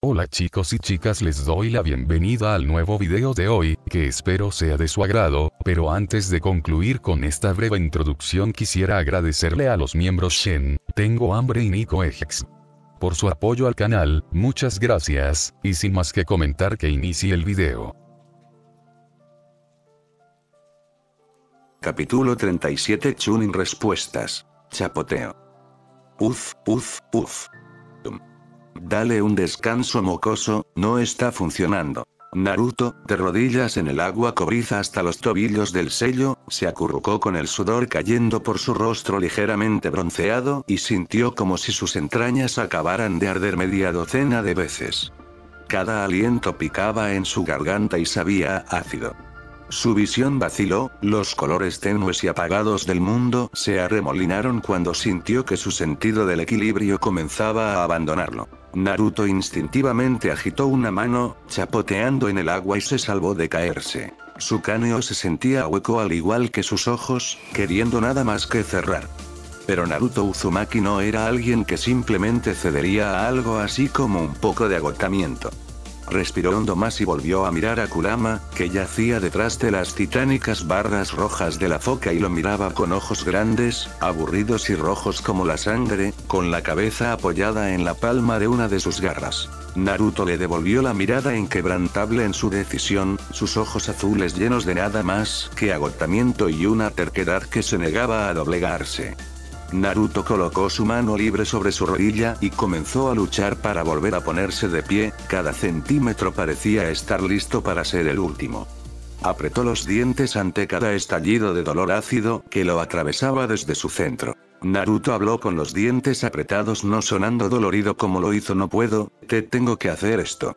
Hola chicos y chicas, les doy la bienvenida al nuevo video de hoy, que espero sea de su agrado, pero antes de concluir con esta breve introducción quisiera agradecerle a los miembros Shen, Tengo Hambre y Nico Ejex por su apoyo al canal, muchas gracias, y sin más que comentar que inicie el video. Capítulo 37 Chunin Respuestas. Chapoteo. Uf. Dale un descanso mocoso, no está funcionando. Naruto, de rodillas en el agua cobriza hasta los tobillos del sello, se acurrucó con el sudor cayendo por su rostro ligeramente bronceado y sintió como si sus entrañas acabaran de arder media docena de veces. Cada aliento picaba en su garganta y sabía a ácido. Su visión vaciló, los colores tenues y apagados del mundo se arremolinaron cuando sintió que su sentido del equilibrio comenzaba a abandonarlo. Naruto instintivamente agitó una mano, chapoteando en el agua y se salvó de caerse. Su cráneo se sentía hueco al igual que sus ojos, queriendo nada más que cerrar. Pero Naruto Uzumaki no era alguien que simplemente cedería a algo así como un poco de agotamiento. Respiró hondo más y volvió a mirar a Kurama, que yacía detrás de las titánicas barras rojas de la foca y lo miraba con ojos grandes, aburridos y rojos como la sangre, con la cabeza apoyada en la palma de una de sus garras. Naruto le devolvió la mirada inquebrantable en su decisión, sus ojos azules llenos de nada más que agotamiento y una terquedad que se negaba a doblegarse. Naruto colocó su mano libre sobre su rodilla y comenzó a luchar para volver a ponerse de pie, cada centímetro parecía estar listo para ser el último. Apretó los dientes ante cada estallido de dolor ácido que lo atravesaba desde su centro. Naruto habló con los dientes apretados, no sonando dolorido como lo hizo. No puedo, tengo que hacer esto.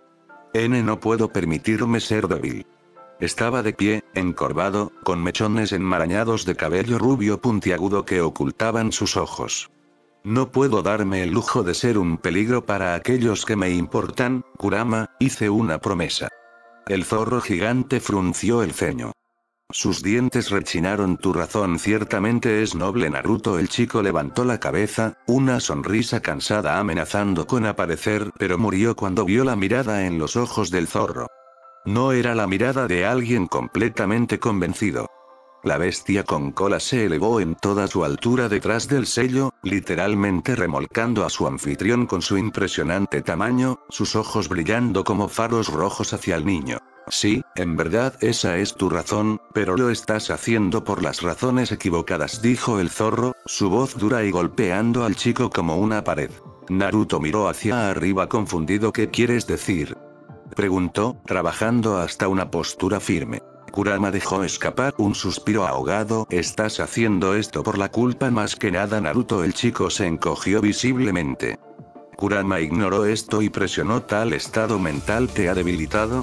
No puedo permitirme ser débil. Estaba de pie, encorvado, con mechones enmarañados de cabello rubio puntiagudo que ocultaban sus ojos. No puedo darme el lujo de ser un peligro para aquellos que me importan, Kurama, hice una promesa. El zorro gigante frunció el ceño. Sus dientes rechinaron. Tu razón ciertamente es noble, Naruto. El chico levantó la cabeza, una sonrisa cansada amenazando con aparecer, pero murió cuando vio la mirada en los ojos del zorro. No era la mirada de alguien completamente convencido. La bestia con cola se elevó en toda su altura detrás del sello, literalmente remolcando a su anfitrión con su impresionante tamaño, sus ojos brillando como faros rojos hacia el niño. Sí, en verdad esa es tu razón, pero lo estás haciendo por las razones equivocadas, dijo el zorro, su voz dura y golpeando al chico como una pared. Naruto miró hacia arriba confundido. ¿Qué quieres decir?, preguntó, trabajando hasta una postura firme. Kurama dejó escapar un suspiro ahogado. Estás haciendo esto por la culpa más que nada, Naruto. El chico se encogió visiblemente. Kurama ignoró esto y presionó. Tal estado mental te ha debilitado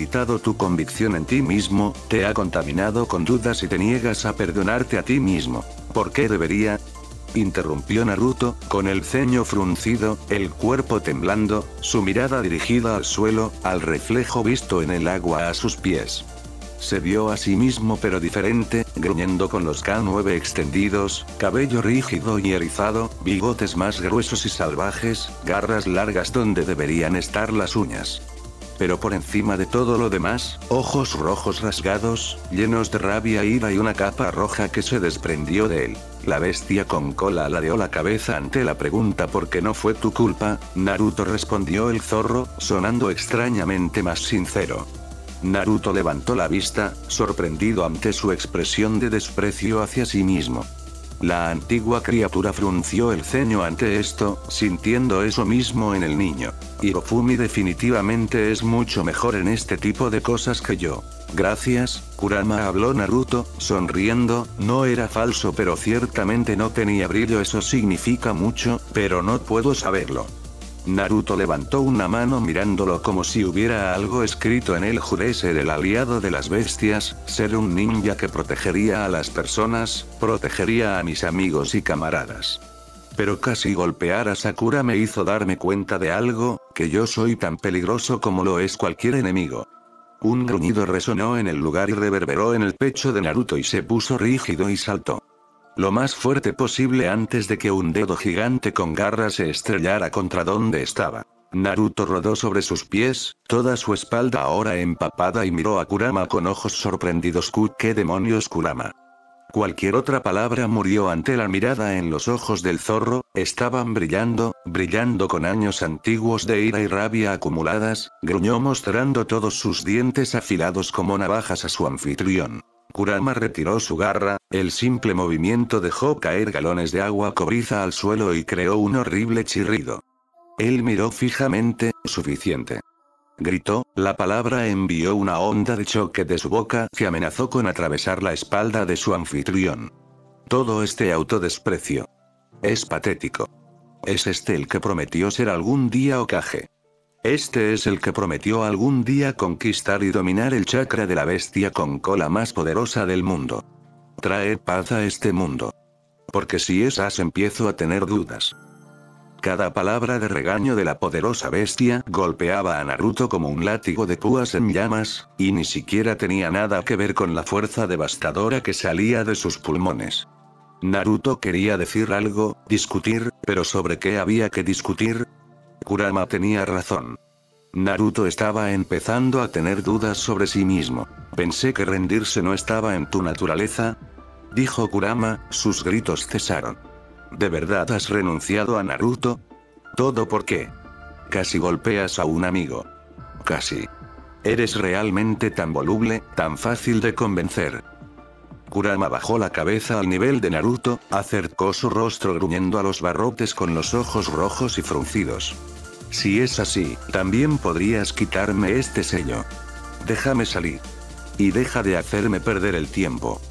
tu convicción en ti mismo, te ha contaminado con dudas y te niegas a perdonarte a ti mismo. ¿Por qué debería?, interrumpió Naruto, con el ceño fruncido, el cuerpo temblando, su mirada dirigida al suelo, al reflejo visto en el agua a sus pies. Se vio a sí mismo pero diferente, gruñendo con los K9 extendidos, cabello rígido y erizado, bigotes más gruesos y salvajes, garras largas donde deberían estar las uñas. Pero por encima de todo lo demás, ojos rojos rasgados, llenos de rabia, ira y una capa roja que se desprendió de él. La bestia con cola ladeó la cabeza ante la pregunta. ¿Por qué no fue tu culpa, Naruto?, respondió el zorro, sonando extrañamente más sincero. Naruto levantó la vista, sorprendido ante su expresión de desprecio hacia sí mismo. La antigua criatura frunció el ceño ante esto, sintiendo eso mismo en el niño. Hirofumi definitivamente es mucho mejor en este tipo de cosas que yo. Gracias, Kurama, habló Naruto, sonriendo. No era falso, pero ciertamente no tenía brillo. Eso significa mucho, pero no puedo saberlo. Naruto levantó una mano mirándolo como si hubiera algo escrito en él. Juré ser el aliado de las bestias, ser un ninja que protegería a las personas, protegería a mis amigos y camaradas. Pero casi golpear a Sakura me hizo darme cuenta de algo, que yo soy tan peligroso como lo es cualquier enemigo. Un gruñido resonó en el lugar y reverberó en el pecho de Naruto y se puso rígido y saltó lo más fuerte posible antes de que un dedo gigante con garras se estrellara contra donde estaba. Naruto rodó sobre sus pies, toda su espalda ahora empapada, y miró a Kurama con ojos sorprendidos. ¿Qué demonios, Kurama? Cualquier otra palabra murió ante la mirada en los ojos del zorro. Estaban brillando con años antiguos de ira y rabia acumuladas. Gruñó mostrando todos sus dientes afilados como navajas a su anfitrión. Kurama retiró su garra, el simple movimiento dejó caer galones de agua cobriza al suelo y creó un horrible chirrido. Él miró fijamente, suficiente. Gritó, la palabra envió una onda de choque de su boca que amenazó con atravesar la espalda de su anfitrión. Todo este autodesprecio. Es patético. ¿Es este el que prometió ser algún día Hokage? Este es el que prometió algún día conquistar y dominar el chakra de la bestia con cola más poderosa del mundo. Traer paz a este mundo. Porque si esas empiezo a tener dudas. Cada palabra de regaño de la poderosa bestia golpeaba a Naruto como un látigo de púas en llamas, y ni siquiera tenía nada que ver con la fuerza devastadora que salía de sus pulmones. Naruto quería decir algo, discutir, pero ¿sobre qué había que discutir? Kurama tenía razón. Naruto estaba empezando a tener dudas sobre sí mismo. Pensé que rendirse no estaba en tu naturaleza, dijo Kurama, sus gritos cesaron. ¿De verdad has renunciado a Naruto? ¿Todo por qué? Casi golpeas a un amigo. Casi. ¿Eres realmente tan voluble, tan fácil de convencer? Kurama bajó la cabeza al nivel de Naruto, acercó su rostro gruñendo a los barrotes con los ojos rojos y fruncidos. Si es así, también podrías quitarme este sello. Déjame salir. Y deja de hacerme perder el tiempo.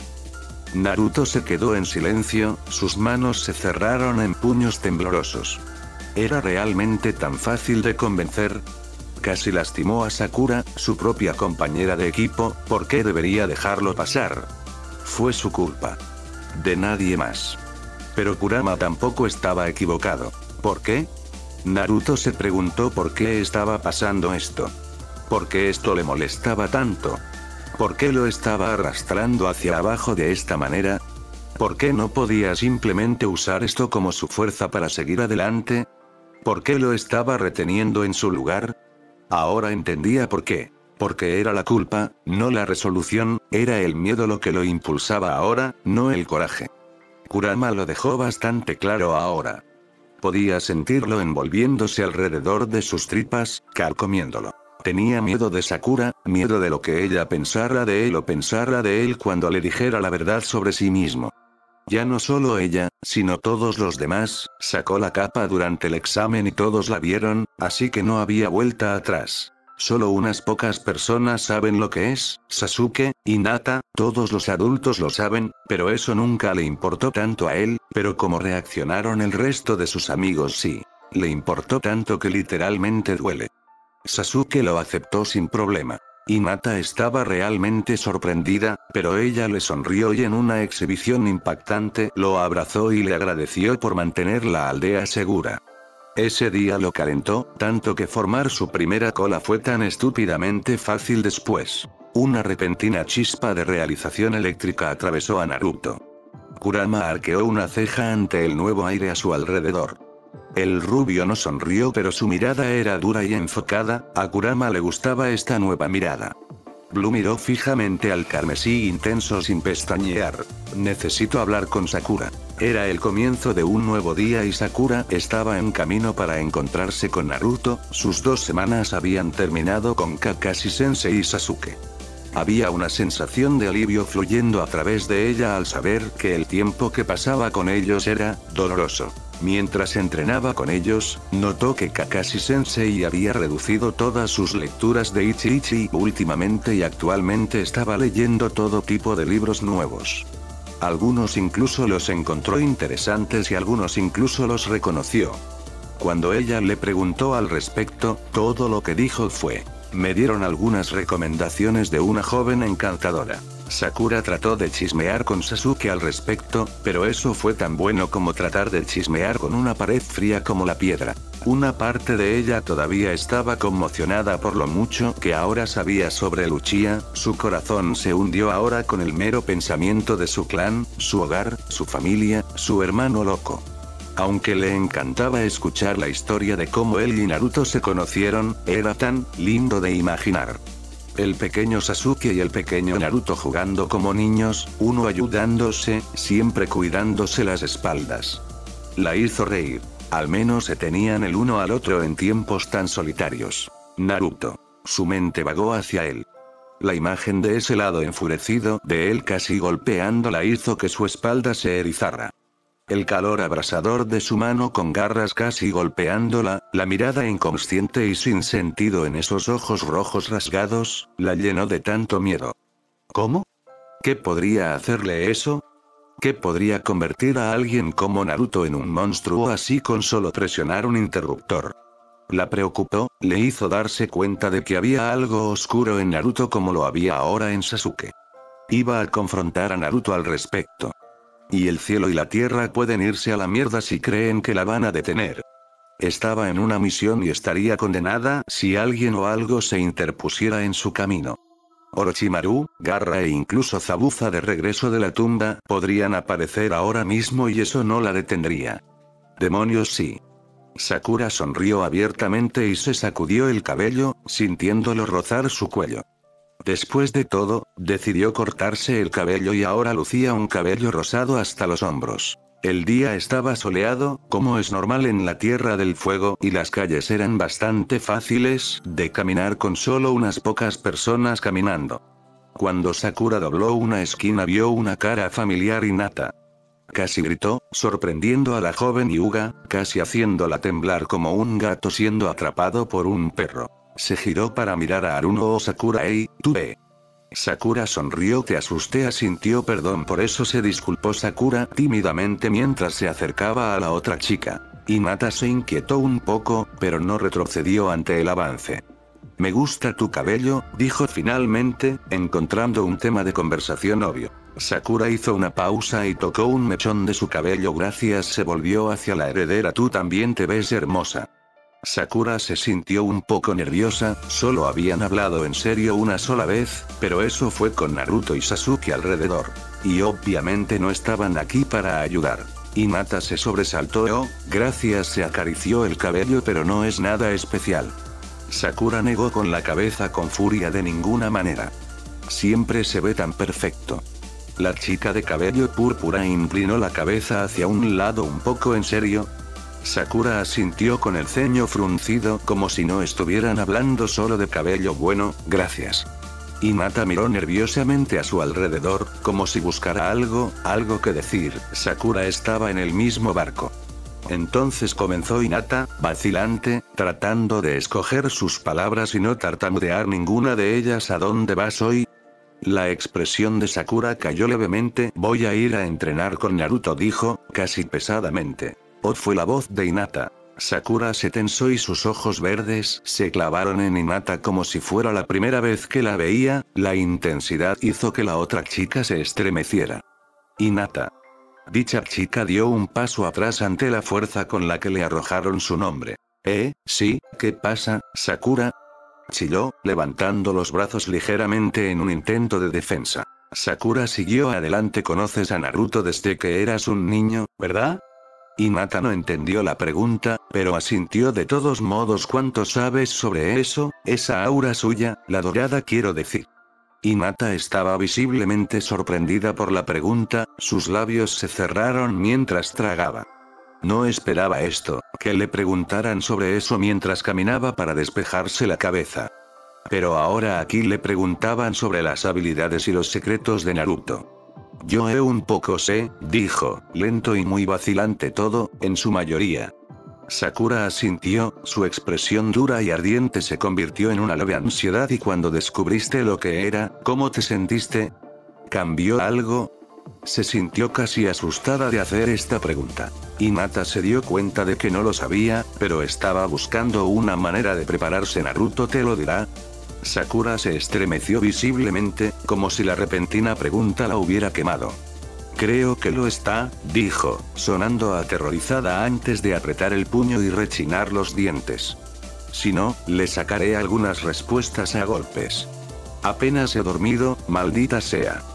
Naruto se quedó en silencio, sus manos se cerraron en puños temblorosos. ¿Era realmente tan fácil de convencer? Casi lastimó a Sakura, su propia compañera de equipo. ¿Por qué debería dejarlo pasar? Fue su culpa. De nadie más. Pero Kurama tampoco estaba equivocado. ¿Por qué? Naruto se preguntó por qué estaba pasando esto. ¿Por qué esto le molestaba tanto? ¿Por qué lo estaba arrastrando hacia abajo de esta manera? ¿Por qué no podía simplemente usar esto como su fuerza para seguir adelante? ¿Por qué lo estaba reteniendo en su lugar? Ahora entendía por qué. Porque era la culpa, no la resolución, era el miedo lo que lo impulsaba ahora, no el coraje. Kurama lo dejó bastante claro ahora. Podía sentirlo envolviéndose alrededor de sus tripas, carcomiéndolo. Tenía miedo de Sakura, miedo de lo que ella pensara de él o pensara de él cuando le dijera la verdad sobre sí mismo. Ya no solo ella, sino todos los demás. Sacó la capa durante el examen y todos la vieron, así que no había vuelta atrás. Solo unas pocas personas saben lo que es, Sasuke, Hinata, todos los adultos lo saben, pero eso nunca le importó tanto a él, pero como reaccionaron el resto de sus amigos sí. Le importó tanto que literalmente duele. Sasuke lo aceptó sin problema. Hinata estaba realmente sorprendida, pero ella le sonrió y en una exhibición impactante lo abrazó y le agradeció por mantener la aldea segura. Ese día lo calentó, tanto que formar su primera cola fue tan estúpidamente fácil después. Una repentina chispa de realización eléctrica atravesó a Naruto. Kurama arqueó una ceja ante el nuevo aire a su alrededor. El rubio no sonrió, pero su mirada era dura y enfocada. A Kurama le gustaba esta nueva mirada. Blue miró fijamente al carmesí intenso sin pestañear. Necesito hablar con Sakura. Era el comienzo de un nuevo día y Sakura estaba en camino para encontrarse con Naruto. Sus 2 semanas habían terminado con Kakashi-sensei y Sasuke. Había una sensación de alivio fluyendo a través de ella al saber que el tiempo que pasaba con ellos era doloroso. Mientras entrenaba con ellos, notó que Kakashi-sensei había reducido todas sus lecturas de Ichi-Ichi últimamente y actualmente estaba leyendo todo tipo de libros nuevos. Algunos incluso los encontró interesantes y algunos incluso los reconoció. Cuando ella le preguntó al respecto, todo lo que dijo fue: me dieron algunas recomendaciones de una joven encantadora. Sakura trató de chismear con Sasuke al respecto, pero eso fue tan bueno como tratar de chismear con una pared fría como la piedra. Una parte de ella todavía estaba conmocionada por lo mucho que ahora sabía sobre el Uchiha. Su corazón se hundió ahora con el mero pensamiento de su clan, su hogar, su familia, su hermano loco. Aunque le encantaba escuchar la historia de cómo él y Naruto se conocieron, era tan lindo de imaginar. El pequeño Sasuke y el pequeño Naruto jugando como niños, uno ayudándose, siempre cuidándose las espaldas. La hizo reír. Al menos se tenían el uno al otro en tiempos tan solitarios. Naruto. Su mente vagó hacia él. La imagen de ese lado enfurecido de él casi golpeándola hizo que su espalda se erizara. El calor abrasador de su mano con garras casi golpeándola, la mirada inconsciente y sin sentido en esos ojos rojos rasgados, la llenó de tanto miedo. ¿Cómo? ¿Qué podría hacerle eso? ¿Qué podría convertir a alguien como Naruto en un monstruo así con solo presionar un interruptor? La preocupó, le hizo darse cuenta de que había algo oscuro en Naruto como lo había ahora en Sasuke. Iba a confrontar a Naruto al respecto. Y el cielo y la tierra pueden irse a la mierda si creen que la van a detener. Estaba en una misión y estaría condenada si alguien o algo se interpusiera en su camino. Orochimaru, Garra e incluso Zabuza de regreso de la tumba podrían aparecer ahora mismo y eso no la detendría. Demonios sí. Sakura sonrió abiertamente y se sacudió el cabello, sintiéndolo rozar su cuello. Después de todo, decidió cortarse el cabello y ahora lucía un cabello rosado hasta los hombros. El día estaba soleado, como es normal en la Tierra del Fuego, y las calles eran bastante fáciles de caminar con solo unas pocas personas caminando. Cuando Sakura dobló una esquina vio una cara familiar Hinata. Casi gritó, sorprendiendo a la joven Hyuga, casi haciéndola temblar como un gato siendo atrapado por un perro. Se giró para mirar a Haruno o Sakura. «Hey, tú ve». Sakura sonrió. «Te asusté», asintió. «Perdón por eso», se disculpó Sakura tímidamente mientras se acercaba a la otra chica. Hinata se inquietó un poco, pero no retrocedió ante el avance. «Me gusta tu cabello», dijo finalmente, encontrando un tema de conversación obvio. Sakura hizo una pausa y tocó un mechón de su cabello. «Gracias», se volvió hacia la heredera. «Tú también te ves hermosa». Sakura se sintió un poco nerviosa, solo habían hablado en serio una sola vez, pero eso fue con Naruto y Sasuke alrededor. Y obviamente no estaban aquí para ayudar. Hinata se sobresaltó. «Oh, gracias», se acarició el cabello, «pero no es nada especial». Sakura negó con la cabeza con furia. «De ninguna manera. Siempre se ve tan perfecto». La chica de cabello púrpura inclinó la cabeza hacia un lado un poco en serio. Sakura asintió con el ceño fruncido como si no estuvieran hablando solo de cabello. «Bueno, gracias». Hinata miró nerviosamente a su alrededor, como si buscara algo que decir. Sakura estaba en el mismo barco. Entonces comenzó Hinata, vacilante, tratando de escoger sus palabras y no tartamudear ninguna de ellas. «¿A dónde vas hoy?». La expresión de Sakura cayó levemente. «Voy a ir a entrenar con Naruto», dijo, casi pesadamente. «Oh», fue la voz de Hinata. Sakura se tensó y sus ojos verdes se clavaron en Hinata como si fuera la primera vez que la veía. La intensidad hizo que la otra chica se estremeciera. «Hinata». Dicha chica dio un paso atrás ante la fuerza con la que le arrojaron su nombre. Sí, ¿qué pasa, Sakura?», chilló, levantando los brazos ligeramente en un intento de defensa. Sakura siguió adelante. «Conoces a Naruto desde que eras un niño, ¿verdad?». Hinata no entendió la pregunta, pero asintió de todos modos. «¿Cuánto sabes sobre eso? Esa aura suya, la dorada quiero decir». Hinata estaba visiblemente sorprendida por la pregunta, sus labios se cerraron mientras tragaba. No esperaba esto, que le preguntaran sobre eso mientras caminaba para despejarse la cabeza. Pero ahora aquí le preguntaban sobre las habilidades y los secretos de Naruto. «Yo un poco sé», dijo, lento y muy vacilante todo, en su mayoría. Sakura asintió, su expresión dura y ardiente se convirtió en una leve ansiedad. «¿Y cuando descubriste lo que era, cómo te sentiste? ¿Cambió algo?». Se sintió casi asustada de hacer esta pregunta. Hinata se dio cuenta de que no lo sabía, pero estaba buscando una manera de prepararse. «¿Naruto te lo dirá?». Sakura se estremeció visiblemente, como si la repentina pregunta la hubiera quemado. «Creo que lo está», dijo, sonando aterrorizada antes de apretar el puño y rechinar los dientes. «Si no, le sacaré algunas respuestas a golpes. Apenas he dormido, maldita sea».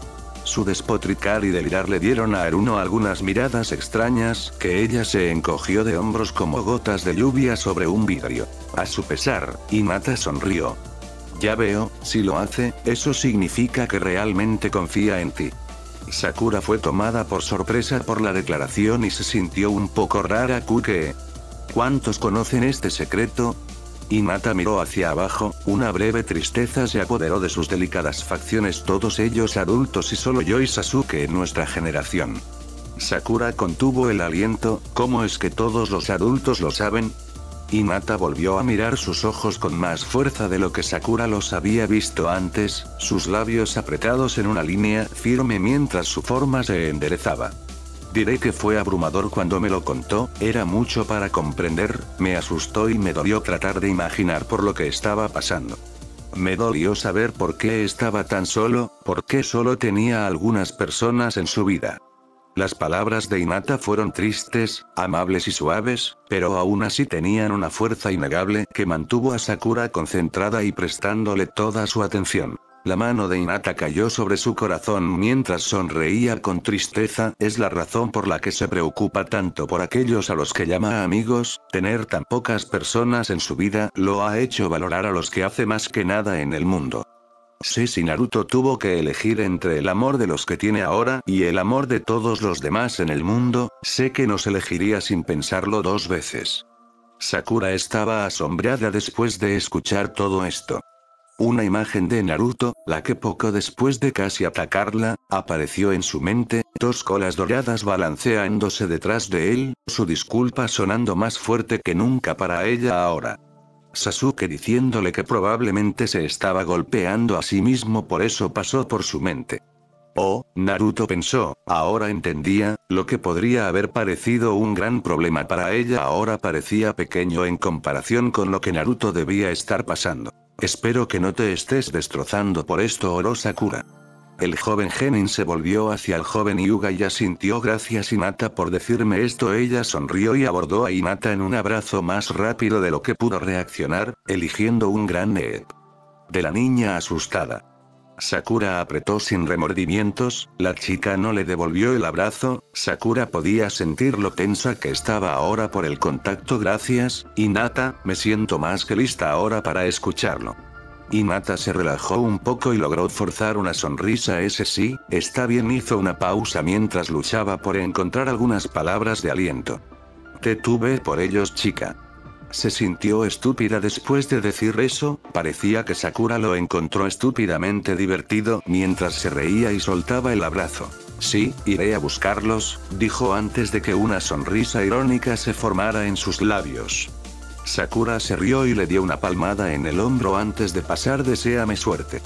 Su despotricar y delirar le dieron a Haruno algunas miradas extrañas, que ella se encogió de hombros como gotas de lluvia sobre un vidrio. A su pesar, Hinata sonrió. Ya veo, si lo hace, eso significa que realmente confía en ti. Sakura fue tomada por sorpresa por la declaración y se sintió un poco rara. ¿Qué? ¿Cuántos conocen este secreto? Hinata miró hacia abajo, una breve tristeza se apoderó de sus delicadas facciones. Todos ellos adultos y solo yo y Sasuke en nuestra generación. Sakura contuvo el aliento. ¿Cómo es que todos los adultos lo saben? Hinata volvió a mirar sus ojos con más fuerza de lo que Sakura los había visto antes, sus labios apretados en una línea firme mientras su forma se enderezaba. Diré que fue abrumador cuando me lo contó, era mucho para comprender, me asustó y me dolió tratar de imaginar por lo que estaba pasando. Me dolió saber por qué estaba tan solo, por qué solo tenía algunas personas en su vida. Las palabras de Hinata fueron tristes, amables y suaves, pero aún así tenían una fuerza innegable que mantuvo a Sakura concentrada y prestándole toda su atención. La mano de Hinata cayó sobre su corazón mientras sonreía con tristeza. Es la razón por la que se preocupa tanto por aquellos a los que llama amigos. Tener tan pocas personas en su vida lo ha hecho valorar a los que hace más que nada en el mundo. Sé si Naruto tuvo que elegir entre el amor de los que tiene ahora y el amor de todos los demás en el mundo, sé que nos elegiría sin pensarlo dos veces. Sakura estaba asombrada después de escuchar todo esto. Una imagen de Naruto, la que poco después de casi atacarla, apareció en su mente, dos colas doradas balanceándose detrás de él, su disculpa sonando más fuerte que nunca para ella ahora. Sasuke diciéndole que probablemente se estaba golpeando a sí mismo, por eso pasó por su mente. Oh, Naruto pensó, ahora entendía, lo que podría haber parecido un gran problema para ella ahora parecía pequeño en comparación con lo que Naruto debía estar pasando. Espero que no te estés destrozando por esto, oró Sakura. El joven Genin se volvió hacia el joven Hyuga y asintió. Gracias Hinata por decirme esto. Ella sonrió y abordó a Hinata en un abrazo más rápido de lo que pudo reaccionar, eligiendo un gran neep de la niña asustada. Sakura apretó sin remordimientos, la chica no le devolvió el abrazo, Sakura podía sentir lo tensa que estaba ahora por el contacto. Gracias, Hinata, me siento más que lista ahora para escucharlo. Hinata se relajó un poco y logró forzar una sonrisa. Ese sí, está bien. Hizo una pausa mientras luchaba por encontrar algunas palabras de aliento. Te tuve por ellos, chica. Se sintió estúpida después de decir eso, parecía que Sakura lo encontró estúpidamente divertido mientras se reía y soltaba el abrazo. Sí, iré a buscarlos, dijo antes de que una sonrisa irónica se formara en sus labios. Sakura se rió y le dio una palmada en el hombro antes de pasar. Deséame suerte.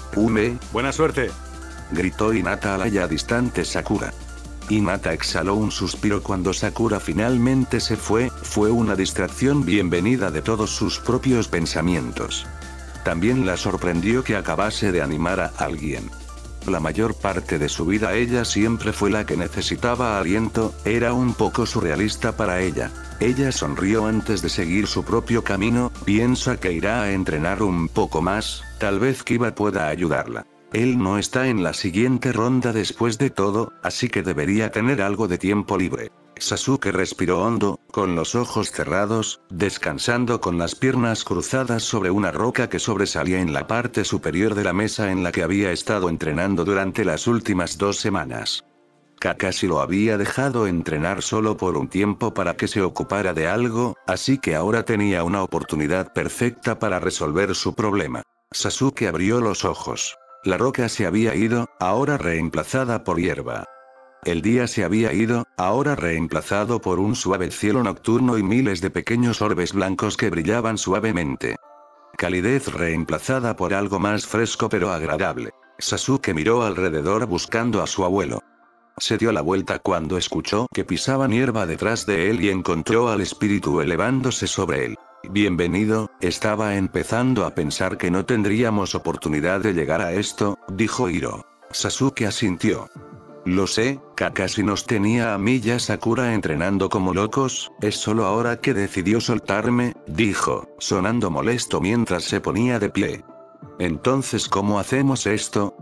Buena suerte, gritó Hinata a la ya distante Sakura. Hinata exhaló un suspiro cuando Sakura finalmente se fue una distracción bienvenida de todos sus propios pensamientos. También la sorprendió que acabase de animar a alguien. La mayor parte de su vida ella siempre fue la que necesitaba aliento, era un poco surrealista para ella. Ella sonrió antes de seguir su propio camino, piensa que irá a entrenar un poco más, tal vez Kiba pueda ayudarla. Él no está en la siguiente ronda después de todo, así que debería tener algo de tiempo libre. Sasuke respiró hondo, con los ojos cerrados, descansando con las piernas cruzadas sobre una roca que sobresalía en la parte superior de la mesa en la que había estado entrenando durante las últimas 2 semanas. Kakashi lo había dejado entrenar solo por un tiempo para que se ocupara de algo, así que ahora tenía una oportunidad perfecta para resolver su problema. Sasuke abrió los ojos. La roca se había ido, ahora reemplazada por hierba. El día se había ido, ahora reemplazado por un suave cielo nocturno y miles de pequeños orbes blancos que brillaban suavemente. Calidez reemplazada por algo más fresco pero agradable. Sasuke miró alrededor buscando a su abuelo. Se dio la vuelta cuando escuchó que pisaban hierba detrás de él y encontró al espíritu elevándose sobre él. Bienvenido, estaba empezando a pensar que no tendríamos oportunidad de llegar a esto, dijo Hiro. Sasuke asintió. Lo sé, Kakashi nos tenía a mí y a Sakura entrenando como locos, es solo ahora que decidió soltarme, dijo, sonando molesto mientras se ponía de pie. Entonces, ¿cómo hacemos esto?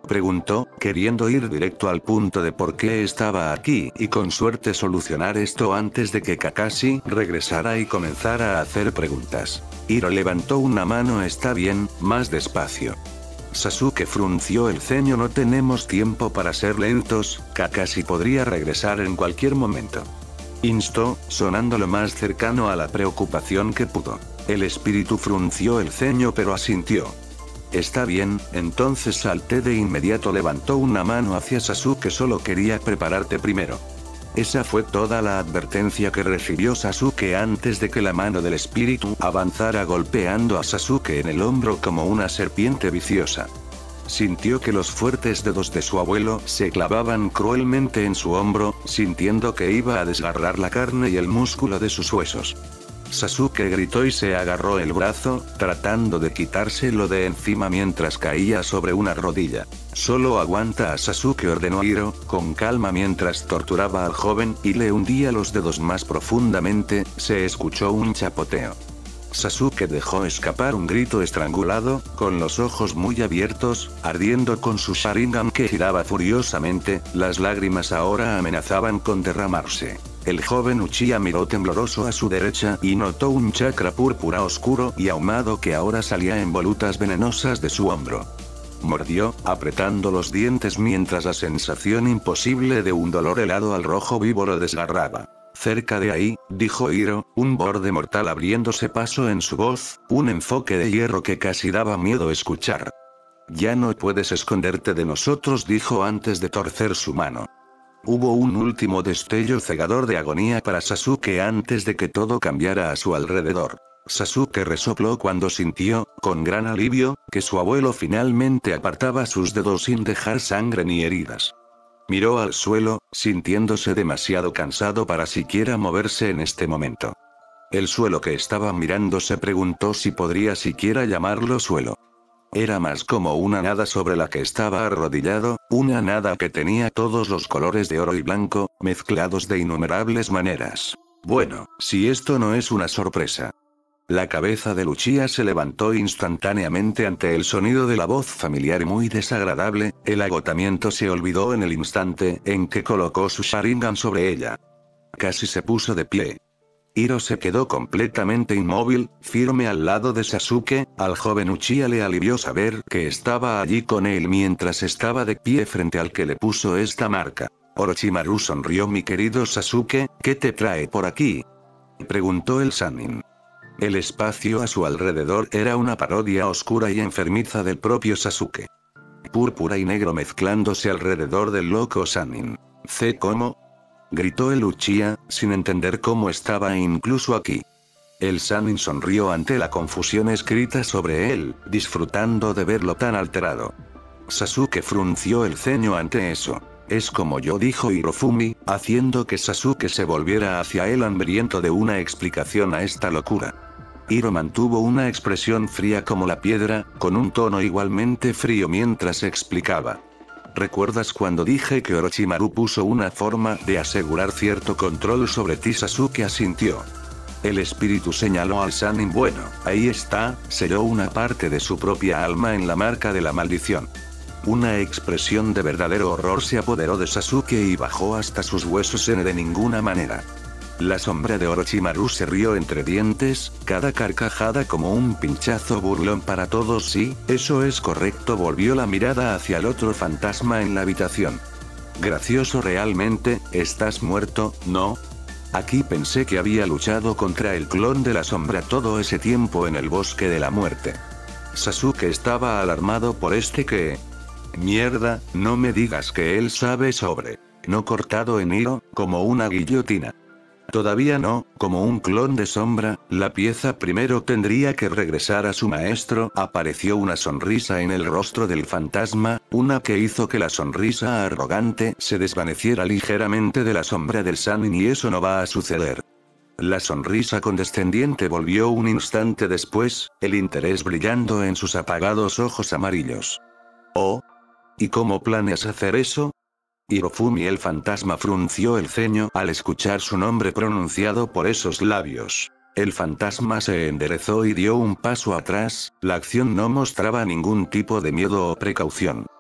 Preguntó, queriendo ir directo al punto de por qué estaba aquí y con suerte solucionar esto antes de que Kakashi regresara y comenzara a hacer preguntas. Hiro levantó una mano. Está bien, más despacio. Sasuke frunció el ceño. No tenemos tiempo para ser lentos, Kakashi podría regresar en cualquier momento. Instó, sonando lo más cercano a la preocupación que pudo. El espíritu frunció el ceño pero asintió. Está bien, entonces salté de inmediato. Levantó una mano hacia Sasuke. Solo quería prepararte primero. Esa fue toda la advertencia que recibió Sasuke antes de que la mano del espíritu avanzara golpeando a Sasuke en el hombro como una serpiente viciosa. Sintió que los fuertes dedos de su abuelo se clavaban cruelmente en su hombro, sintiendo que iba a desgarrar la carne y el músculo de sus huesos. Sasuke gritó y se agarró el brazo, tratando de quitárselo de encima mientras caía sobre una rodilla. Solo aguanta a Sasuke, ordenó Hiro, con calma mientras torturaba al joven y le hundía los dedos más profundamente. Se escuchó un chapoteo. Sasuke dejó escapar un grito estrangulado, con los ojos muy abiertos, ardiendo con su Sharingan que giraba furiosamente. Las lágrimas ahora amenazaban con derramarse. El joven Uchiha miró tembloroso a su derecha y notó un chakra púrpura oscuro y ahumado que ahora salía en volutas venenosas de su hombro. Mordió, apretando los dientes mientras la sensación imposible de un dolor helado al rojo vivo lo desgarraba. Cerca de ahí, dijo Hiro, un borde mortal abriéndose paso en su voz, un enfoque de hierro que casi daba miedo escuchar. Ya no puedes esconderte de nosotros, dijo antes de torcer su mano. Hubo un último destello cegador de agonía para Sasuke antes de que todo cambiara a su alrededor. Sasuke resopló cuando sintió, con gran alivio, que su abuelo finalmente apartaba sus dedos sin dejar sangre ni heridas. Miró al suelo, sintiéndose demasiado cansado para siquiera moverse en este momento. El suelo que estaba mirando se preguntó si podría siquiera llamarlo suelo. Era más como una nada sobre la que estaba arrodillado, una nada que tenía todos los colores de oro y blanco, mezclados de innumerables maneras. Bueno, si esto no es una sorpresa. La cabeza de Uchiha se levantó instantáneamente ante el sonido de la voz familiar y muy desagradable. El agotamiento se olvidó en el instante en que colocó su Sharingan sobre ella. Casi se puso de pie. Hiro se quedó completamente inmóvil, firme al lado de Sasuke. Al joven Uchiha le alivió saber que estaba allí con él mientras estaba de pie frente al que le puso esta marca. Orochimaru sonrió. Mi querido Sasuke, ¿qué te trae por aquí?, preguntó el Sannin. El espacio a su alrededor era una parodia oscura y enfermiza del propio Sasuke. Púrpura y negro mezclándose alrededor del loco Sannin. ¿Cómo?, gritó el Uchiha, sin entender cómo estaba incluso aquí. El Sannin sonrió ante la confusión escrita sobre él, disfrutando de verlo tan alterado. Sasuke frunció el ceño ante eso. Es como yo, dijo Hirofumi, haciendo que Sasuke se volviera hacia él hambriento de una explicación a esta locura. Hiro mantuvo una expresión fría como la piedra, con un tono igualmente frío mientras explicaba. ¿Recuerdas cuando dije que Orochimaru puso una forma de asegurar cierto control sobre ti? Sasuke asintió. El espíritu señaló al Sannin. Bueno, ahí está, selló una parte de su propia alma en la marca de la maldición. Una expresión de verdadero horror se apoderó de Sasuke y bajó hasta sus huesos. De ninguna manera. La sombra de Orochimaru se rió entre dientes, cada carcajada como un pinchazo burlón para todos. Sí, eso es correcto. Volvió la mirada hacia el otro fantasma en la habitación. Gracioso realmente. ¿Estás muerto, no? Aquí pensé que había luchado contra el clon de la sombra todo ese tiempo en el bosque de la muerte. Sasuke estaba alarmado por que... Mierda, no me digas que él sabe sobre... No cortado en hilo, como una guillotina. Todavía no, como un clon de sombra, la pieza primero tendría que regresar a su maestro. Apareció una sonrisa en el rostro del fantasma, una que hizo que la sonrisa arrogante se desvaneciera ligeramente de la sombra del Sannin, y eso no va a suceder. La sonrisa condescendiente volvió un instante después, el interés brillando en sus apagados ojos amarillos. Oh. ¿Y cómo planeas hacer eso? Hirofumi el fantasma frunció el ceño al escuchar su nombre pronunciado por esos labios. El fantasma se enderezó y dio un paso atrás. La acción no mostraba ningún tipo de miedo o precaución.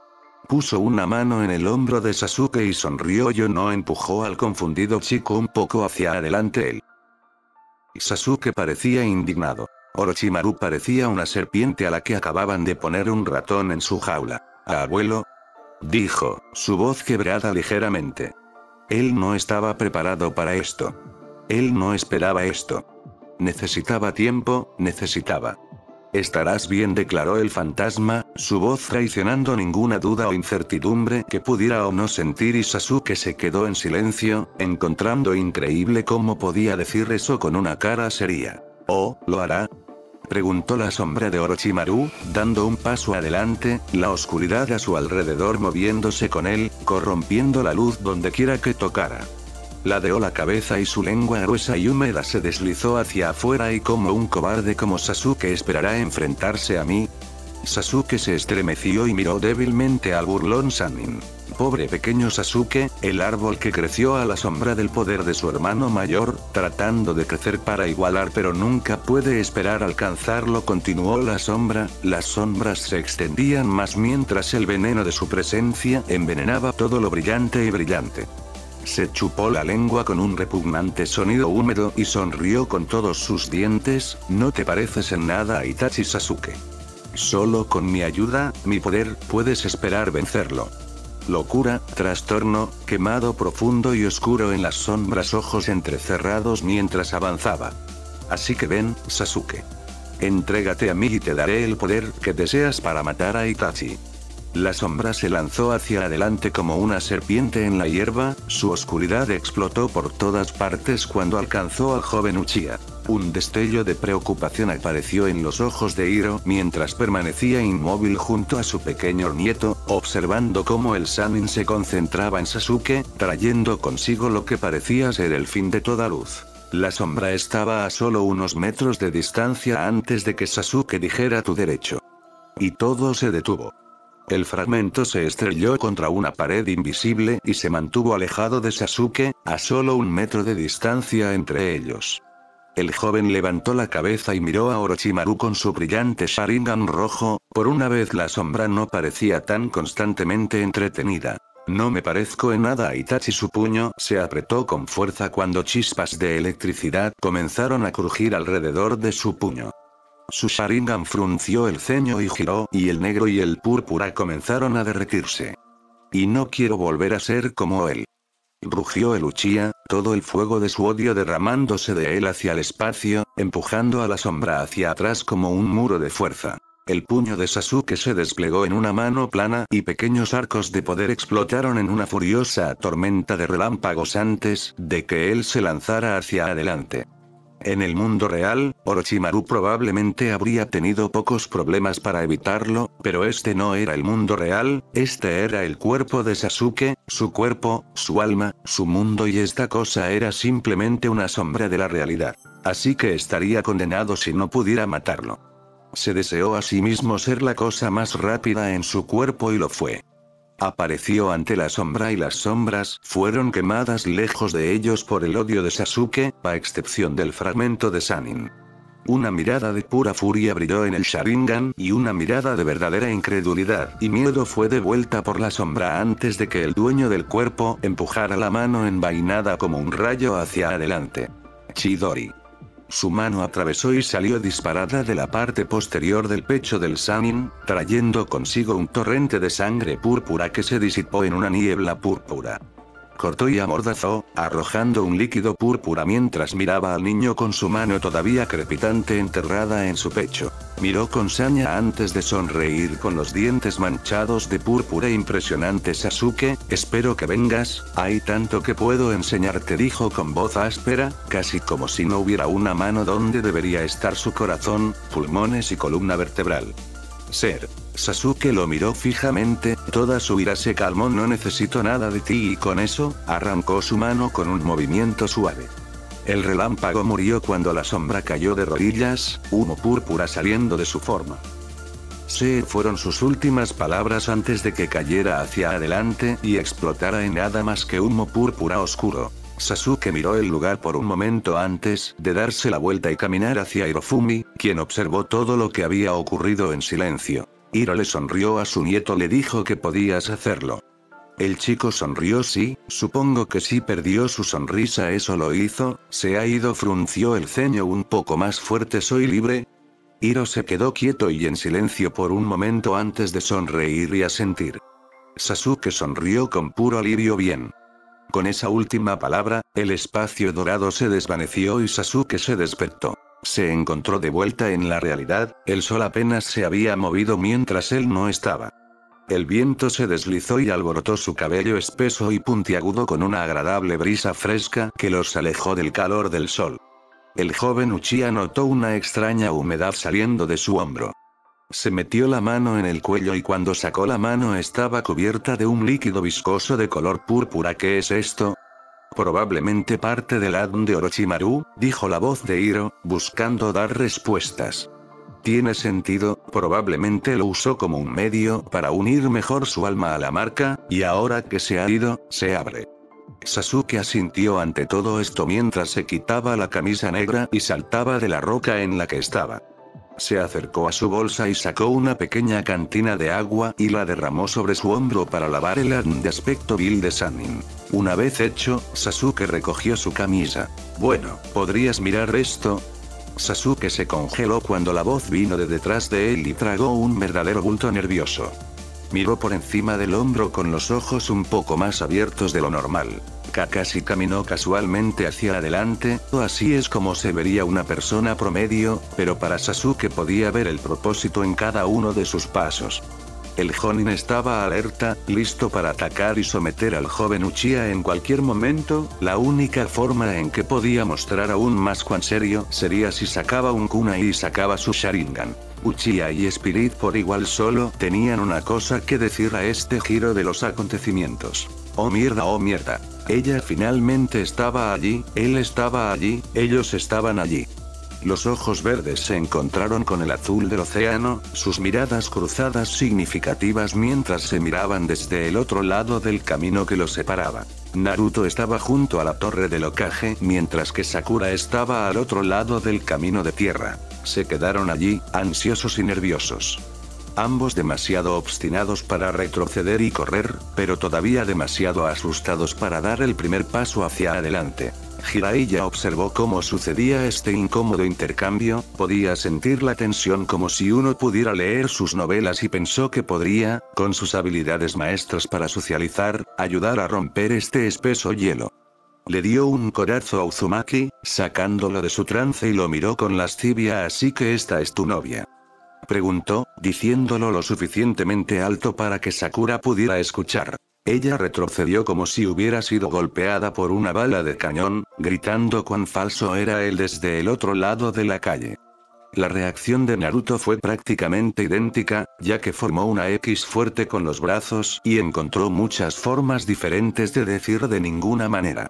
Puso una mano en el hombro de Sasuke y sonrió. Yo no empujó al confundido chico un poco hacia adelante él. Sasuke parecía indignado. Orochimaru parecía una serpiente a la que acababan de poner un ratón en su jaula. «Abuelo», dijo, su voz quebrada ligeramente. Él no estaba preparado para esto. Él no esperaba esto. Necesitaba tiempo, necesitaba. «Estarás bien», declaró el fantasma, su voz traicionando ninguna duda o incertidumbre que pudiera o no sentir, y Sasuke se quedó en silencio, encontrando increíble cómo podía decir eso con una cara seria. «¿Oh, lo hará?», preguntó la sombra de Orochimaru, dando un paso adelante, la oscuridad a su alrededor moviéndose con él, corrompiendo la luz donde quiera que tocara. Ladeó la cabeza y su lengua gruesa y húmeda se deslizó hacia afuera. «¿Y como un cobarde como Sasuke esperará enfrentarse a mí?». Sasuke se estremeció y miró débilmente al burlón Sannin. Pobre pequeño Sasuke, el árbol que creció a la sombra del poder de su hermano mayor, tratando de crecer para igualar pero nunca puede esperar alcanzarlo, continuó la sombra. Las sombras se extendían más mientras el veneno de su presencia envenenaba todo lo brillante y brillante. Se chupó la lengua con un repugnante sonido húmedo y sonrió con todos sus dientes. «No te pareces en nada a Itachi, Sasuke. Solo con mi ayuda, mi poder, puedes esperar vencerlo». Locura, trastorno, quemado profundo y oscuro en las sombras, ojos entrecerrados mientras avanzaba. «Así que ven, Sasuke. Entrégate a mí y te daré el poder que deseas para matar a Itachi». La sombra se lanzó hacia adelante como una serpiente en la hierba, su oscuridad explotó por todas partes cuando alcanzó al joven Uchiha. Un destello de preocupación apareció en los ojos de Hiro mientras permanecía inmóvil junto a su pequeño nieto, observando cómo el Sannin se concentraba en Sasuke, trayendo consigo lo que parecía ser el fin de toda luz. La sombra estaba a solo unos metros de distancia antes de que Sasuke dijera «tu derecho». Y todo se detuvo. El fragmento se estrelló contra una pared invisible y se mantuvo alejado de Sasuke, a solo 1 metro de distancia entre ellos. El joven levantó la cabeza y miró a Orochimaru con su brillante Sharingan rojo. Por una vez la sombra no parecía tan constantemente entretenida. «No me parezco en nada a Itachi». Su puño se apretó con fuerza cuando chispas de electricidad comenzaron a crujir alrededor de su puño. Su Sharingan frunció el ceño y giró, y el negro y el púrpura comenzaron a derretirse. «Y no quiero volver a ser como él», rugió el Uchiha, todo el fuego de su odio derramándose de él hacia el espacio, empujando a la sombra hacia atrás como un muro de fuerza. El puño de Sasuke se desplegó en una mano plana y pequeños arcos de poder explotaron en una furiosa tormenta de relámpagos antes de que él se lanzara hacia adelante. En el mundo real, Orochimaru probablemente habría tenido pocos problemas para evitarlo, pero este no era el mundo real, este era el cuerpo de Sasuke, su cuerpo, su alma, su mundo, y esta cosa era simplemente una sombra de la realidad. Así que estaría condenado si no pudiera matarlo. Se deseó a sí mismo ser la cosa más rápida en su cuerpo y lo fue. Apareció ante la sombra y las sombras fueron quemadas lejos de ellos por el odio de Sasuke, a excepción del fragmento de Sannin. Una mirada de pura furia brilló en el Sharingan y una mirada de verdadera incredulidad y miedo fue devuelta por la sombra antes de que el dueño del cuerpo empujara la mano envainada como un rayo hacia adelante. Chidori. Su mano atravesó y salió disparada de la parte posterior del pecho del Sannin, trayendo consigo un torrente de sangre púrpura que se disipó en una niebla púrpura. Cortó y amordazó, arrojando un líquido púrpura mientras miraba al niño con su mano todavía crepitante enterrada en su pecho. Miró con saña antes de sonreír con los dientes manchados de púrpura. «Impresionante, Sasuke, espero que vengas, hay tanto que puedo enseñarte», dijo con voz áspera, casi como si no hubiera una mano donde debería estar su corazón, pulmones y columna vertebral. Ser. Sasuke lo miró fijamente, toda su ira se calmó. «No necesito nada de ti», y con eso, arrancó su mano con un movimiento suave. El relámpago murió cuando la sombra cayó de rodillas, humo púrpura saliendo de su forma. «Se» fueron sus últimas palabras antes de que cayera hacia adelante y explotara en nada más que humo púrpura oscuro. Sasuke miró el lugar por un momento antes de darse la vuelta y caminar hacia Hirofumi, quien observó todo lo que había ocurrido en silencio. Hiro le sonrió a su nieto, le dijo que podías hacerlo. El chico sonrió. Sí, supongo que sí. Perdió su sonrisa. ¿Eso lo hizo? Se ha ido. Frunció el ceño un poco más fuerte. ¿Soy libre? Hiro se quedó quieto y en silencio por un momento antes de sonreír y asentir. Sasuke sonrió con puro alivio. Bien. Con esa última palabra, el espacio dorado se desvaneció y Sasuke se despertó. Se encontró de vuelta en la realidad. El sol apenas se había movido mientras él no estaba. El viento se deslizó y alborotó su cabello espeso y puntiagudo con una agradable brisa fresca que los alejó del calor del sol. El joven Uchiha notó una extraña humedad saliendo de su hombro. Se metió la mano en el cuello y cuando sacó la mano estaba cubierta de un líquido viscoso de color púrpura. ¿Qué es esto? Probablemente parte del Adn de Orochimaru, dijo la voz de Hiro, buscando dar respuestas. Tiene sentido, probablemente lo usó como un medio para unir mejor su alma a la marca, y ahora que se ha ido, se abre. Sasuke asintió ante todo esto mientras se quitaba la camisa negra y saltaba de la roca en la que estaba. Se acercó a su bolsa y sacó una pequeña cantina de agua y la derramó sobre su hombro para lavar el Adn de aspecto vil de Sannin. Una vez hecho, Sasuke recogió su camisa. Bueno, ¿podrías mirar esto? Sasuke se congeló cuando la voz vino de detrás de él y tragó un verdadero bulto nervioso. Miró por encima del hombro con los ojos un poco más abiertos de lo normal. Kakashi caminó casualmente hacia adelante, o así es como se vería una persona promedio, pero para Sasuke podía ver el propósito en cada uno de sus pasos. El Jonin estaba alerta, listo para atacar y someter al joven Uchiha en cualquier momento. La única forma en que podía mostrar aún más cuán serio sería si sacaba un kunai y sacaba su Sharingan. Uchiha y Spirit por igual solo tenían una cosa que decir a este giro de los acontecimientos. Oh mierda, oh mierda. Ella finalmente estaba allí, él estaba allí, ellos estaban allí. Los ojos verdes se encontraron con el azul del océano, sus miradas cruzadas significativas mientras se miraban desde el otro lado del camino que los separaba. Naruto estaba junto a la torre del Hokage mientras que Sakura estaba al otro lado del camino de tierra. Se quedaron allí, ansiosos y nerviosos. Ambos demasiado obstinados para retroceder y correr, pero todavía demasiado asustados para dar el primer paso hacia adelante. Jiraiya observó cómo sucedía este incómodo intercambio, podía sentir la tensión como si uno pudiera leer sus novelas y pensó que podría, con sus habilidades maestras para socializar, ayudar a romper este espeso hielo. Le dio un codazo a Uzumaki, sacándolo de su trance y lo miró con lascivia. ¿Así que esta es tu novia?, preguntó, diciéndolo lo suficientemente alto para que Sakura pudiera escuchar. Ella retrocedió como si hubiera sido golpeada por una bala de cañón, gritando cuán falso era él desde el otro lado de la calle. La reacción de Naruto fue prácticamente idéntica, ya que formó una X fuerte con los brazos y encontró muchas formas diferentes de decir de ninguna manera.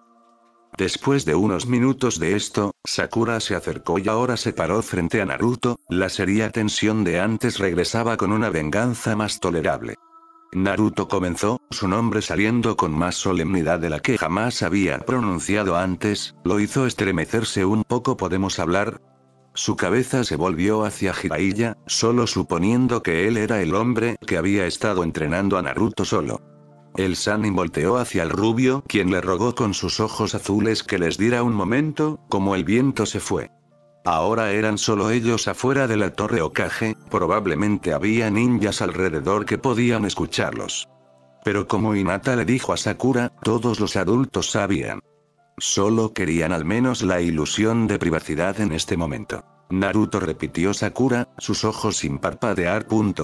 Después de unos minutos de esto, Sakura se acercó y ahora se paró frente a Naruto. La seria tensión de antes regresaba con una venganza más tolerable. Naruto comenzó, su nombre saliendo con más solemnidad de la que jamás había pronunciado antes, lo hizo estremecerse un poco. ¿Podemos hablar? Su cabeza se volvió hacia Jiraiya, solo suponiendo que él era el hombre que había estado entrenando a Naruto solo. El Sannin volteó hacia el rubio, quien le rogó con sus ojos azules que les diera un momento, como el viento se fue. Ahora eran solo ellos afuera de la torre Hokage, probablemente había ninjas alrededor que podían escucharlos. Pero como Hinata le dijo a Sakura, todos los adultos sabían. Solo querían al menos la ilusión de privacidad en este momento. Naruto, repitió Sakura, sus ojos sin parpadear.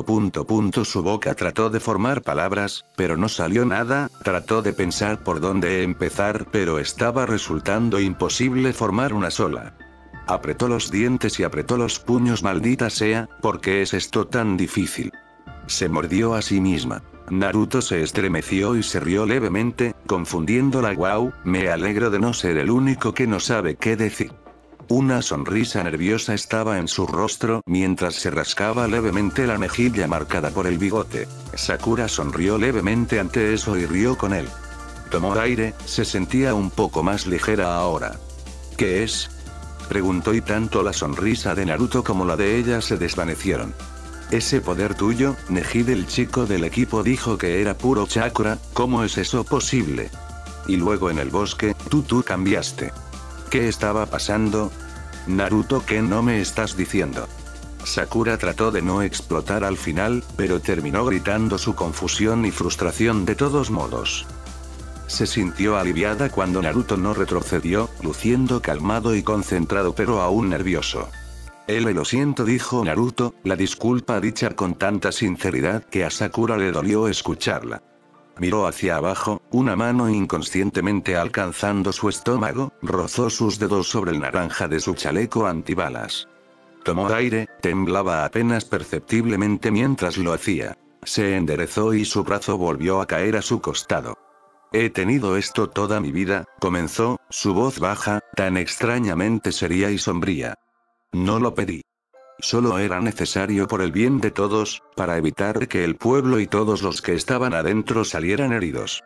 Su boca trató de formar palabras, pero no salió nada. Trató de pensar por dónde empezar, pero estaba resultando imposible formar una sola. Apretó los dientes y apretó los puños. Maldita sea, ¿por qué es esto tan difícil? Se mordió a sí misma. Naruto se estremeció y se rió levemente, confundiéndola. Wow, me alegro de no ser el único que no sabe qué decir. Una sonrisa nerviosa estaba en su rostro mientras se rascaba levemente la mejilla marcada por el bigote. Sakura sonrió levemente ante eso y rió con él. Tomó aire, se sentía un poco más ligera ahora. ¿Qué es?, preguntó y tanto la sonrisa de Naruto como la de ella se desvanecieron. Ese poder tuyo, Neji el chico del equipo dijo que era puro chakra, ¿cómo es eso posible? Y luego en el bosque, tú cambiaste. ¿Qué estaba pasando? Naruto, ¿qué no me estás diciendo? Sakura trató de no explotar al final, pero terminó gritando su confusión y frustración de todos modos. Se sintió aliviada cuando Naruto no retrocedió, luciendo calmado y concentrado pero aún nervioso. Lo siento, dijo Naruto, la disculpa dicha con tanta sinceridad que a Sakura le dolió escucharla. Miró hacia abajo, una mano inconscientemente alcanzando su estómago, rozó sus dedos sobre el naranja de su chaleco antibalas. Tomó aire, temblaba apenas perceptiblemente mientras lo hacía. Se enderezó y su brazo volvió a caer a su costado. He tenido esto toda mi vida, comenzó, su voz baja, tan extrañamente seria y sombría. No lo pedí. Solo era necesario por el bien de todos, para evitar que el pueblo y todos los que estaban adentro salieran heridos.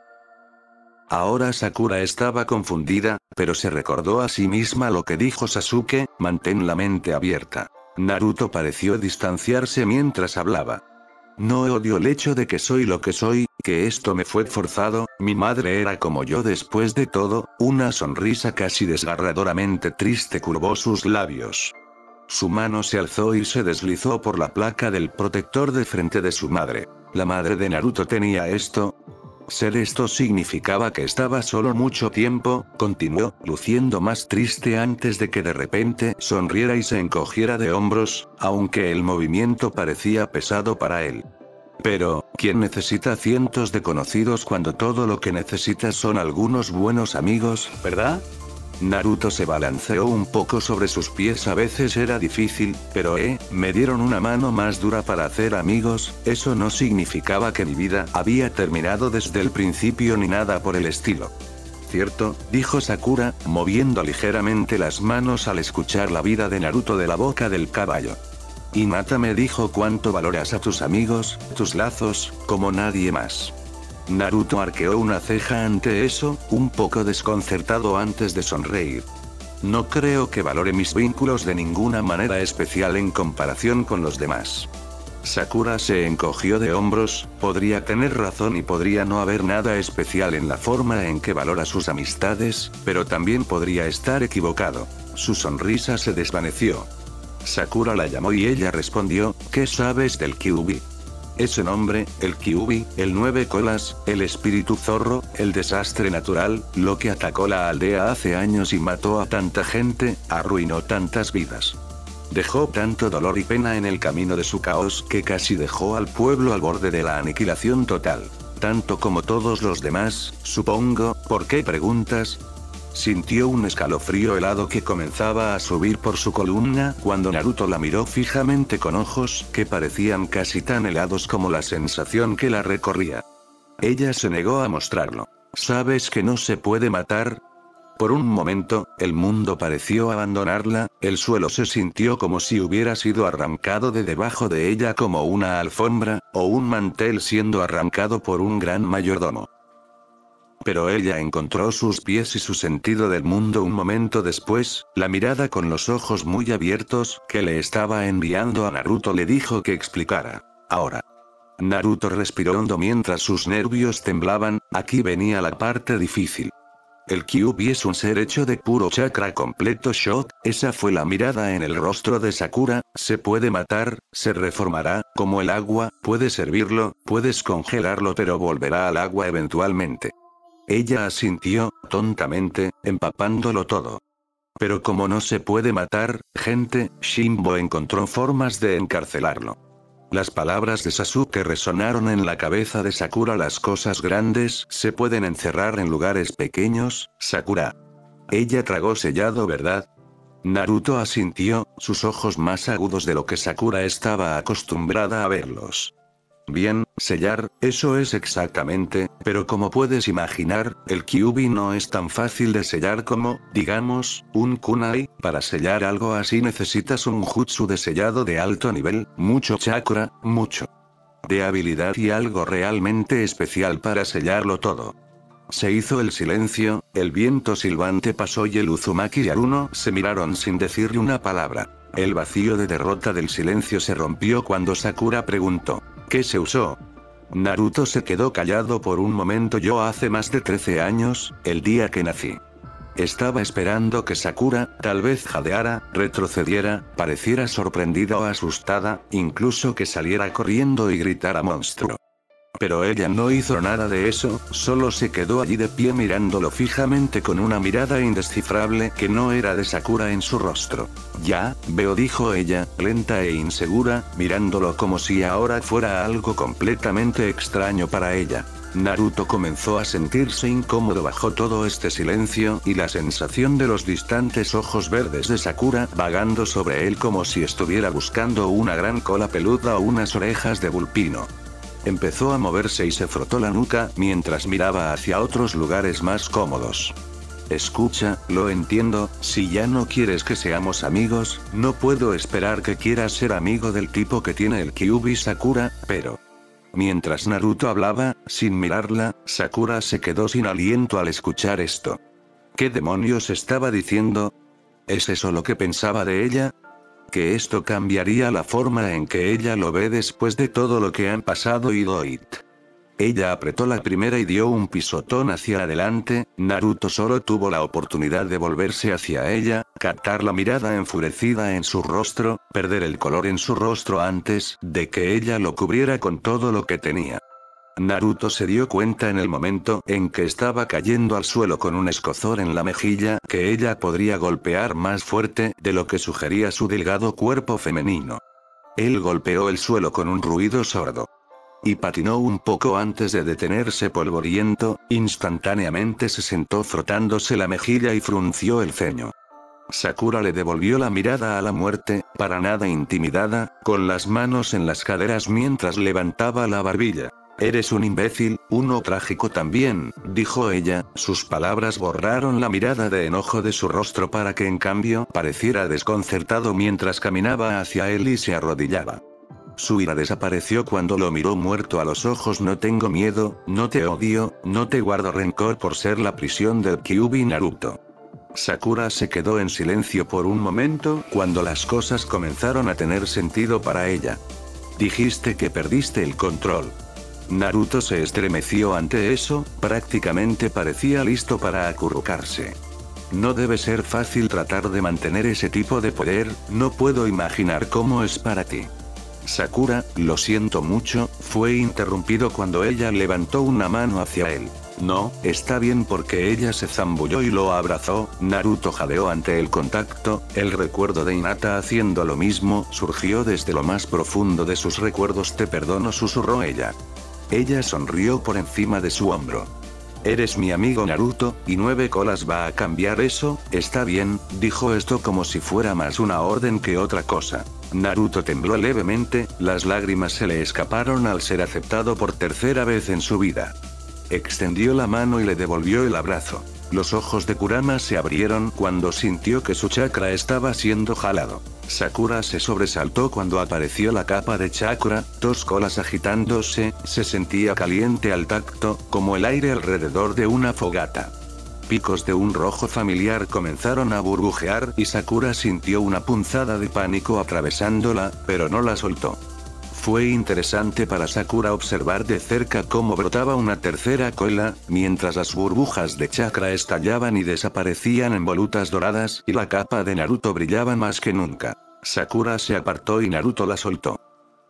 Ahora Sakura estaba confundida, pero se recordó a sí misma lo que dijo Sasuke, mantén la mente abierta. Naruto pareció distanciarse mientras hablaba. No odio el hecho de que soy lo que soy, que esto me fue forzado, mi madre era como yo después de todo, una sonrisa casi desgarradoramente triste curvó sus labios. Su mano se alzó y se deslizó por la placa del protector de frente de su madre. ¿La madre de Naruto tenía esto? Ser esto significaba que estaba solo mucho tiempo, continuó, luciendo más triste antes de que de repente sonriera y se encogiera de hombros, aunque el movimiento parecía pesado para él. Pero, ¿quién necesita cientos de conocidos cuando todo lo que necesitas son algunos buenos amigos, verdad? Naruto se balanceó un poco sobre sus pies. A veces era difícil, pero me dieron una mano más dura para hacer amigos, eso no significaba que mi vida había terminado desde el principio ni nada por el estilo. ¿Cierto?, dijo Sakura, moviendo ligeramente las manos al escuchar la vida de Naruto de la boca del caballo. Hinata me dijo cuánto valoras a tus amigos, tus lazos, como nadie más. Naruto arqueó una ceja ante eso, un poco desconcertado antes de sonreír. No creo que valore mis vínculos de ninguna manera especial en comparación con los demás. Sakura se encogió de hombros, podría tener razón y podría no haber nada especial en la forma en que valora sus amistades, pero también podría estar equivocado. Su sonrisa se desvaneció. Sakura la llamó y ella respondió, ¿qué sabes del Kyuubi? Ese nombre, el Kyuubi, el 9 colas, el espíritu zorro, el desastre natural, lo que atacó la aldea hace años y mató a tanta gente, arruinó tantas vidas. Dejó tanto dolor y pena en el camino de su caos que casi dejó al pueblo al borde de la aniquilación total. Tanto como todos los demás, supongo, ¿por qué preguntas? Sintió un escalofrío helado que comenzaba a subir por su columna cuando Naruto la miró fijamente con ojos que parecían casi tan helados como la sensación que la recorría. Ella se negó a mostrarlo. ¿Sabes que no se puede matar? Por un momento, el mundo pareció abandonarla, el suelo se sintió como si hubiera sido arrancado de debajo de ella como una alfombra, o un mantel siendo arrancado por un gran mayordomo. Pero ella encontró sus pies y su sentido del mundo un momento después, la mirada con los ojos muy abiertos que le estaba enviando a Naruto le dijo que explicara. Ahora. Naruto respiró hondo mientras sus nervios temblaban, aquí venía la parte difícil. El Kyuubi es un ser hecho de puro chakra completo shock, esa fue la mirada en el rostro de Sakura, se puede matar, se reformará, como el agua, puedes hervirlo, puedes congelarlo pero volverá al agua eventualmente. Ella asintió, tontamente, empapándolo todo. Pero como no se puede matar, gente, Shinbo encontró formas de encarcelarlo. Las palabras de Sasuke resonaron en la cabeza de Sakura. Las cosas grandes se pueden encerrar en lugares pequeños, Sakura. Ella tragó sellado, ¿verdad? Naruto asintió, sus ojos más agudos de lo que Sakura estaba acostumbrada a verlos. Bien, sellar, eso es exactamente, pero como puedes imaginar, el Kyuubi no es tan fácil de sellar como, digamos, un kunai. Para sellar algo así necesitas un jutsu de sellado de alto nivel, mucho chakra, mucho de habilidad y algo realmente especial para sellarlo todo. Se hizo el silencio, el viento silbante pasó y el Uzumaki y Aruno se miraron sin decirle una palabra. El vacío de derrota del silencio se rompió cuando Sakura preguntó: ¿qué se usó? Naruto se quedó callado por un momento. Yo hace más de 13 años, el día que nací. Estaba esperando que Sakura, tal vez jadeara, retrocediera, pareciera sorprendida o asustada, incluso que saliera corriendo y gritara monstruo. Pero ella no hizo nada de eso, solo se quedó allí de pie mirándolo fijamente con una mirada indescifrable que no era de Sakura en su rostro. Ya, veo, dijo ella, lenta e insegura, mirándolo como si ahora fuera algo completamente extraño para ella. Naruto comenzó a sentirse incómodo bajo todo este silencio y la sensación de los distantes ojos verdes de Sakura vagando sobre él como si estuviera buscando una gran cola peluda o unas orejas de vulpino. Empezó a moverse y se frotó la nuca mientras miraba hacia otros lugares más cómodos. Escucha, lo entiendo, si ya no quieres que seamos amigos, no puedo esperar que quieras ser amigo del tipo que tiene el Kyuubi Sakura, pero... Mientras Naruto hablaba, sin mirarla, Sakura se quedó sin aliento al escuchar esto. ¿Qué demonios estaba diciendo? ¿Es eso lo que pensaba de ella? ¿Que esto cambiaría la forma en que ella lo ve después de todo lo que han pasado y Doit? Ella apretó la primera y dio un pisotón hacia adelante. Naruto solo tuvo la oportunidad de volverse hacia ella, captar la mirada enfurecida en su rostro, perder el color en su rostro antes de que ella lo cubriera con todo lo que tenía. Naruto se dio cuenta en el momento en que estaba cayendo al suelo con un escozor en la mejilla que ella podría golpear más fuerte de lo que sugería su delgado cuerpo femenino. Él golpeó el suelo con un ruido sordo. Y patinó un poco antes de detenerse polvoriento, instantáneamente se sentó frotándose la mejilla y frunció el ceño. Sakura le devolvió la mirada a la muerte, para nada intimidada, con las manos en las caderas mientras levantaba la barbilla. Eres un imbécil, uno trágico también, dijo ella, sus palabras borraron la mirada de enojo de su rostro para que en cambio pareciera desconcertado mientras caminaba hacia él y se arrodillaba. Su ira desapareció cuando lo miró muerto a los ojos. No tengo miedo, no te odio, no te guardo rencor por ser la prisión del Kyuubi Naruto. Sakura se quedó en silencio por un momento cuando las cosas comenzaron a tener sentido para ella. Dijiste que perdiste el control. Naruto se estremeció ante eso, prácticamente parecía listo para acurrucarse. No debe ser fácil tratar de mantener ese tipo de poder, no puedo imaginar cómo es para ti. Sakura, lo siento mucho, fue interrumpido cuando ella levantó una mano hacia él. No, está bien porque ella se zambulló y lo abrazó. Naruto jadeó ante el contacto, el recuerdo de Hinata haciendo lo mismo surgió desde lo más profundo de sus recuerdos. Te perdono, susurró ella. Ella sonrió por encima de su hombro. Eres mi amigo Naruto, y 9 colas va a cambiar eso, está bien, dijo esto como si fuera más una orden que otra cosa. Naruto tembló levemente, las lágrimas se le escaparon al ser aceptado por tercera vez en su vida. Extendió la mano y le devolvió el abrazo. Los ojos de Kurama se abrieron cuando sintió que su chakra estaba siendo jalado. Sakura se sobresaltó cuando apareció la capa de chakra, 2 colas agitándose, se sentía caliente al tacto, como el aire alrededor de una fogata. Picos de un rojo familiar comenzaron a burbujear y Sakura sintió una punzada de pánico atravesándola, pero no la soltó. Fue interesante para Sakura observar de cerca cómo brotaba una tercera cola, mientras las burbujas de chakra estallaban y desaparecían en volutas doradas y la capa de Naruto brillaba más que nunca. Sakura se apartó y Naruto la soltó.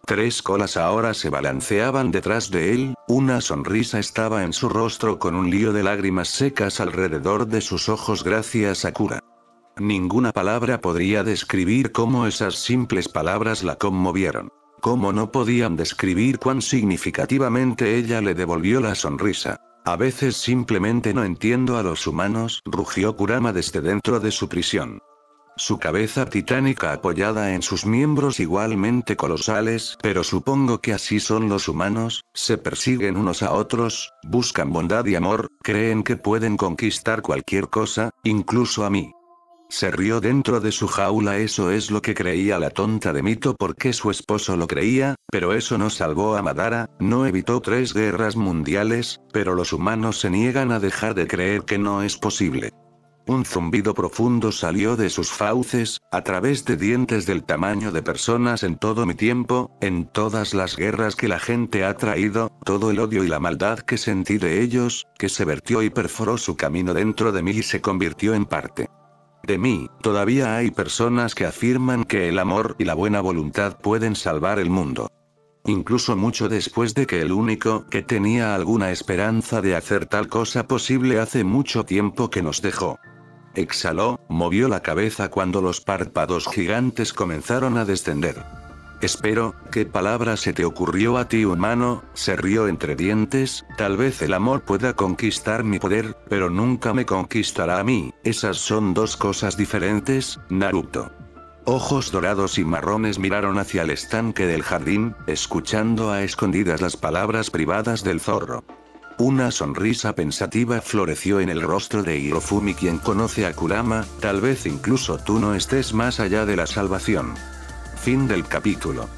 3 colas ahora se balanceaban detrás de él, una sonrisa estaba en su rostro con un lío de lágrimas secas alrededor de sus ojos. Gracias, Sakura. Ninguna palabra podría describir cómo esas simples palabras la conmovieron. Cómo no podían describir cuán significativamente ella le devolvió la sonrisa. A veces simplemente no entiendo a los humanos, rugió Kurama desde dentro de su prisión. Su cabeza titánica apoyada en sus miembros igualmente colosales, pero supongo que así son los humanos, se persiguen unos a otros, buscan bondad y amor, creen que pueden conquistar cualquier cosa, incluso a mí. Se rió dentro de su jaula. Eso es lo que creía la tonta de Mito porque su esposo lo creía, pero eso no salvó a Madara, no evitó 3 guerras mundiales, pero los humanos se niegan a dejar de creer que no es posible. Un zumbido profundo salió de sus fauces, a través de dientes del tamaño de personas en todo mi tiempo, en todas las guerras que la gente ha traído, todo el odio y la maldad que sentí de ellos, que se vertió y perforó su camino dentro de mí y se convirtió en parte de mí. Todavía hay personas que afirman que el amor y la buena voluntad pueden salvar el mundo. Incluso mucho después de que el único que tenía alguna esperanza de hacer tal cosa posible hace mucho tiempo que nos dejó. Exhaló, movió la cabeza cuando los párpados gigantes comenzaron a descender. Espero, ¿qué palabra se te ocurrió a ti, humano? Se rió entre dientes. Tal vez el amor pueda conquistar mi poder, pero nunca me conquistará a mí. Esas son dos cosas diferentes, Naruto. Ojos dorados y marrones miraron hacia el estanque del jardín, escuchando a escondidas las palabras privadas del zorro. Una sonrisa pensativa floreció en el rostro de Hirofumi, quien conoce a Kurama, tal vez incluso tú no estés más allá de la salvación. Fin del capítulo.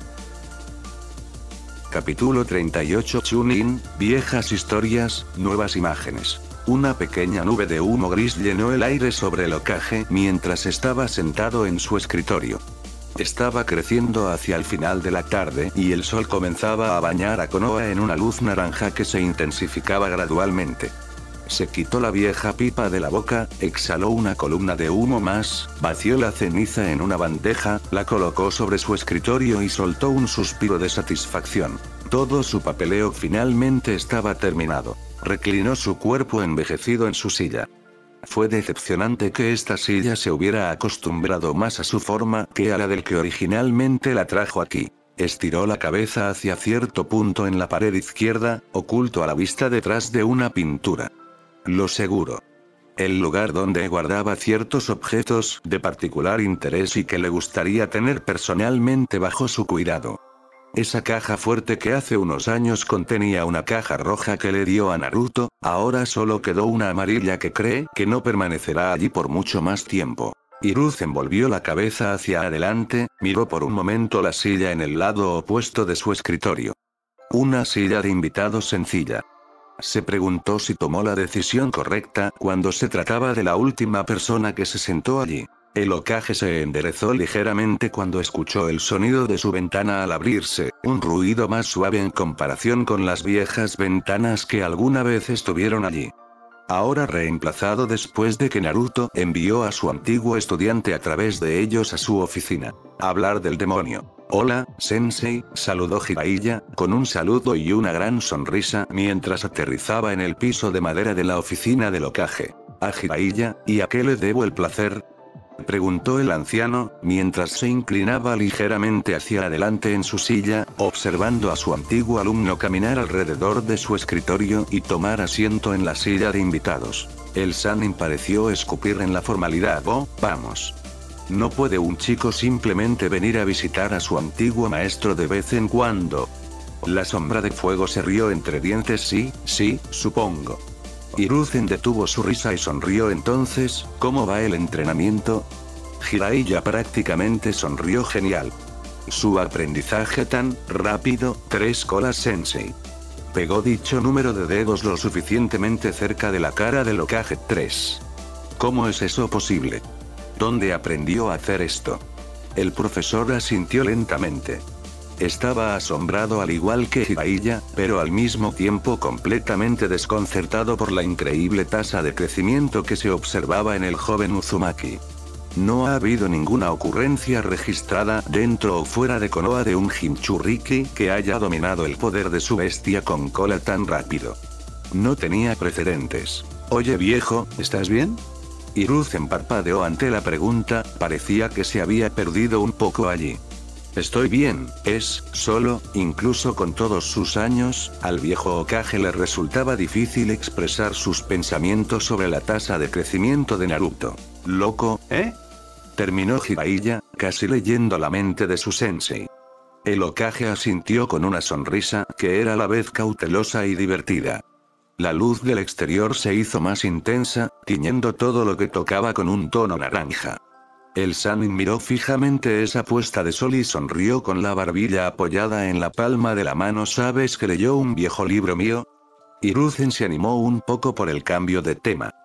Capítulo 38. Chunin, viejas historias, nuevas imágenes. Una pequeña nube de humo gris llenó el aire sobre el Hokage mientras estaba sentado en su escritorio. Estaba creciendo hacia el final de la tarde y el sol comenzaba a bañar a Konoha en una luz naranja que se intensificaba gradualmente. Se quitó la vieja pipa de la boca, exhaló una columna de humo más, vació la ceniza en una bandeja, la colocó sobre su escritorio y soltó un suspiro de satisfacción. Todo su papeleo finalmente estaba terminado. Reclinó su cuerpo envejecido en su silla. Fue decepcionante que esta silla se hubiera acostumbrado más a su forma que a la del que originalmente la trajo aquí. Estiró la cabeza hacia cierto punto en la pared izquierda, oculto a la vista detrás de una pintura. Lo seguro. El lugar donde guardaba ciertos objetos de particular interés y que le gustaría tener personalmente bajo su cuidado. Esa caja fuerte que hace unos años contenía una caja roja que le dio a Naruto, ahora solo quedó una amarilla que cree que no permanecerá allí por mucho más tiempo. Hiruzen volvió la cabeza hacia adelante, miró por un momento la silla en el lado opuesto de su escritorio. Una silla de invitados sencilla. Se preguntó si tomó la decisión correcta cuando se trataba de la última persona que se sentó allí. El Hokage se enderezó ligeramente cuando escuchó el sonido de su ventana al abrirse, un ruido más suave en comparación con las viejas ventanas que alguna vez estuvieron allí. Ahora reemplazado después de que Naruto envió a su antiguo estudiante a través de ellos a su oficina. Hablar del demonio. Hola, Sensei, saludó Jiraiya, con un saludo y una gran sonrisa mientras aterrizaba en el piso de madera de la oficina del Hokage. A Jiraiya, ¿y a qué le debo el placer?, preguntó el anciano, mientras se inclinaba ligeramente hacia adelante en su silla, observando a su antiguo alumno caminar alrededor de su escritorio y tomar asiento en la silla de invitados. El Sannin pareció escupir en la formalidad. Oh, vamos. ¿No puede un chico simplemente venir a visitar a su antiguo maestro de vez en cuando? La sombra de fuego se rió entre dientes. Sí, supongo. Hiruzen detuvo su risa y sonrió. Entonces, ¿cómo va el entrenamiento? Jiraiya prácticamente sonrió. Genial. Su aprendizaje tan rápido. 3 colas Sensei. Pegó dicho número de dedos lo suficientemente cerca de la cara del Hokage. 3. ¿Cómo es eso posible? ¿Dónde aprendió a hacer esto? El profesor asintió lentamente. Estaba asombrado al igual que Jiraiya, pero al mismo tiempo completamente desconcertado por la increíble tasa de crecimiento que se observaba en el joven Uzumaki. No ha habido ninguna ocurrencia registrada dentro o fuera de Konoha de un Jinchuriki que haya dominado el poder de su bestia con cola tan rápido. No tenía precedentes. Oye viejo, ¿estás bien? Hiruzen parpadeó ante la pregunta, parecía que se había perdido un poco allí. Estoy bien, solo, incluso con todos sus años, al viejo Hokage le resultaba difícil expresar sus pensamientos sobre la tasa de crecimiento de Naruto. ¿Loco, eh? Terminó Jiraiya, casi leyendo la mente de su sensei. El Hokage asintió con una sonrisa que era a la vez cautelosa y divertida. La luz del exterior se hizo más intensa, tiñendo todo lo que tocaba con un tono naranja. El Sannin miró fijamente esa puesta de sol y sonrió con la barbilla apoyada en la palma de la mano. ¿Sabes que leyó un viejo libro mío? Hiruzen se animó un poco por el cambio de tema.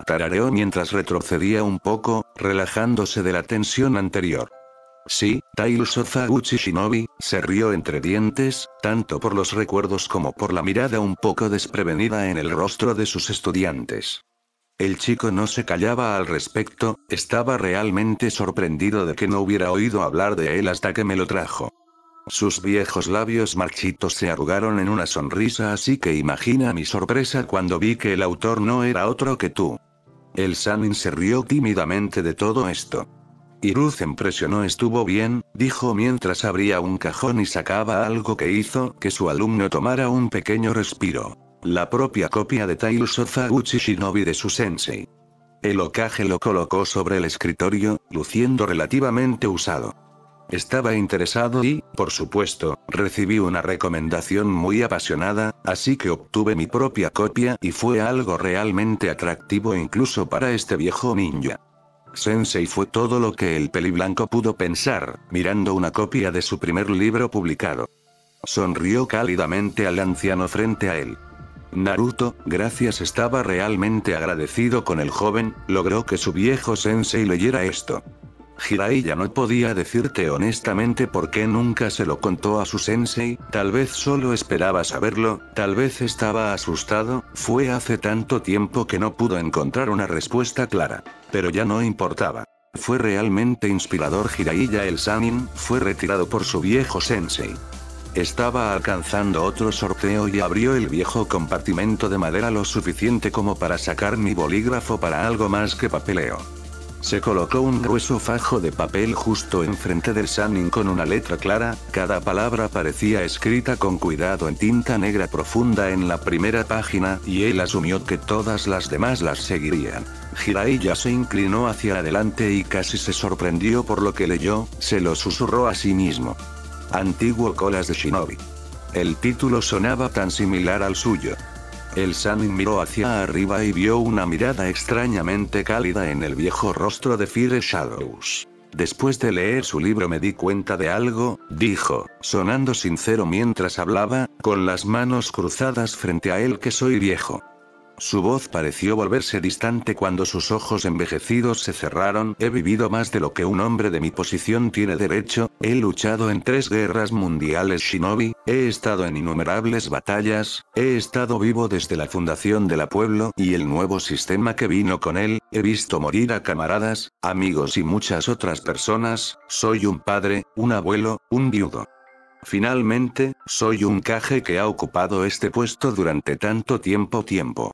tarareó mientras retrocedía un poco, relajándose de la tensión anterior. Sí, Taiyu Sofaguchi Shinobi, se rió entre dientes, tanto por los recuerdos como por la mirada un poco desprevenida en el rostro de sus estudiantes. El chico no se callaba al respecto, estaba realmente sorprendido de que no hubiera oído hablar de él hasta que me lo trajo. Sus viejos labios marchitos se arrugaron en una sonrisa, así que imagina mi sorpresa cuando vi que el autor no era otro que tú. El Sannin se rió tímidamente de todo esto. Hiruzen presionó. Estuvo bien, dijo mientras abría un cajón y sacaba algo que hizo que su alumno tomara un pequeño respiro. La propia copia de Taiyu Sofaguchi Shinobi de su sensei. El Hokage lo colocó sobre el escritorio, luciendo relativamente usado. Estaba interesado y, por supuesto, recibí una recomendación muy apasionada, así que obtuve mi propia copia y fue algo realmente atractivo incluso para este viejo ninja. Sensei fue todo lo que el peliblanco pudo pensar, mirando una copia de su primer libro publicado. Sonrió cálidamente al anciano frente a él. Naruto, gracias. Estaba realmente agradecido con el joven, logró que su viejo sensei leyera esto. Jiraiya no podía decirte honestamente por qué nunca se lo contó a su sensei, tal vez solo esperaba saberlo, tal vez estaba asustado, fue hace tanto tiempo que no pudo encontrar una respuesta clara. Pero ya no importaba. Fue realmente inspirador. Jiraiya el Sannin fue retirado por su viejo sensei. Estaba alcanzando otro sorteo y abrió el viejo compartimento de madera lo suficiente como para sacar mi bolígrafo para algo más que papeleo. Se colocó un grueso fajo de papel justo enfrente del Sannin con una letra clara, cada palabra parecía escrita con cuidado en tinta negra profunda en la primera página, y él asumió que todas las demás las seguirían. Jiraiya se inclinó hacia adelante y casi se sorprendió por lo que leyó, se lo susurró a sí mismo. Antiguo Colas de Shinobi. El título sonaba tan similar al suyo. El Sannin miró hacia arriba y vio una mirada extrañamente cálida en el viejo rostro de Fire Shadows. Después de leer su libro me di cuenta de algo, dijo, sonando sincero mientras hablaba, con las manos cruzadas frente a él, que soy viejo. Su voz pareció volverse distante cuando sus ojos envejecidos se cerraron. He vivido más de lo que un hombre de mi posición tiene derecho, he luchado en 3 guerras mundiales Shinobi, he estado en innumerables batallas, he estado vivo desde la fundación del pueblo y el nuevo sistema que vino con él, he visto morir a camaradas, amigos y muchas otras personas, soy un padre, un abuelo, un viudo. Finalmente, soy un Hokage que ha ocupado este puesto durante tanto tiempo.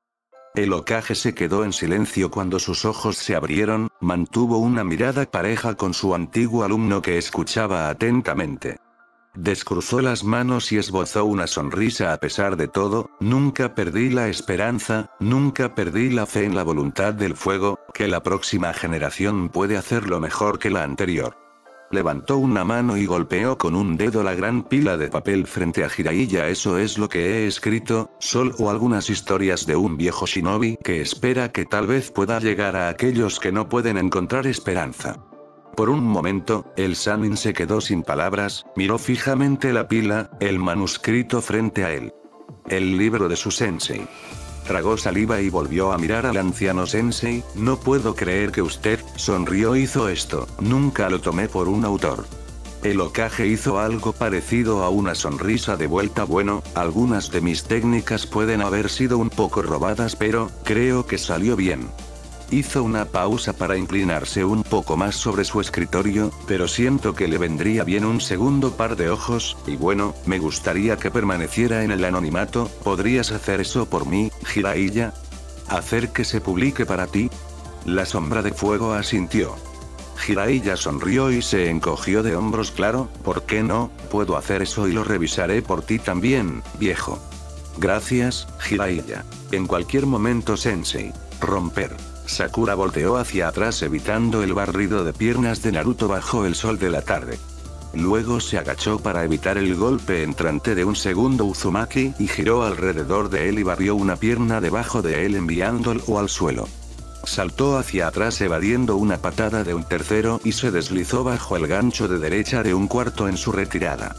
El Hokage se quedó en silencio cuando sus ojos se abrieron, mantuvo una mirada pareja con su antiguo alumno que escuchaba atentamente. Descruzó las manos y esbozó una sonrisa. A pesar de todo, nunca perdí la esperanza, nunca perdí la fe en la voluntad del fuego, que la próxima generación puede hacerlo mejor que la anterior. Levantó una mano y golpeó con un dedo la gran pila de papel frente a Jiraiya. Eso es lo que he escrito, solo algunas historias de un viejo shinobi que espera que tal vez pueda llegar a aquellos que no pueden encontrar esperanza. Por un momento, el Sannin se quedó sin palabras, miró fijamente la pila, el manuscrito frente a él. El libro de su sensei. Tragó saliva y volvió a mirar al anciano sensei. No puedo creer que usted, sonrió, hizo esto, nunca lo tomé por un autor. El Hokage hizo algo parecido a una sonrisa de vuelta. Bueno, algunas de mis técnicas pueden haber sido un poco robadas, pero, creo que salió bien. Hizo una pausa para inclinarse un poco más sobre su escritorio, pero siento que le vendría bien un segundo par de ojos, y bueno, me gustaría que permaneciera en el anonimato. ¿Podrías hacer eso por mí, Jiraiya? ¿Hacer que se publique para ti? La sombra de fuego asintió. Jiraiya sonrió y se encogió de hombros. Claro, ¿por qué no? Puedo hacer eso y lo revisaré por ti también, viejo. Gracias, Jiraiya. En cualquier momento, sensei. Romper. Sakura volteó hacia atrás evitando el barrido de piernas de Naruto bajo el sol de la tarde. Luego se agachó para evitar el golpe entrante de un segundo Uzumaki y giró alrededor de él y barrió una pierna debajo de él enviándolo al suelo. Saltó hacia atrás evadiendo una patada de un tercero y se deslizó bajo el gancho de derecha de un cuarto en su retirada.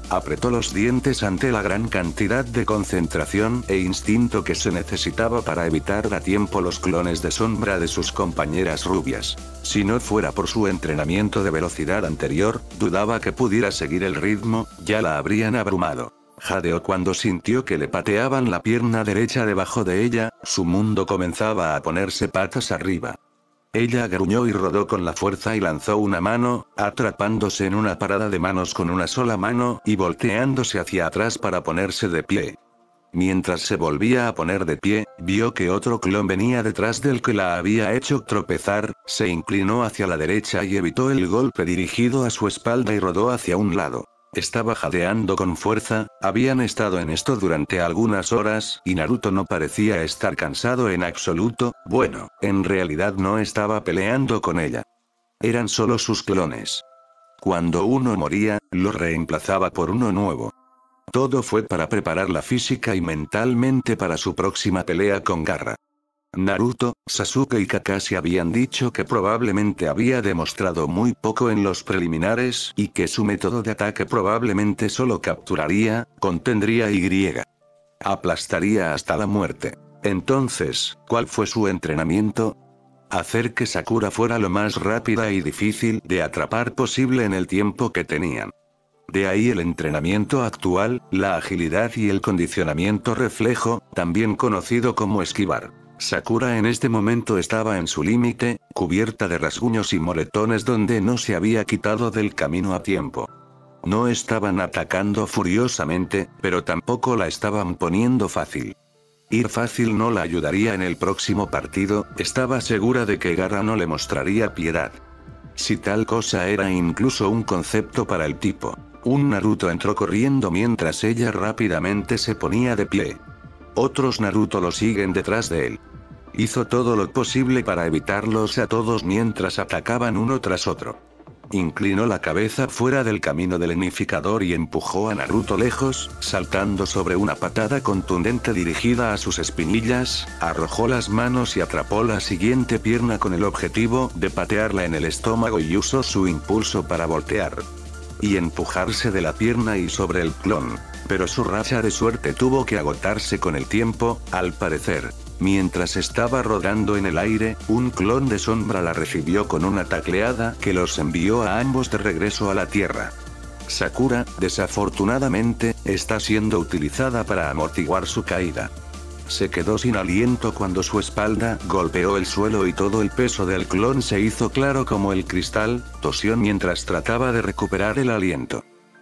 Apretó los dientes ante la gran cantidad de concentración e instinto que se necesitaba para evitar a tiempo los clones de sombra de sus compañeras rubias. Si no fuera por su entrenamiento de velocidad anterior, dudaba que pudiera seguir el ritmo, ya la habrían abrumado. Jadeó cuando sintió que le pateaban la pierna derecha debajo de ella, su mundo comenzaba a ponerse patas arriba. Ella gruñó y rodó con la fuerza y lanzó una mano, atrapándose en una parada de manos con una sola mano y volteándose hacia atrás para ponerse de pie. Mientras se volvía a poner de pie, vio que otro clon venía detrás del que la había hecho tropezar, se inclinó hacia la derecha y evitó el golpe dirigido a su espalda y rodó hacia un lado. Estaba jadeando con fuerza, habían estado en esto durante algunas horas, y Naruto no parecía estar cansado en absoluto. Bueno, en realidad no estaba peleando con ella. Eran solo sus clones. Cuando uno moría, lo reemplazaba por uno nuevo. Todo fue para prepararla física y mentalmente para su próxima pelea con Gaara. Naruto, Sasuke y Kakashi habían dicho que probablemente había demostrado muy poco en los preliminares y que su método de ataque probablemente solo capturaría, contendría y aplastaría hasta la muerte. Entonces, ¿cuál fue su entrenamiento? Hacer que Sakura fuera lo más rápida y difícil de atrapar posible en el tiempo que tenían. De ahí el entrenamiento actual, la agilidad y el condicionamiento reflejo, también conocido como esquivar. Sakura en este momento estaba en su límite, cubierta de rasguños y moretones donde no se había quitado del camino a tiempo. No estaban atacando furiosamente, pero tampoco la estaban poniendo fácil. Ir fácil no la ayudaría en el próximo partido, estaba segura de que Gaara no le mostraría piedad. Si tal cosa era incluso un concepto para el tipo. Un Naruto entró corriendo mientras ella rápidamente se ponía de pie. Otros Naruto lo siguen detrás de él. Hizo todo lo posible para evitarlos a todos mientras atacaban uno tras otro. Inclinó la cabeza fuera del camino del unificador y empujó a Naruto lejos, saltando sobre una patada contundente dirigida a sus espinillas, arrojó las manos y atrapó la siguiente pierna con el objetivo de patearla en el estómago y usó su impulso para voltear y empujarse de la pierna y sobre el clon. Pero su racha de suerte tuvo que agotarse con el tiempo, al parecer. Mientras estaba rodando en el aire, un clon de sombra la recibió con una tacleada que los envió a ambos de regreso a la tierra. Sakura, desafortunadamente, está siendo utilizada para amortiguar su caída. Se quedó sin aliento cuando su espalda golpeó el suelo y todo el peso del clon se hizo claro como el cristal, tosió mientras trataba de recuperar el aliento.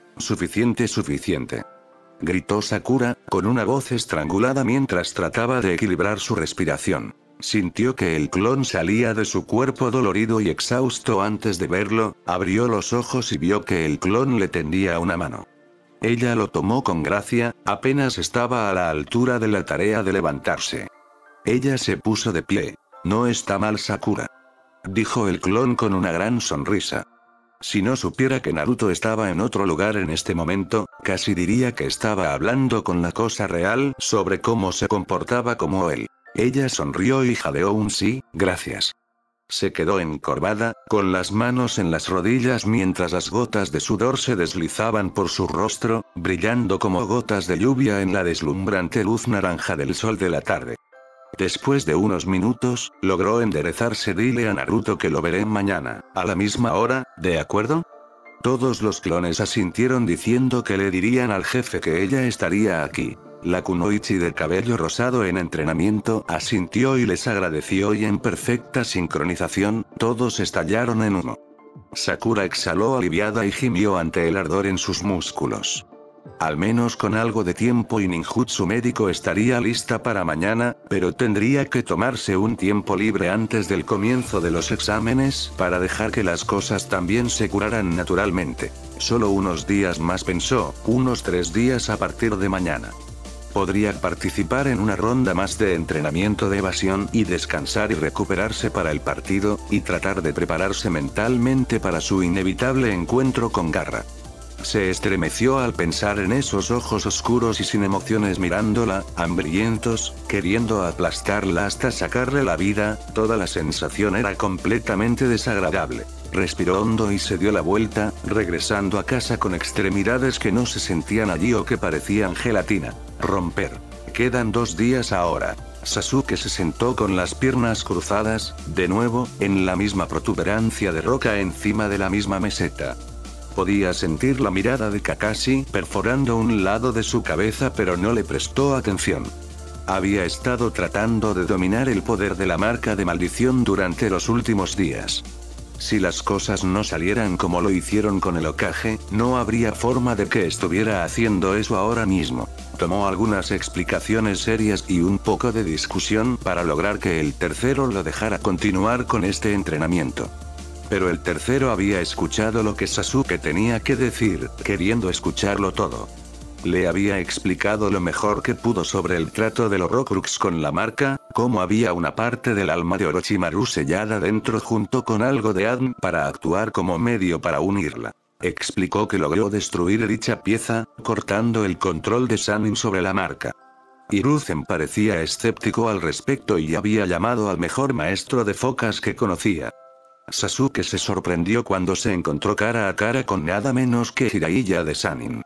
Suficiente. Gritó Sakura, con una voz estrangulada mientras trataba de equilibrar su respiración. Sintió que el clon salía de su cuerpo dolorido y exhausto antes de verlo, abrió los ojos y vio que el clon le tendía una mano. Ella lo tomó con gracia, apenas estaba a la altura de la tarea de levantarse. Ella se puso de pie. No está mal Sakura, dijo el clon con una gran sonrisa. Si no supiera que Naruto estaba en otro lugar en este momento, casi diría que estaba hablando con la cosa real sobre cómo se comportaba como él. Ella sonrió y jadeó un sí, gracias. Se quedó encorvada, con las manos en las rodillas mientras las gotas de sudor se deslizaban por su rostro, brillando como gotas de lluvia en la deslumbrante luz naranja del sol de la tarde. Después de unos minutos, logró enderezarse. Dile a Naruto que lo veré mañana, a la misma hora, ¿de acuerdo? Todos los clones asintieron diciendo que le dirían al jefe que ella estaría aquí. La kunoichi de cabello rosado en entrenamiento asintió y les agradeció y en perfecta sincronización, todos estallaron en humo. Sakura exhaló aliviada y gimió ante el ardor en sus músculos. Al menos con algo de tiempo y ninjutsu médico estaría lista para mañana, pero tendría que tomarse un tiempo libre antes del comienzo de los exámenes para dejar que las cosas también se curaran naturalmente. Solo unos días más pensó, unos 3 días a partir de mañana. Podría participar en una ronda más de entrenamiento de evasión y descansar y recuperarse para el partido, y tratar de prepararse mentalmente para su inevitable encuentro con Gaara. Se estremeció al pensar en esos ojos oscuros y sin emociones mirándola, hambrientos, queriendo aplastarla hasta sacarle la vida. Toda la sensación era completamente desagradable. Respiró hondo y se dio la vuelta, regresando a casa con extremidades que no se sentían allí o que parecían gelatina. Romper. Quedan 2 días ahora. Sasuke se sentó con las piernas cruzadas, de nuevo, en la misma protuberancia de roca encima de la misma meseta. Podía sentir la mirada de Kakashi perforando un lado de su cabeza, pero no le prestó atención. Había estado tratando de dominar el poder de la marca de maldición durante los últimos días. Si las cosas no salieran como lo hicieron con el Hokage, no habría forma de que estuviera haciendo eso ahora mismo. Tomó algunas explicaciones serias y un poco de discusión para lograr que el tercero lo dejara continuar con este entrenamiento. Pero el tercero había escuchado lo que Sasuke tenía que decir, queriendo escucharlo todo. Le había explicado lo mejor que pudo sobre el trato de los Horcrux con la marca, cómo había una parte del alma de Orochimaru sellada dentro junto con algo de Adn para actuar como medio para unirla. Explicó que logró destruir dicha pieza, cortando el control de Sannin sobre la marca. Hiruzen parecía escéptico al respecto y había llamado al mejor maestro de focas que conocía. Sasuke se sorprendió cuando se encontró cara a cara con nada menos que Jiraiya de Sannin.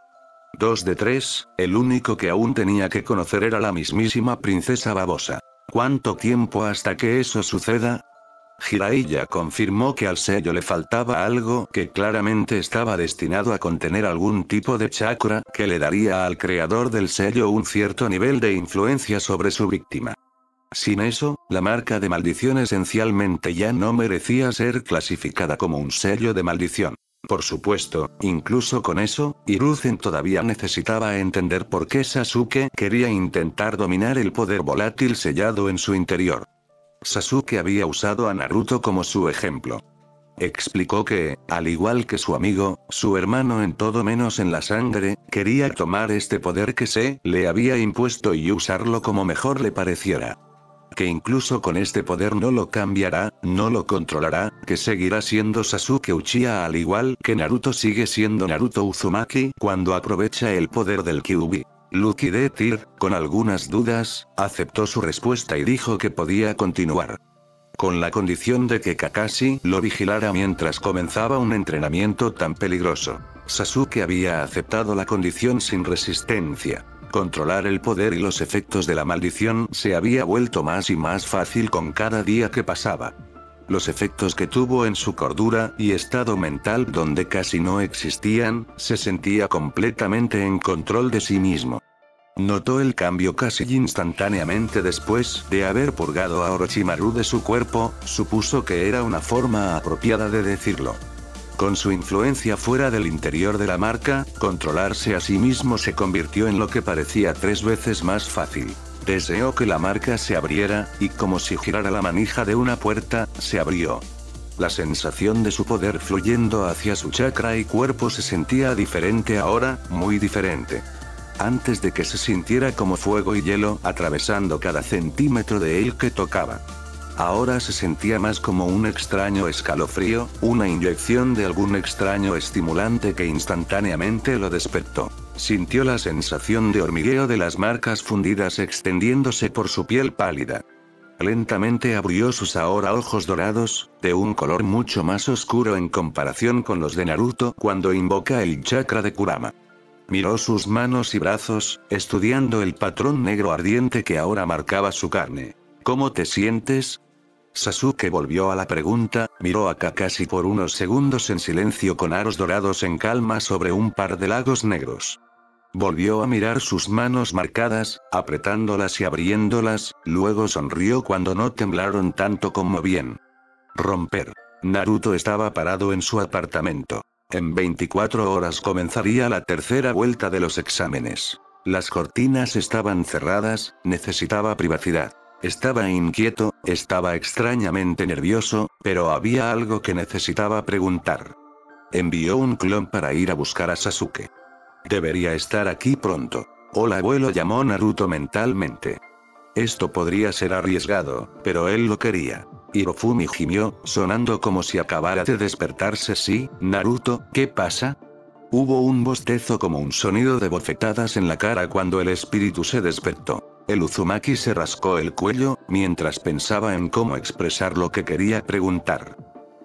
2 de 3, el único que aún tenía que conocer era la mismísima princesa babosa. ¿Cuánto tiempo hasta que eso suceda? Jiraiya confirmó que al sello le faltaba algo que claramente estaba destinado a contener algún tipo de chakra que le daría al creador del sello un cierto nivel de influencia sobre su víctima. Sin eso, la marca de maldición esencialmente ya no merecía ser clasificada como un sello de maldición. Por supuesto, incluso con eso, Hiruzen todavía necesitaba entender por qué Sasuke quería intentar dominar el poder volátil sellado en su interior. Sasuke había usado a Naruto como su ejemplo. Explicó que, al igual que su amigo, su hermano en todo menos en la sangre, quería tomar este poder que se le había impuesto y usarlo como mejor le pareciera. Que incluso con este poder no lo cambiará, no lo controlará, que seguirá siendo Sasuke Uchiha al igual que Naruto sigue siendo Naruto Uzumaki cuando aprovecha el poder del Kyuubi. Lucky D. Tear, con algunas dudas, aceptó su respuesta y dijo que podía continuar. Con la condición de que Kakashi lo vigilara mientras comenzaba un entrenamiento tan peligroso. Sasuke había aceptado la condición sin resistencia. Controlar el poder y los efectos de la maldición se había vuelto más y más fácil con cada día que pasaba. Los efectos que tuvo en su cordura y estado mental donde casi no existían, se sentía completamente en control de sí mismo. Notó el cambio casi instantáneamente después de haber purgado a Orochimaru de su cuerpo, supuso que era una forma apropiada de decirlo. Con su influencia fuera del interior de la marca, controlarse a sí mismo se convirtió en lo que parecía 3 veces más fácil. Deseó que la marca se abriera, y como si girara la manija de una puerta, se abrió. La sensación de su poder fluyendo hacia su chakra y cuerpo se sentía diferente ahora, muy diferente. Antes de que se sintiera como fuego y hielo atravesando cada centímetro de él que tocaba. Ahora se sentía más como un extraño escalofrío, una inyección de algún extraño estimulante que instantáneamente lo despertó. Sintió la sensación de hormigueo de las marcas fundidas extendiéndose por su piel pálida. Lentamente abrió sus ahora ojos dorados, de un color mucho más oscuro en comparación con los de Naruto cuando invoca el chakra de Kurama. Miró sus manos y brazos, estudiando el patrón negro ardiente que ahora marcaba su carne. ¿Cómo te sientes? Sasuke volvió a la pregunta, miró a Kakashi por unos segundos en silencio con aros dorados en calma sobre un par de lagos negros. Volvió a mirar sus manos marcadas, apretándolas y abriéndolas, luego sonrió cuando no temblaron tanto como bien. Romper. Naruto estaba parado en su apartamento. En 24 horas comenzaría la tercera vuelta de los exámenes. Las cortinas estaban cerradas, necesitaba privacidad. Estaba inquieto, estaba extrañamente nervioso, pero había algo que necesitaba preguntar. Envió un clon para ir a buscar a Sasuke. Debería estar aquí pronto. Hola abuelo, llamó Naruto mentalmente. Esto podría ser arriesgado, pero él lo quería. Hirofumi gimió, sonando como si acabara de despertarse. Sí, Naruto, ¿qué pasa? Hubo un bostezo como un sonido de bofetadas en la cara cuando el espíritu se despertó. El Uzumaki se rascó el cuello, mientras pensaba en cómo expresar lo que quería preguntar.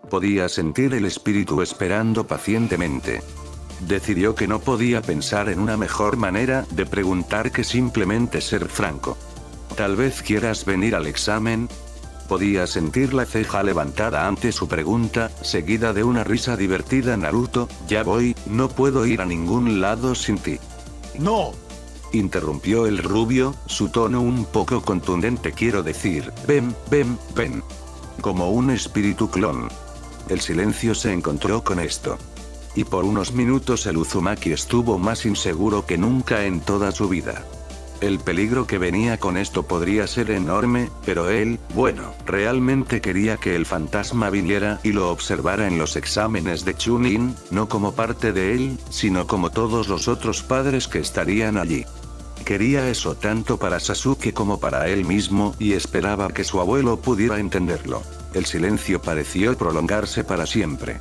Podía sentir el espíritu esperando pacientemente. Decidió que no podía pensar en una mejor manera de preguntar que simplemente ser franco. ¿Tal vez quieras venir al examen? Podía sentir la ceja levantada ante su pregunta, seguida de una risa divertida. Naruto, ya voy, no puedo ir a ningún lado sin ti. ¡No! Interrumpió el rubio, su tono un poco contundente. Quiero decir, ven, ven, ven. Como un espíritu clon. El silencio se encontró con esto. Y por unos minutos el Uzumaki estuvo más inseguro que nunca en toda su vida. El peligro que venía con esto podría ser enorme, pero él, bueno, realmente quería que el fantasma viniera y lo observara en los exámenes de Chunin, no como parte de él, sino como todos los otros padres que estarían allí. Quería eso tanto para Sasuke como para él mismo, y esperaba que su abuelo pudiera entenderlo. El silencio pareció prolongarse para siempre.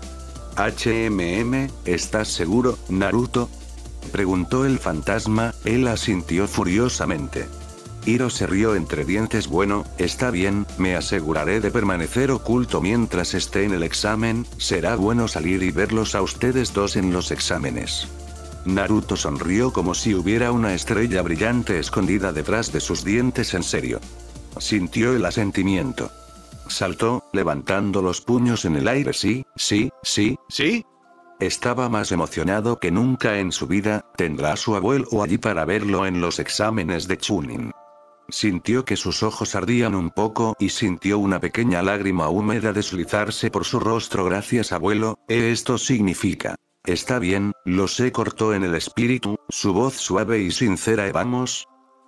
¿Estás seguro, Naruto?, preguntó el fantasma. Él asintió furiosamente. Hiro se rió entre dientes. Bueno, está bien, me aseguraré de permanecer oculto mientras esté en el examen. Será bueno salir y verlos a ustedes dos en los exámenes. Naruto sonrió como si hubiera una estrella brillante escondida detrás de sus dientes. En serio. Sintió el asentimiento. Saltó, levantando los puños en el aire. Sí, sí, sí, sí. Estaba más emocionado que nunca en su vida. Tendrá a su abuelo allí para verlo en los exámenes de Chunin. Sintió que sus ojos ardían un poco y sintió una pequeña lágrima húmeda deslizarse por su rostro. Gracias, abuelo, esto significa. Está bien, lo sé, cortó en el espíritu, su voz suave y sincera. Vamos.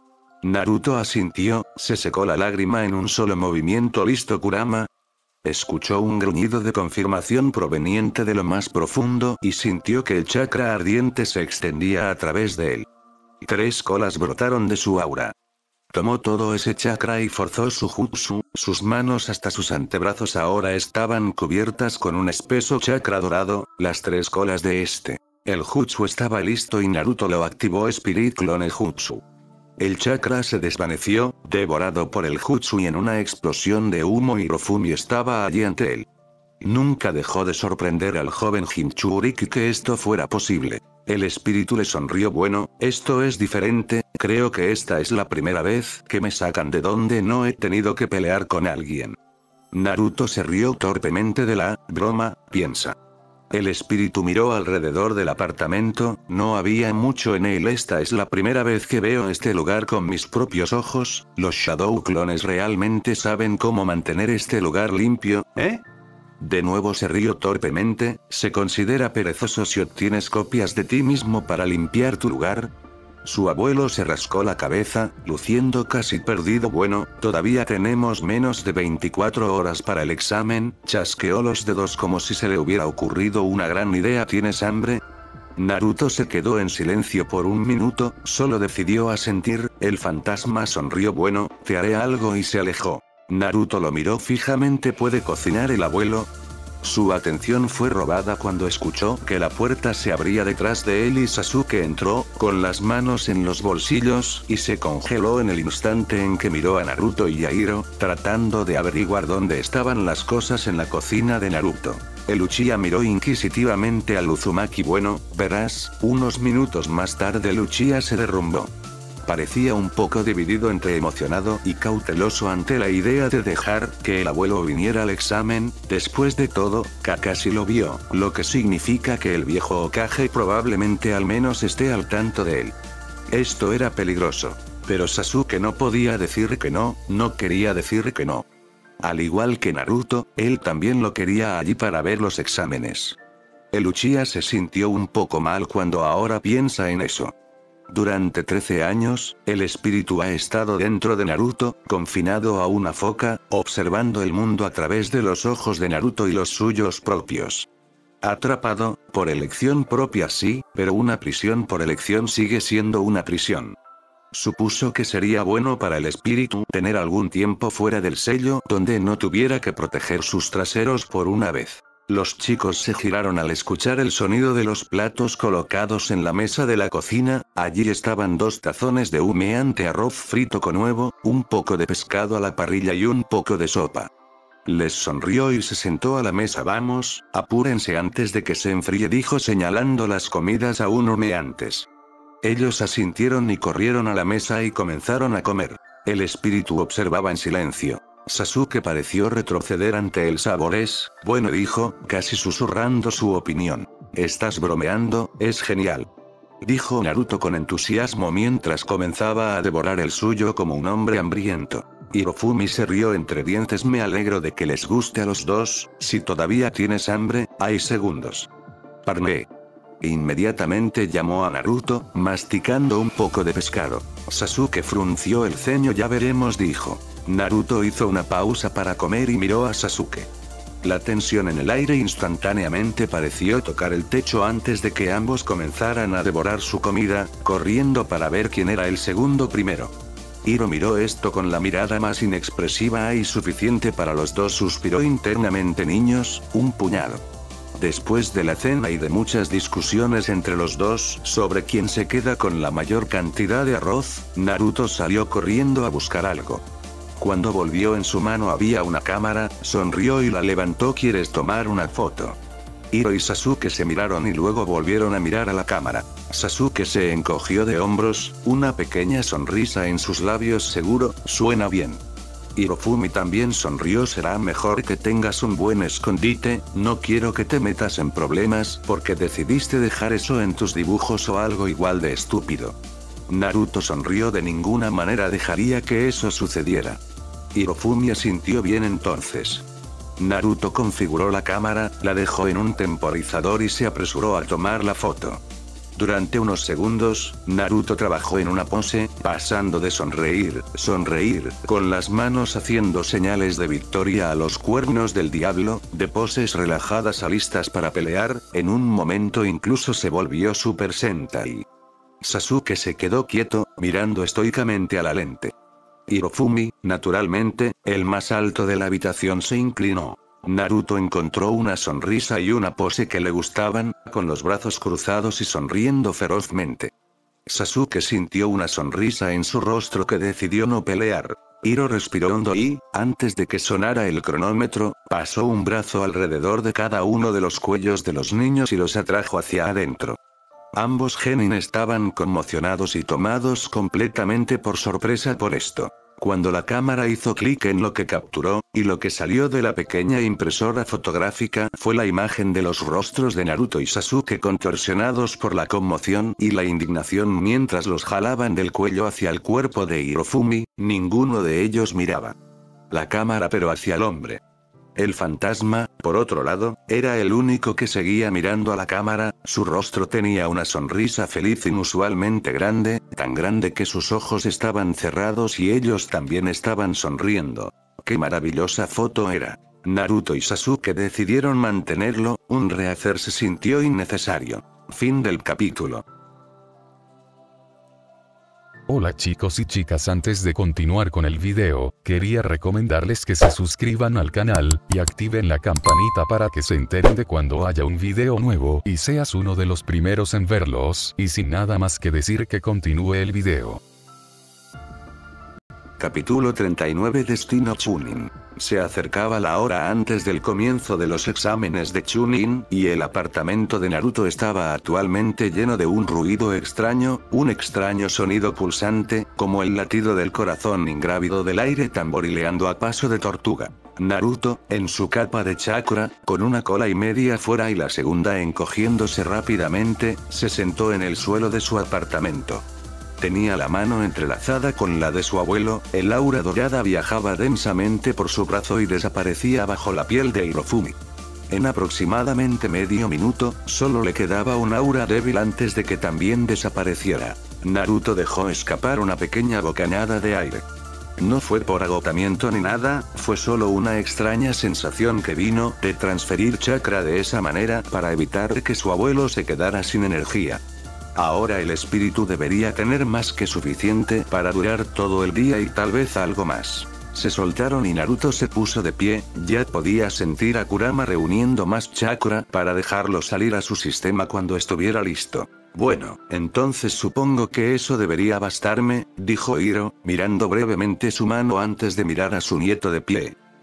Naruto asintió, se secó la lágrima en un solo movimiento. Listo, Kurama. Escuchó un gruñido de confirmación proveniente de lo más profundo y sintió que el chakra ardiente se extendía a través de él. 3 colas brotaron de su aura. Tomó todo ese chakra y forzó su jutsu, sus manos hasta sus antebrazos ahora estaban cubiertas con un espeso chakra dorado, las 3 colas de este. El jutsu estaba listo y Naruto lo activó. Spirit Clone Jutsu. El chakra se desvaneció, devorado por el jutsu, y en una explosión de humo Hirofumi estaba allí ante él. Nunca dejó de sorprender al joven Jinchuriki que esto fuera posible. El espíritu le sonrió. Bueno, esto es diferente, creo que esta es la primera vez que me sacan de donde no he tenido que pelear con alguien. Naruto se rió torpemente de la broma, piensa. El espíritu miró alrededor del apartamento, no había mucho en él. Esta es la primera vez que veo este lugar con mis propios ojos. Los Shadow Clones realmente saben cómo mantener este lugar limpio, ¿eh? De nuevo se rió torpemente. ¿Se considera perezoso si obtienes copias de ti mismo para limpiar tu lugar? Su abuelo se rascó la cabeza, luciendo casi perdido. Bueno, todavía tenemos menos de 24 horas para el examen. Chasqueó los dedos como si se le hubiera ocurrido una gran idea. ¿Tienes hambre? Naruto se quedó en silencio por un minuto, solo decidió asentir. El fantasma sonrió. Bueno, te haré algo, y se alejó. Naruto lo miró fijamente. ¿Puede cocinar el abuelo? Su atención fue robada cuando escuchó que la puerta se abría detrás de él y Sasuke entró, con las manos en los bolsillos, y se congeló en el instante en que miró a Naruto y a Hiro, tratando de averiguar dónde estaban las cosas en la cocina de Naruto. El Uchiha miró inquisitivamente al Uzumaki. Bueno, verás. Unos minutos más tarde el Uchiha se derrumbó. Parecía un poco dividido entre emocionado y cauteloso ante la idea de dejar que el abuelo viniera al examen. Después de todo, Kakashi lo vio, lo que significa que el viejo Hokage probablemente al menos esté al tanto de él. Esto era peligroso. Pero Sasuke no podía decir que no, no quería decir que no. Al igual que Naruto, él también lo quería allí para ver los exámenes. El Uchiha se sintió un poco mal cuando ahora piensa en eso. Durante 13 años, el espíritu ha estado dentro de Naruto, confinado a una foca, observando el mundo a través de los ojos de Naruto y los suyos propios. Atrapado, por elección propia sí, pero una prisión por elección sigue siendo una prisión. Supuso que sería bueno para el espíritu tener algún tiempo fuera del sello donde no tuviera que proteger sus traseros por una vez. Los chicos se giraron al escuchar el sonido de los platos colocados en la mesa de la cocina. Allí estaban 2 tazones de humeante arroz frito con huevo, un poco de pescado a la parrilla y un poco de sopa. Les sonrió y se sentó a la mesa. Vamos, apúrense antes de que se enfríe, dijo señalando las comidas aún humeantes. Ellos asintieron y corrieron a la mesa y comenzaron a comer. El espíritu observaba en silencio. Sasuke pareció retroceder ante el sabor. Es bueno, dijo, casi susurrando su opinión. Estás bromeando, es genial, dijo Naruto con entusiasmo mientras comenzaba a devorar el suyo como un hombre hambriento. Hirofumi se rió entre dientes. Me alegro de que les guste a los dos. Si todavía tienes hambre, hay segundos. Parme. Inmediatamente llamó a Naruto, masticando un poco de pescado. Sasuke frunció el ceño. Ya veremos, dijo. Naruto hizo una pausa para comer y miró a Sasuke. La tensión en el aire instantáneamente pareció tocar el techo antes de que ambos comenzaran a devorar su comida, corriendo para ver quién era el segundo primero. Hiro miró esto con la mirada más inexpresiva. Hay suficiente para los dos, suspiró internamente. Niños, un puñado. Después de la cena y de muchas discusiones entre los dos sobre quién se queda con la mayor cantidad de arroz, Naruto salió corriendo a buscar algo. Cuando volvió en su mano había una cámara, sonrió y la levantó. ¿Quieres tomar una foto? Hiro y Sasuke se miraron y luego volvieron a mirar a la cámara. Sasuke se encogió de hombros, una pequeña sonrisa en sus labios. Seguro, suena bien. Hirofumi también sonrió. Será mejor que tengas un buen escondite, no quiero que te metas en problemas porque decidiste dejar eso en tus dibujos o algo igual de estúpido. Naruto sonrió. De ninguna manera dejaría que eso sucediera. Hirofumi asintió. Bien, entonces. Naruto configuró la cámara, la dejó en un temporizador y se apresuró a tomar la foto. Durante unos segundos, Naruto trabajó en una pose, pasando de sonreír, con las manos haciendo señales de victoria a los cuernos del diablo, de poses relajadas a listas para pelear. En un momento incluso se volvió Super Sentai. Sasuke se quedó quieto, mirando estoicamente a la lente. Hirofumi, naturalmente, el más alto de la habitación, se inclinó. Naruto encontró una sonrisa y una pose que le gustaban, con los brazos cruzados y sonriendo ferozmente. Sasuke sintió una sonrisa en su rostro que decidió no pelear. Hiro respiró hondo y, antes de que sonara el cronómetro, pasó un brazo alrededor de cada uno de los cuellos de los niños y los atrajo hacia adentro. Ambos genin estaban conmocionados y tomados completamente por sorpresa por esto. Cuando la cámara hizo clic en lo que capturó, y lo que salió de la pequeña impresora fotográfica fue la imagen de los rostros de Naruto y Sasuke contorsionados por la conmoción y la indignación mientras los jalaban del cuello hacia el cuerpo de Hirofumi, ninguno de ellos miraba la cámara pero hacia el hombre. El fantasma, por otro lado, era el único que seguía mirando a la cámara. Su rostro tenía una sonrisa feliz inusualmente grande, tan grande que sus ojos estaban cerrados y ellos también estaban sonriendo. ¡Qué maravillosa foto era! Naruto y Sasuke decidieron mantenerlo, un rehacer se sintió innecesario. Fin del capítulo. Hola chicos y chicas, antes de continuar con el video, quería recomendarles que se suscriban al canal, y activen la campanita para que se enteren de cuando haya un video nuevo y seas uno de los primeros en verlos, y sin nada más que decir que continúe el video. Capítulo 39. Destino Chunin. Se acercaba la hora antes del comienzo de los exámenes de Chunin, y el apartamento de Naruto estaba actualmente lleno de un ruido extraño, un extraño sonido pulsante, como el latido del corazón ingrávido del aire tamborileando a paso de tortuga. Naruto, en su capa de chakra, con una cola y media fuera y la segunda encogiéndose rápidamente, se sentó en el suelo de su apartamento. Tenía la mano entrelazada con la de su abuelo, el aura dorada viajaba densamente por su brazo y desaparecía bajo la piel de Hirofumi. En aproximadamente medio minuto, solo le quedaba un aura débil antes de que también desapareciera. Naruto dejó escapar una pequeña bocanada de aire. No fue por agotamiento ni nada, fue solo una extraña sensación que vino de transferir chakra de esa manera para evitar que su abuelo se quedara sin energía. Ahora el espíritu debería tener más que suficiente para durar todo el día y tal vez algo más. Se soltaron y Naruto se puso de pie, ya podía sentir a Kurama reuniendo más chakra para dejarlo salir a su sistema cuando estuviera listo. Bueno, entonces supongo que eso debería bastarme, dijo Hiro, mirando brevemente su mano antes de mirar a su nieto de pie.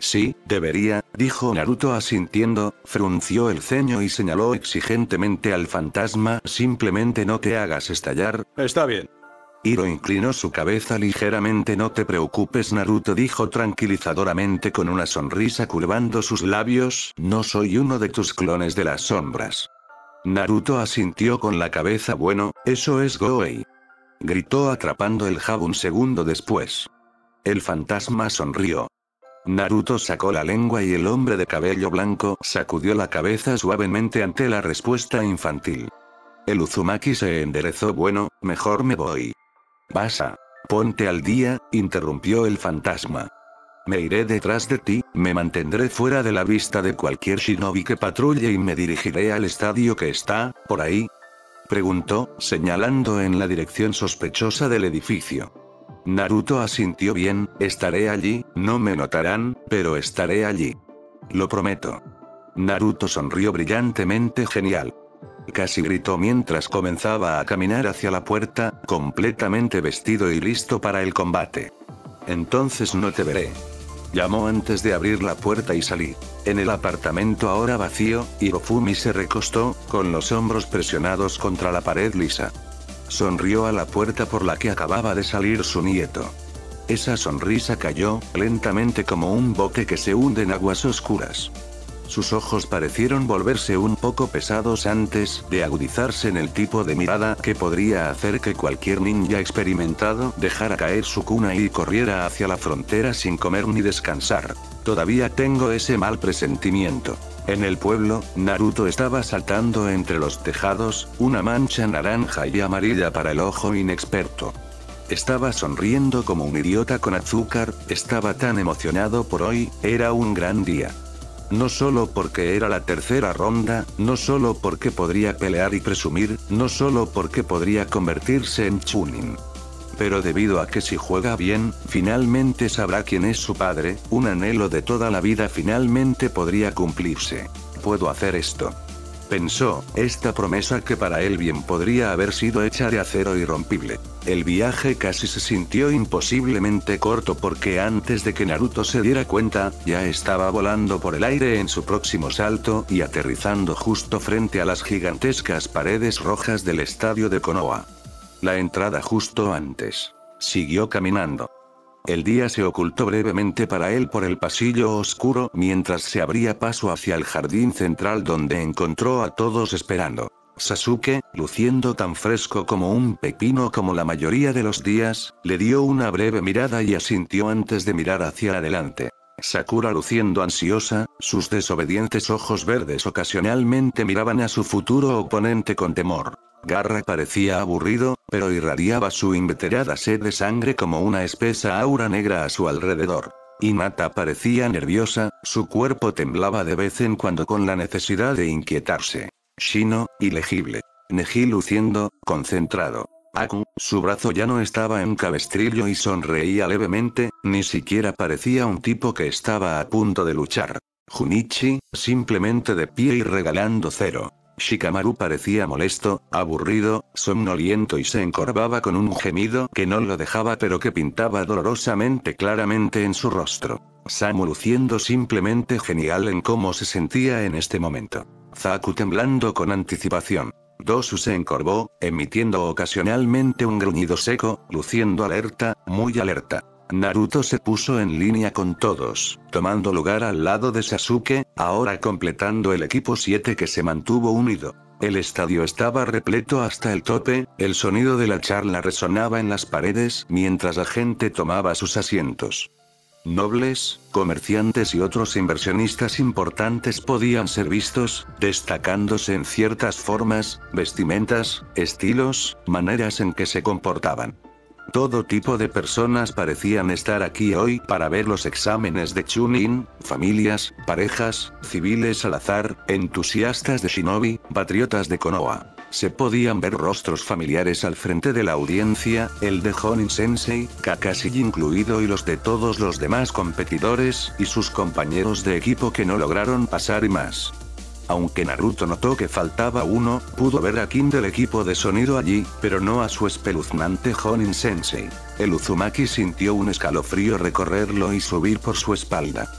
Sí, debería, dijo Naruto asintiendo, frunció el ceño y señaló exigentemente al fantasma, simplemente no te hagas estallar. Está bien. Hiro inclinó su cabeza ligeramente. No te preocupes, Naruto dijo tranquilizadoramente con una sonrisa curvando sus labios, no soy uno de tus clones de las sombras. Naruto asintió con la cabeza. Bueno, eso es Goei. Gritó atrapando el jab un segundo después. El fantasma sonrió. Naruto sacó la lengua y el hombre de cabello blanco sacudió la cabeza suavemente ante la respuesta infantil. El Uzumaki se enderezó. Bueno, mejor me voy. Basa. Ponte al día, interrumpió el fantasma. Me iré detrás de ti, me mantendré fuera de la vista de cualquier shinobi que patrulle y me dirigiré al estadio que está, por ahí. Preguntó, señalando en la dirección sospechosa del edificio. Naruto asintió. Bien, estaré allí, no me notarán, pero estaré allí. Lo prometo. Naruto sonrió brillantemente. Genial. Casi gritó mientras comenzaba a caminar hacia la puerta, completamente vestido y listo para el combate. Entonces no te veré. Llamó antes de abrir la puerta y salí. En el apartamento ahora vacío, Hirofumi se recostó, con los hombros presionados contra la pared lisa. Sonrió a la puerta por la que acababa de salir su nieto. Esa sonrisa cayó, lentamente como un bote que se hunde en aguas oscuras. Sus ojos parecieron volverse un poco pesados antes de agudizarse en el tipo de mirada que podría hacer que cualquier ninja experimentado dejara caer su kunai y corriera hacia la frontera sin comer ni descansar. Todavía tengo ese mal presentimiento. En el pueblo, Naruto estaba saltando entre los tejados, una mancha naranja y amarilla para el ojo inexperto. Estaba sonriendo como un idiota con azúcar, estaba tan emocionado por hoy, era un gran día. No solo porque era la tercera ronda, no solo porque podría pelear y presumir, no solo porque podría convertirse en Chunin. Pero debido a que si juega bien, finalmente sabrá quién es su padre, un anhelo de toda la vida finalmente podría cumplirse. Puedo hacer esto. Pensó, esta promesa que para él bien podría haber sido hecha de acero irrompible. El viaje casi se sintió imposiblemente corto porque antes de que Naruto se diera cuenta, ya estaba volando por el aire en su próximo salto y aterrizando justo frente a las gigantescas paredes rojas del estadio de Konoha. La entrada justo antes. Siguió caminando. El día se ocultó brevemente para él por el pasillo oscuro mientras se abría paso hacia el jardín central donde encontró a todos esperando. Sasuke, luciendo tan fresco como un pepino como la mayoría de los días, le dio una breve mirada y asintió antes de mirar hacia adelante. Sakura luciendo ansiosa, sus desobedientes ojos verdes ocasionalmente miraban a su futuro oponente con temor. Garra parecía aburrido, pero irradiaba su inveterada sed de sangre como una espesa aura negra a su alrededor. Hinata parecía nerviosa, su cuerpo temblaba de vez en cuando con la necesidad de inquietarse. Shino, ilegible. Neji luciendo, concentrado. Aku, su brazo ya no estaba en cabestrillo y sonreía levemente, ni siquiera parecía un tipo que estaba a punto de luchar. Junichi, simplemente de pie y regalando cero. Shikamaru parecía molesto, aburrido, somnoliento y se encorvaba con un gemido que no lo dejaba pero que pintaba dolorosamente claramente en su rostro. Samu luciendo simplemente genial en cómo se sentía en este momento. Zaku temblando con anticipación. Dosu se encorvó, emitiendo ocasionalmente un gruñido seco, luciendo alerta, muy alerta. Naruto se puso en línea con todos, tomando lugar al lado de Sasuke, ahora completando el equipo 7 que se mantuvo unido. El estadio estaba repleto hasta el tope, el sonido de la charla resonaba en las paredes mientras la gente tomaba sus asientos. Nobles, comerciantes y otros inversionistas importantes podían ser vistos, destacándose en ciertas formas, vestimentas, estilos, maneras en que se comportaban. Todo tipo de personas parecían estar aquí hoy para ver los exámenes de Chunin, familias, parejas, civiles al azar, entusiastas de Shinobi, patriotas de Konoha. Se podían ver rostros familiares al frente de la audiencia, el de Jonin Sensei, Kakashi incluido y los de todos los demás competidores y sus compañeros de equipo que no lograron pasar y más. Aunque Naruto notó que faltaba uno, pudo ver a Kin del equipo de sonido allí, pero no a su espeluznante Jonin Sensei. El Uzumaki sintió un escalofrío recorrerlo y subir por su espalda.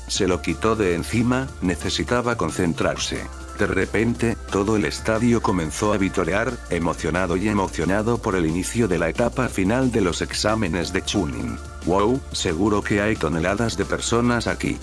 Se lo quitó de encima, necesitaba concentrarse. De repente, todo el estadio comenzó a vitorear, emocionado por el inicio de la etapa final de los exámenes de Chunin. Wow, seguro que hay toneladas de personas aquí.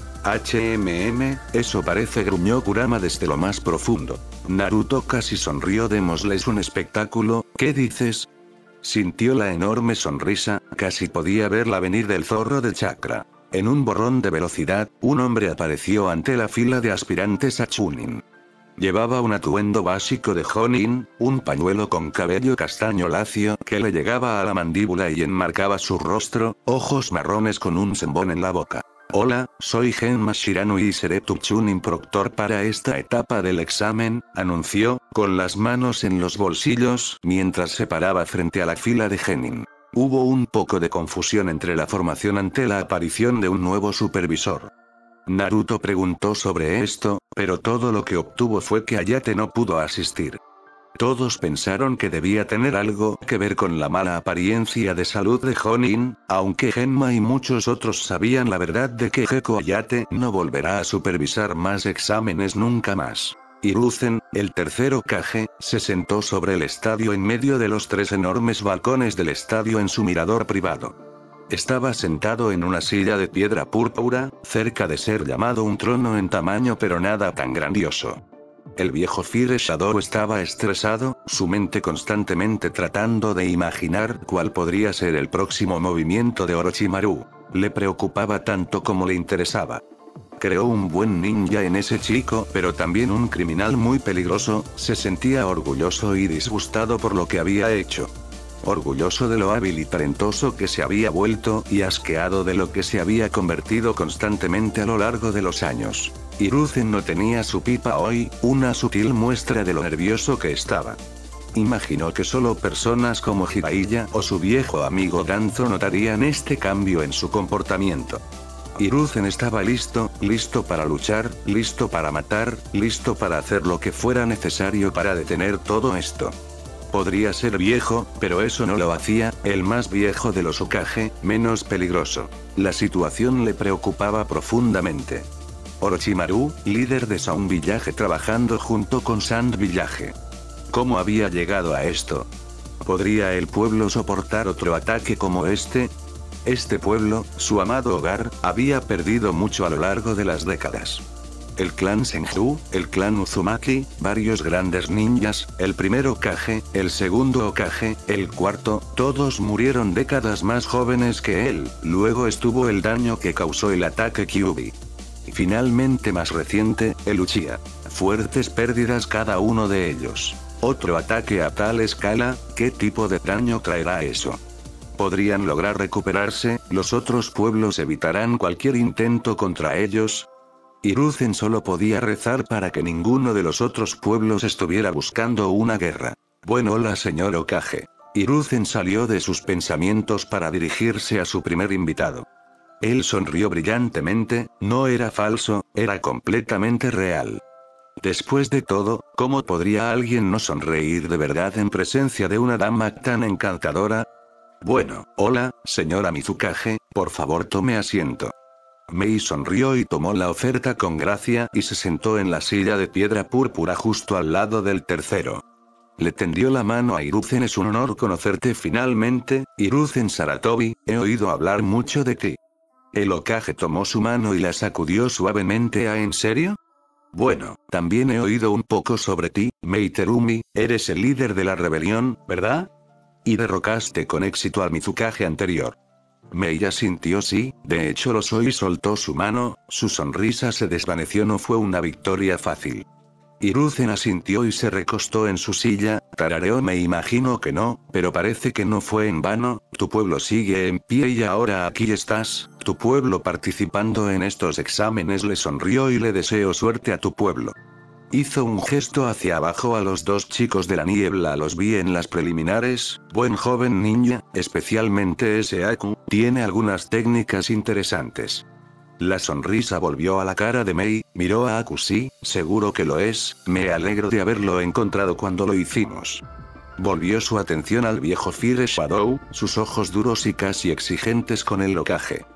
Eso parece, gruñó Kurama desde lo más profundo. Naruto casi sonrió. Démosles un espectáculo, ¿qué dices? Sintió la enorme sonrisa, casi podía verla venir del zorro de chakra. En un borrón de velocidad, un hombre apareció ante la fila de aspirantes a Chunin. Llevaba un atuendo básico de Jonin, un pañuelo con cabello castaño lacio que le llegaba a la mandíbula y enmarcaba su rostro, ojos marrones con un sembón en la boca. Hola, soy Genma Shirano y seré tu Chunin Proctor para esta etapa del examen, anunció, con las manos en los bolsillos, mientras se paraba frente a la fila de Genin. Hubo un poco de confusión entre la formación ante la aparición de un nuevo supervisor. Naruto preguntó sobre esto, pero todo lo que obtuvo fue que Hayate no pudo asistir. Todos pensaron que debía tener algo que ver con la mala apariencia de salud de Jonin, aunque Genma y muchos otros sabían la verdad de que Gekko Hayate no volverá a supervisar más exámenes nunca más. Hiruzen, el tercer Hokage, se sentó sobre el estadio en medio de los 3 enormes balcones del estadio en su mirador privado. Estaba sentado en una silla de piedra púrpura, cerca de ser llamado un trono en tamaño, pero nada tan grandioso. El viejo Fire Shadow estaba estresado, su mente constantemente tratando de imaginar cuál podría ser el próximo movimiento de Orochimaru. Le preocupaba tanto como le interesaba. Creó un buen ninja en ese chico, pero también un criminal muy peligroso. Se sentía orgulloso y disgustado por lo que había hecho. Orgulloso de lo hábil y talentoso que se había vuelto, y asqueado de lo que se había convertido constantemente a lo largo de los años. Hiruzen no tenía su pipa hoy, una sutil muestra de lo nervioso que estaba. Imaginó que solo personas como Jiraiya o su viejo amigo Danzo notarían este cambio en su comportamiento. Hiruzen estaba listo para luchar, listo para matar, listo para hacer lo que fuera necesario para detener todo esto. Podría ser viejo, pero eso no lo hacía, el más viejo de los Hokage, menos peligroso. La situación le preocupaba profundamente. Orochimaru, líder de Sound Village trabajando junto con Sand Village. ¿Cómo había llegado a esto? ¿Podría el pueblo soportar otro ataque como este? Este pueblo, su amado hogar, había perdido mucho a lo largo de las décadas. El clan Senju, el clan Uzumaki, varios grandes ninjas, el primer Hokage, el segundo Hokage, el cuarto, todos murieron décadas más jóvenes que él. Luego estuvo el daño que causó el ataque Kyuubi. Y finalmente, más reciente, el Uchiha. Fuertes pérdidas cada uno de ellos. Otro ataque a tal escala, ¿qué tipo de daño traerá eso? ¿Podrían lograr recuperarse? ¿Los otros pueblos evitarán cualquier intento contra ellos? Hiruzen solo podía rezar para que ninguno de los otros pueblos estuviera buscando una guerra. Bueno, hola señor Hokage. Hiruzen salió de sus pensamientos para dirigirse a su primer invitado. Él sonrió brillantemente, no era falso, era completamente real. Después de todo, ¿cómo podría alguien no sonreír de verdad en presencia de una dama tan encantadora? Bueno, hola, señora Mizukage, por favor tome asiento. Mei sonrió y tomó la oferta con gracia y se sentó en la silla de piedra púrpura justo al lado del tercero. Le tendió la mano a Hiruzen. Es un honor conocerte finalmente, Hiruzen Saratobi, he oído hablar mucho de ti. El Hokage tomó su mano y la sacudió suavemente. ¿Ah, en serio? Bueno, también he oído un poco sobre ti, Mei Terumi, eres el líder de la rebelión, ¿verdad? Y derrocaste con éxito al Mizukage anterior. Mei asintió. Sí, de hecho lo soy. Soltó su mano, su sonrisa se desvaneció. No fue una victoria fácil. Hiruzen asintió y se recostó en su silla, tarareó. Me imagino que no, pero parece que no fue en vano, tu pueblo sigue en pie y ahora aquí estás, tu pueblo participando en estos exámenes. Le sonrió y le deseó suerte a tu pueblo. Hizo un gesto hacia abajo a los 2 chicos de la niebla. Los vi en las preliminares, buen joven ninja, especialmente ese Aku, tiene algunas técnicas interesantes. La sonrisa volvió a la cara de Mei, miró a Aku. Sí, seguro que lo es, me alegro de haberlo encontrado cuando lo hicimos. Volvió su atención al viejo Fire Shadow, sus ojos duros y casi exigentes con el Hokage.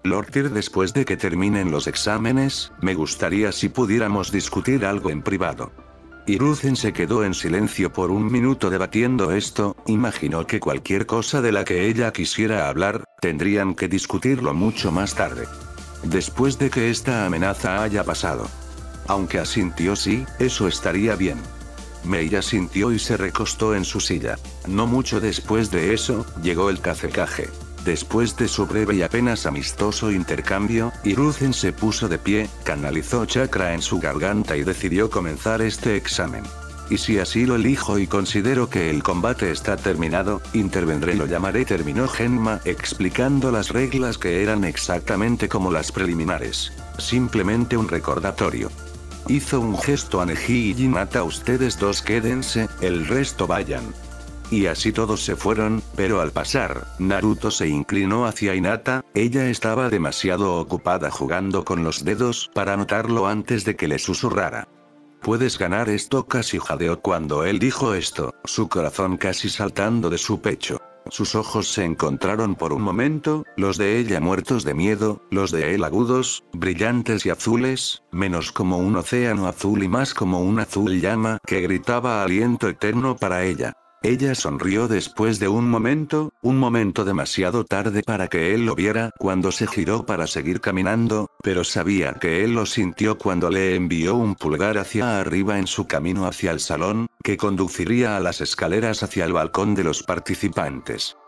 Lord Tyr, después de que terminen los exámenes, me gustaría si pudiéramos discutir algo en privado. Hiruzen se quedó en silencio por un minuto debatiendo esto. Imaginó que cualquier cosa de la que ella quisiera hablar, tendrían que discutirlo mucho más tarde. Después de que esta amenaza haya pasado. Aunque asintió sí, eso estaría bien. Mei asintió y se recostó en su silla. No mucho después de eso, llegó el Kazekage. Después de su breve y apenas amistoso intercambio, Hiruzen se puso de pie, canalizó chakra en su garganta y decidió comenzar este examen. Y si así lo elijo y considero que el combate está terminado, intervendré. Lo llamaré terminó Genma, explicando las reglas que eran exactamente como las preliminares. Simplemente un recordatorio. Hizo un gesto a Neji y Hinata: ustedes dos quédense, el resto vayan. Y así todos se fueron, pero al pasar, Naruto se inclinó hacia Hinata. Ella estaba demasiado ocupada jugando con los dedos para notarlo antes de que le susurrara. Puedes ganar esto. Casi jadeó cuando él dijo esto, su corazón casi saltando de su pecho. Sus ojos se encontraron por un momento, los de ella muertos de miedo, los de él agudos, brillantes y azules, menos como un océano azul y más como un azul llama que gritaba aliento eterno para ella. Ella sonrió después de un momento demasiado tarde para que él lo viera cuando se giró para seguir caminando, pero sabía que él lo sintió cuando le envió un pulgar hacia arriba en su camino hacia el salón, que conduciría a las escaleras hacia el balcón de los participantes.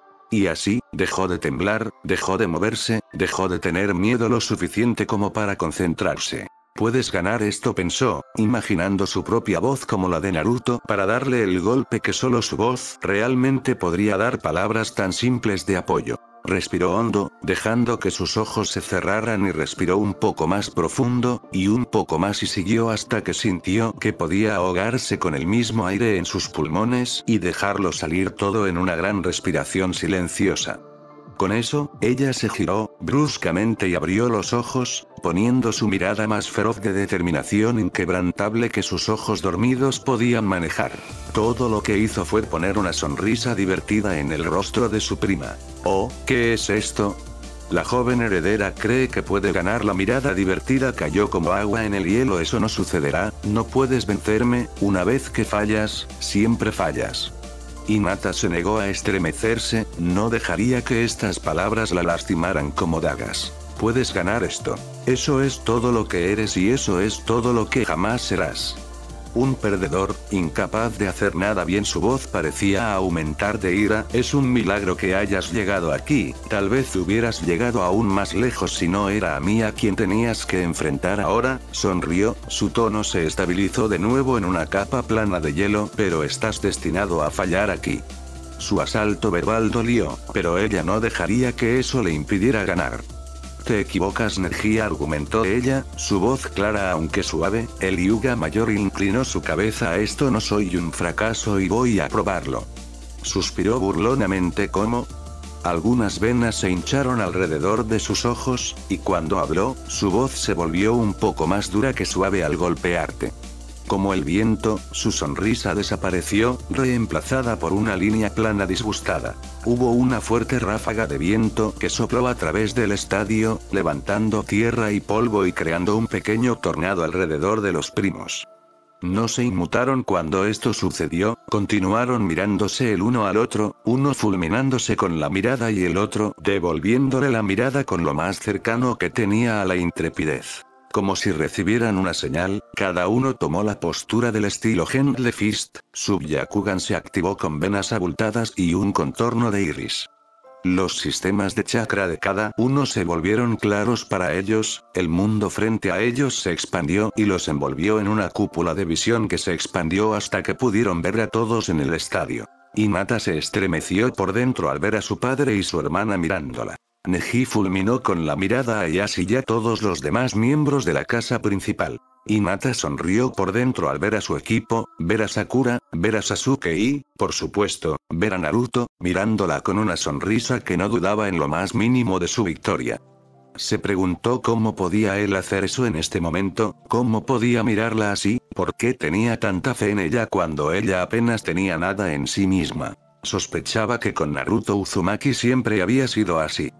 Y así, dejó de temblar, dejó de moverse, dejó de tener miedo lo suficiente como para concentrarse. Puedes ganar esto, pensó, imaginando su propia voz como la de Naruto para darle el golpe que solo su voz realmente podría dar. Palabras tan simples de apoyo. Respiró hondo, dejando que sus ojos se cerraran y respiró un poco más profundo, y un poco más y siguió hasta que sintió que podía ahogarse con el mismo aire en sus pulmones y dejarlo salir todo en una gran respiración silenciosa. Con eso, ella se giró, bruscamente y abrió los ojos, poniendo su mirada más feroz de determinación inquebrantable que sus ojos dormidos podían manejar. Todo lo que hizo fue poner una sonrisa divertida en el rostro de su prima. «Oh, ¿qué es esto?». La joven heredera cree que puede ganar. La mirada divertida cayó como agua en el hielo. Eso no sucederá, no puedes vencerme, una vez que fallas, siempre fallas. Hinata se negó a estremecerse, no dejaría que estas palabras la lastimaran como dagas. Puedes ganar esto. Eso es todo lo que eres y eso es todo lo que jamás serás. Un perdedor, incapaz de hacer nada bien. Su voz parecía aumentar de ira. Es un milagro que hayas llegado aquí, tal vez hubieras llegado aún más lejos si no era a mí a quien tenías que enfrentar ahora. Sonrió, su tono se estabilizó de nuevo en una capa plana de hielo. Pero estás destinado a fallar aquí. Su asalto verbal dolió, pero ella no dejaría que eso le impidiera ganar. Te equivocas, Neji, argumentó ella, su voz clara aunque suave. El Hyuga mayor inclinó su cabeza. Esto no soy un fracaso y voy a probarlo. Suspiró burlonamente como. Algunas venas se hincharon alrededor de sus ojos, y cuando habló, su voz se volvió un poco más dura que suave al golpearte. Como el viento, su sonrisa desapareció, reemplazada por una línea plana disgustada. Hubo una fuerte ráfaga de viento que sopló a través del estadio, levantando tierra y polvo y creando un pequeño tornado alrededor de los primos. No se inmutaron cuando esto sucedió, continuaron mirándose el uno al otro, uno fulminándose con la mirada y el otro devolviéndole la mirada con lo más cercano que tenía a la intrepidez. Como si recibieran una señal, cada uno tomó la postura del estilo Gentle Fist. Su Byakugan se activó con venas abultadas y un contorno de iris. Los sistemas de chakra de cada uno se volvieron claros para ellos, el mundo frente a ellos se expandió y los envolvió en una cúpula de visión que se expandió hasta que pudieron ver a todos en el estadio. Hinata se estremeció por dentro al ver a su padre y su hermana mirándola. Neji fulminó con la mirada a Ieyasu y a todos los demás miembros de la casa principal. Hinata sonrió por dentro al ver a su equipo, ver a Sakura, ver a Sasuke y, por supuesto, ver a Naruto, mirándola con una sonrisa que no dudaba en lo más mínimo de su victoria. Se preguntó cómo podía él hacer eso en este momento, cómo podía mirarla así, por qué tenía tanta fe en ella cuando ella apenas tenía nada en sí misma. Sospechaba que con Naruto Uzumaki siempre había sido así.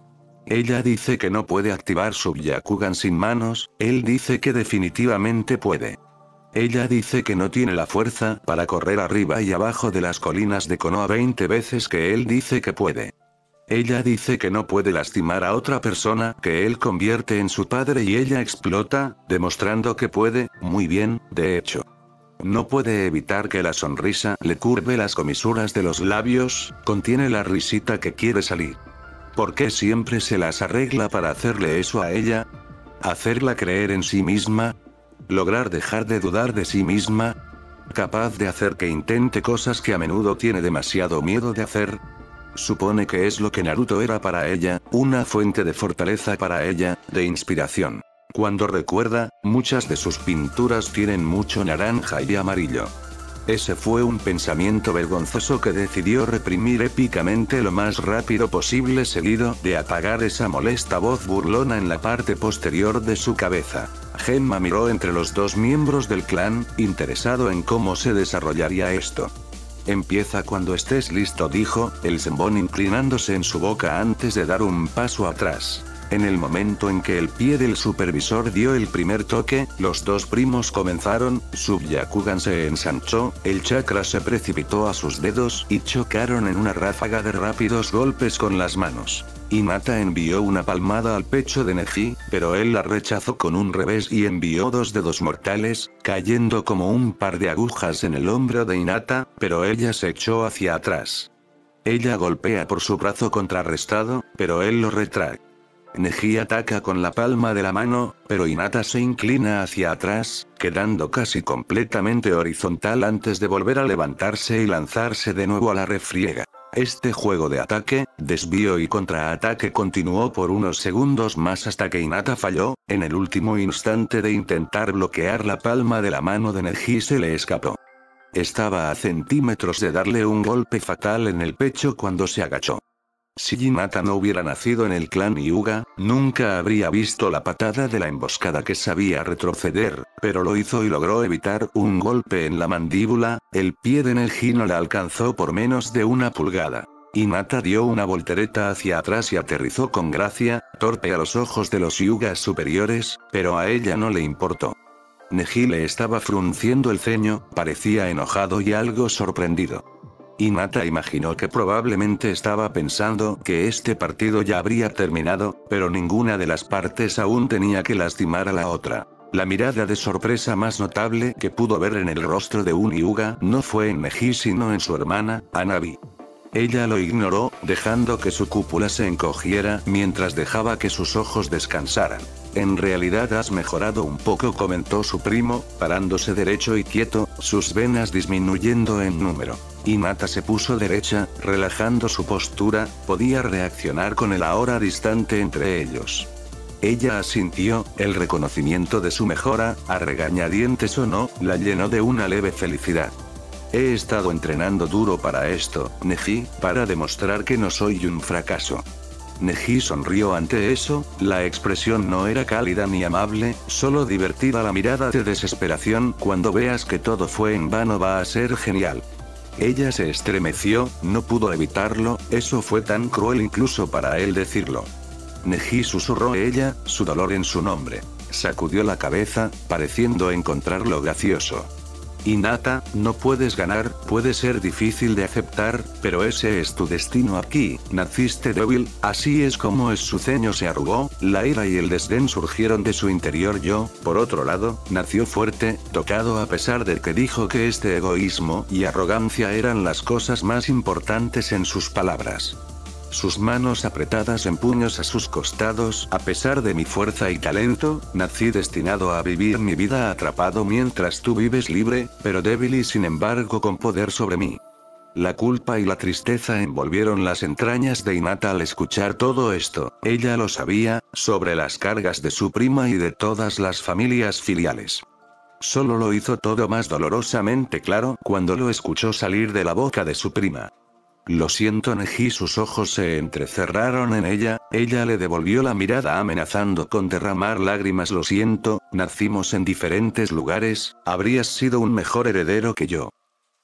Ella dice que no puede activar su Byakugan sin manos, él dice que definitivamente puede. Ella dice que no tiene la fuerza para correr arriba y abajo de las colinas de Konoha 20 veces que él dice que puede. Ella dice que no puede lastimar a otra persona que él convierte en su padre y ella explota, demostrando que puede, muy bien, de hecho. No puede evitar que la sonrisa le curve las comisuras de los labios, contiene la risita que quiere salir. ¿Por qué siempre se las arregla para hacerle eso a ella? ¿Hacerla creer en sí misma? ¿Lograr dejar de dudar de sí misma? ¿Capaz de hacer que intente cosas que a menudo tiene demasiado miedo de hacer? Supone que es lo que Naruto era para ella, una fuente de fortaleza para ella, de inspiración. Cuando recuerda, muchas de sus pinturas tienen mucho naranja y amarillo. Ese fue un pensamiento vergonzoso que decidió reprimir épicamente lo más rápido posible, seguido de apagar esa molesta voz burlona en la parte posterior de su cabeza. Genma miró entre los dos miembros del clan, interesado en cómo se desarrollaría esto. Empieza cuando estés listo, dijo, el Zenbon inclinándose en su boca antes de dar un paso atrás. En el momento en que el pie del supervisor dio el primer toque, los dos primos comenzaron, su Byakugan se ensanchó, el chakra se precipitó a sus dedos y chocaron en una ráfaga de rápidos golpes con las manos. Hinata envió una palmada al pecho de Neji, pero él la rechazó con un revés y envió dos dedos mortales, cayendo como un par de agujas en el hombro de Hinata, pero ella se echó hacia atrás. Ella golpea por su brazo contrarrestado, pero él lo retrae. Neji ataca con la palma de la mano, pero Hinata se inclina hacia atrás, quedando casi completamente horizontal antes de volver a levantarse y lanzarse de nuevo a la refriega. Este juego de ataque, desvío y contraataque continuó por unos segundos más hasta que Hinata falló, en el último instante de intentar bloquear la palma de la mano de Neji se le escapó. Estaba a centímetros de darle un golpe fatal en el pecho cuando se agachó. Si Hinata no hubiera nacido en el clan Hyuga, nunca habría visto la patada de la emboscada que sabía retroceder, pero lo hizo y logró evitar un golpe en la mandíbula, el pie de Neji no la alcanzó por menos de una pulgada. Hinata dio una voltereta hacia atrás y aterrizó con gracia, torpe a los ojos de los Hyugas superiores, pero a ella no le importó. Neji le estaba frunciendo el ceño, parecía enojado y algo sorprendido. Hinata imaginó que probablemente estaba pensando que este partido ya habría terminado, pero ninguna de las partes aún tenía que lastimar a la otra. La mirada de sorpresa más notable que pudo ver en el rostro de un Hyuga no fue en Neji sino en su hermana, Hanabi. Ella lo ignoró, dejando que su cúpula se encogiera mientras dejaba que sus ojos descansaran. En realidad has mejorado un poco, comentó su primo, parándose derecho y quieto, sus venas disminuyendo en número. Hinata se puso derecha, relajando su postura, podía reaccionar con el ahora distante entre ellos. Ella asintió, el reconocimiento de su mejora, a regañadientes o no, la llenó de una leve felicidad. He estado entrenando duro para esto, Neji, para demostrar que no soy un fracaso. Neji sonrió ante eso, la expresión no era cálida ni amable, solo divertida. La mirada de desesperación. Cuando veas que todo fue en vano va a ser genial. Ella se estremeció, no pudo evitarlo, eso fue tan cruel incluso para él decirlo. Neji, susurró ella, su dolor en su nombre. Sacudió la cabeza, pareciendo encontrarlo gracioso. Hinata, no puedes ganar, puede ser difícil de aceptar, pero ese es tu destino aquí, naciste débil, así es como es. Su ceño se arrugó, la ira y el desdén surgieron de su interior. Yo, por otro lado, nació fuerte, tocado a pesar de que dijo que este egoísmo y arrogancia eran las cosas más importantes en sus palabras. Sus manos apretadas en puños a sus costados. A pesar de mi fuerza y talento, nací destinado a vivir mi vida atrapado mientras tú vives libre, pero débil y sin embargo con poder sobre mí. La culpa y la tristeza envolvieron las entrañas de Hinata al escuchar todo esto. Ella lo sabía, sobre las cargas de su prima y de todas las familias filiales. Solo lo hizo todo más dolorosamente claro cuando lo escuchó salir de la boca de su prima. Lo siento, Neji. Sus ojos se entrecerraron en ella le devolvió la mirada amenazando con derramar lágrimas. Lo siento, nacimos en diferentes lugares, habrías sido un mejor heredero que yo.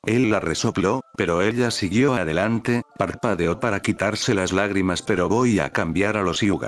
Él la resopló, pero ella siguió adelante, parpadeó para quitarse las lágrimas. Pero voy a cambiar a los Hyuga,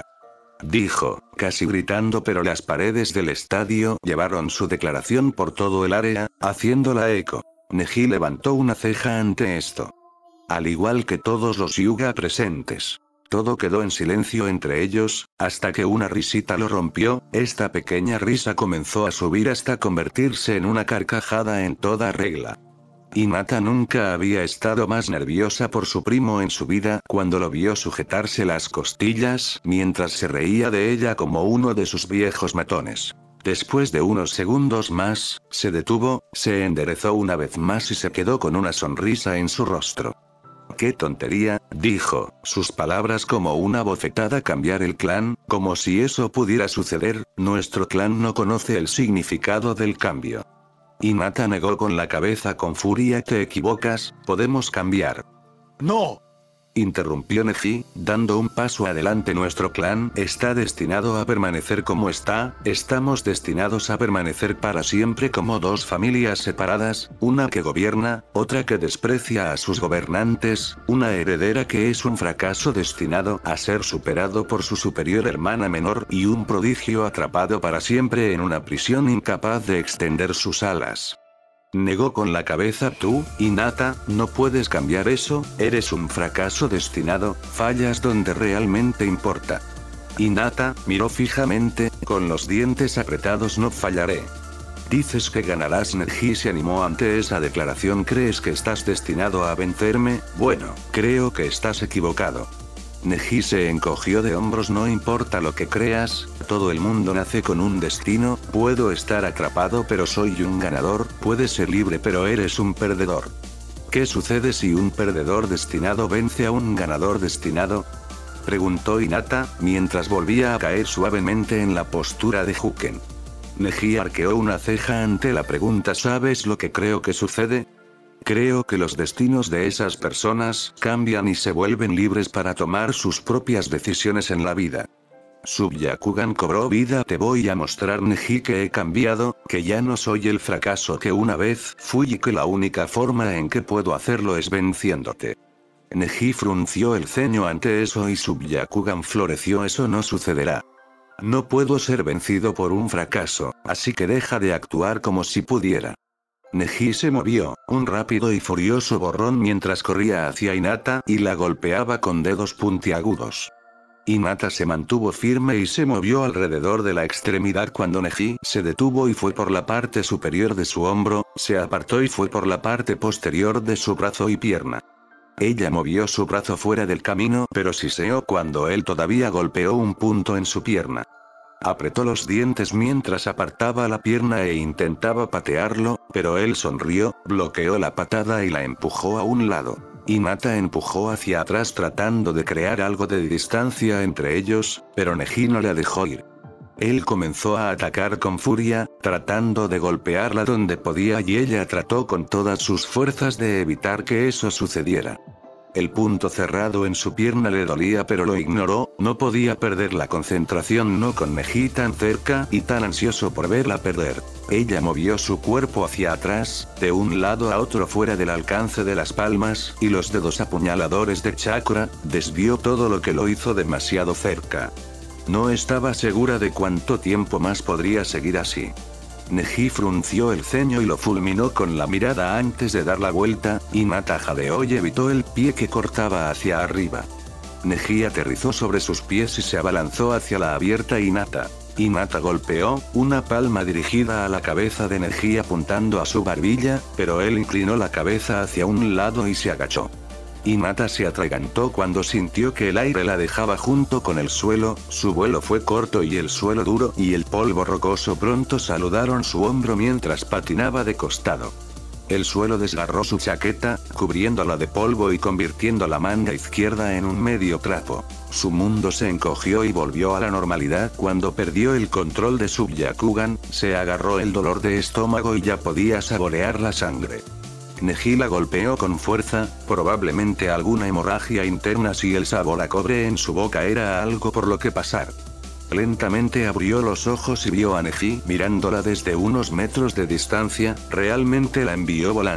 dijo, casi gritando, pero las paredes del estadio llevaron su declaración por todo el área, haciéndola eco. Neji levantó una ceja ante esto. Al igual que todos los Hyuga presentes. Todo quedó en silencio entre ellos, hasta que una risita lo rompió. Esta pequeña risa comenzó a subir hasta convertirse en una carcajada en toda regla. Hinata nunca había estado más nerviosa por su primo en su vida cuando lo vio sujetarse las costillas mientras se reía de ella como uno de sus viejos matones. Después de unos segundos más, se detuvo, se enderezó una vez más y se quedó con una sonrisa en su rostro. «¡Qué tontería!», dijo, sus palabras como una bofetada. «Cambiar el clan, como si eso pudiera suceder, nuestro clan no conoce el significado del cambio». Hinata negó con la cabeza con furia. «Te equivocas, podemos cambiar». ¡No!, interrumpió Neji, dando un paso adelante. «Nuestro clan está destinado a permanecer como está, estamos destinados a permanecer para siempre como dos familias separadas, una que gobierna, otra que desprecia a sus gobernantes, una heredera que es un fracaso destinado a ser superado por su superior hermana menor y un prodigio atrapado para siempre en una prisión incapaz de extender sus alas». Negó con la cabeza. «Tú, Hinata, no puedes cambiar eso, eres un fracaso destinado, fallas donde realmente importa». Hinata miró fijamente, con los dientes apretados. «No fallaré». «Dices que ganarás». Neji se animó ante esa declaración. «¿Crees que estás destinado a vencerme? Bueno, creo que estás equivocado». Neji se encogió de hombros. «No importa lo que creas, todo el mundo nace con un destino, puedo estar atrapado pero soy un ganador, puedes ser libre pero eres un perdedor». «¿Qué sucede si un perdedor destinado vence a un ganador destinado?», preguntó Hinata, mientras volvía a caer suavemente en la postura de Juken. Neji arqueó una ceja ante la pregunta. «¿Sabes lo que creo que sucede? Creo que los destinos de esas personas cambian y se vuelven libres para tomar sus propias decisiones en la vida». Sub-Yakugan cobró vida. «Te voy a mostrar, Neji, que he cambiado, que ya no soy el fracaso que una vez fui y que la única forma en que puedo hacerlo es venciéndote». Neji frunció el ceño ante eso y Sub-Yakugan floreció. «Eso no sucederá. No puedo ser vencido por un fracaso, así que deja de actuar como si pudiera». Neji se movió, un rápido y furioso borrón mientras corría hacia Hinata y la golpeaba con dedos puntiagudos. Hinata se mantuvo firme y se movió alrededor de la extremidad cuando Neji se detuvo y fue por la parte superior de su hombro, se apartó y fue por la parte posterior de su brazo y pierna. Ella movió su brazo fuera del camino pero siseó cuando él todavía golpeó un punto en su pierna. Apretó los dientes mientras apartaba la pierna e intentaba patearlo, pero él sonrió, bloqueó la patada y la empujó a un lado. Hinata empujó hacia atrás tratando de crear algo de distancia entre ellos, pero Neji no la dejó ir. Él comenzó a atacar con furia, tratando de golpearla donde podía y ella trató con todas sus fuerzas de evitar que eso sucediera. El punto cerrado en su pierna le dolía pero lo ignoró, no podía perder la concentración no con Neji tan cerca y tan ansioso por verla perder. Ella movió su cuerpo hacia atrás, de un lado a otro fuera del alcance de las palmas y los dedos apuñaladores de chakra, desvió todo lo que lo hizo demasiado cerca. No estaba segura de cuánto tiempo más podría seguir así. Neji frunció el ceño y lo fulminó con la mirada antes de dar la vuelta. Hinata jadeó y evitó el pie que cortaba hacia arriba. Neji aterrizó sobre sus pies y se abalanzó hacia la abierta Hinata. Hinata golpeó, una palma dirigida a la cabeza de Neji apuntando a su barbilla, pero él inclinó la cabeza hacia un lado y se agachó. Hinata se atragantó cuando sintió que el aire la dejaba junto con el suelo, su vuelo fue corto y el suelo duro y el polvo rocoso pronto saludaron su hombro mientras patinaba de costado. El suelo desgarró su chaqueta, cubriéndola de polvo y convirtiendo la manga izquierda en un medio trapo. Su mundo se encogió y volvió a la normalidad cuando perdió el control de Sub-Yakugan, se agarró el dolor de estómago y ya podía saborear la sangre. Neji la golpeó con fuerza, probablemente alguna hemorragia interna si el sabor a cobre en su boca era algo por lo que pasar. Lentamente abrió los ojos y vio a Neji mirándola desde unos metros de distancia, realmente la envió volando.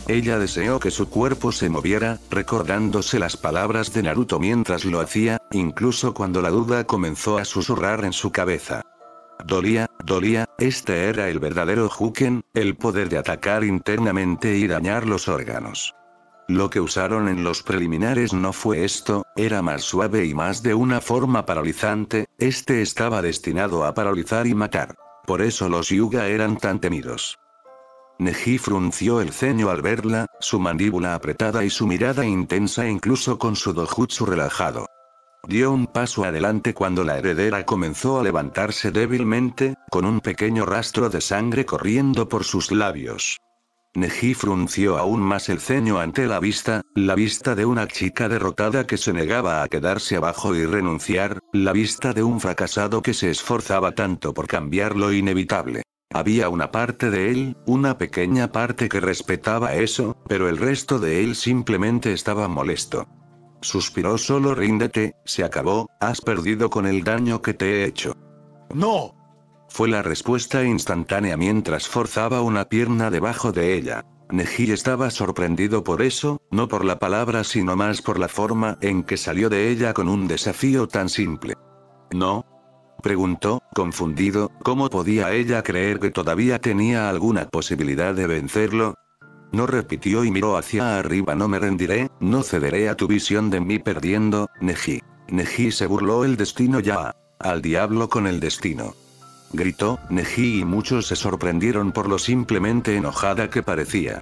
Ella deseó que su cuerpo se moviera, recordándose las palabras de Naruto mientras lo hacía, incluso cuando la duda comenzó a susurrar en su cabeza. Dolía, este era el verdadero Huken, el poder de atacar internamente y dañar los órganos. Lo que usaron en los preliminares no fue esto, era más suave y más de una forma paralizante, este estaba destinado a paralizar y matar. Por eso los Hyuga eran tan temidos. Neji frunció el ceño al verla, su mandíbula apretada y su mirada intensa incluso con su dojutsu relajado. Dio un paso adelante cuando la heredera comenzó a levantarse débilmente, con un pequeño rastro de sangre corriendo por sus labios. Neji frunció aún más el ceño ante la vista de una chica derrotada que se negaba a quedarse abajo y renunciar, la vista de un fracasado que se esforzaba tanto por cambiar lo inevitable. Había una parte de él, una pequeña parte que respetaba eso, pero el resto de él simplemente estaba molesto. Suspiró: solo ríndete, se acabó, has perdido con el daño que te he hecho. ¡No! Fue la respuesta instantánea mientras forzaba una pierna debajo de ella. Neji estaba sorprendido por eso, no por la palabra sino más por la forma en que salió de ella con un desafío tan simple. ¿No? Preguntó, confundido, ¿cómo podía ella creer que todavía tenía alguna posibilidad de vencerlo? No repitió y miró hacia arriba: no me rendiré, no cederé a tu visión de mí perdiendo, Neji. Neji se burló: el destino ya. Al diablo con el destino. Gritó Neji y muchos se sorprendieron por lo simplemente enojada que parecía.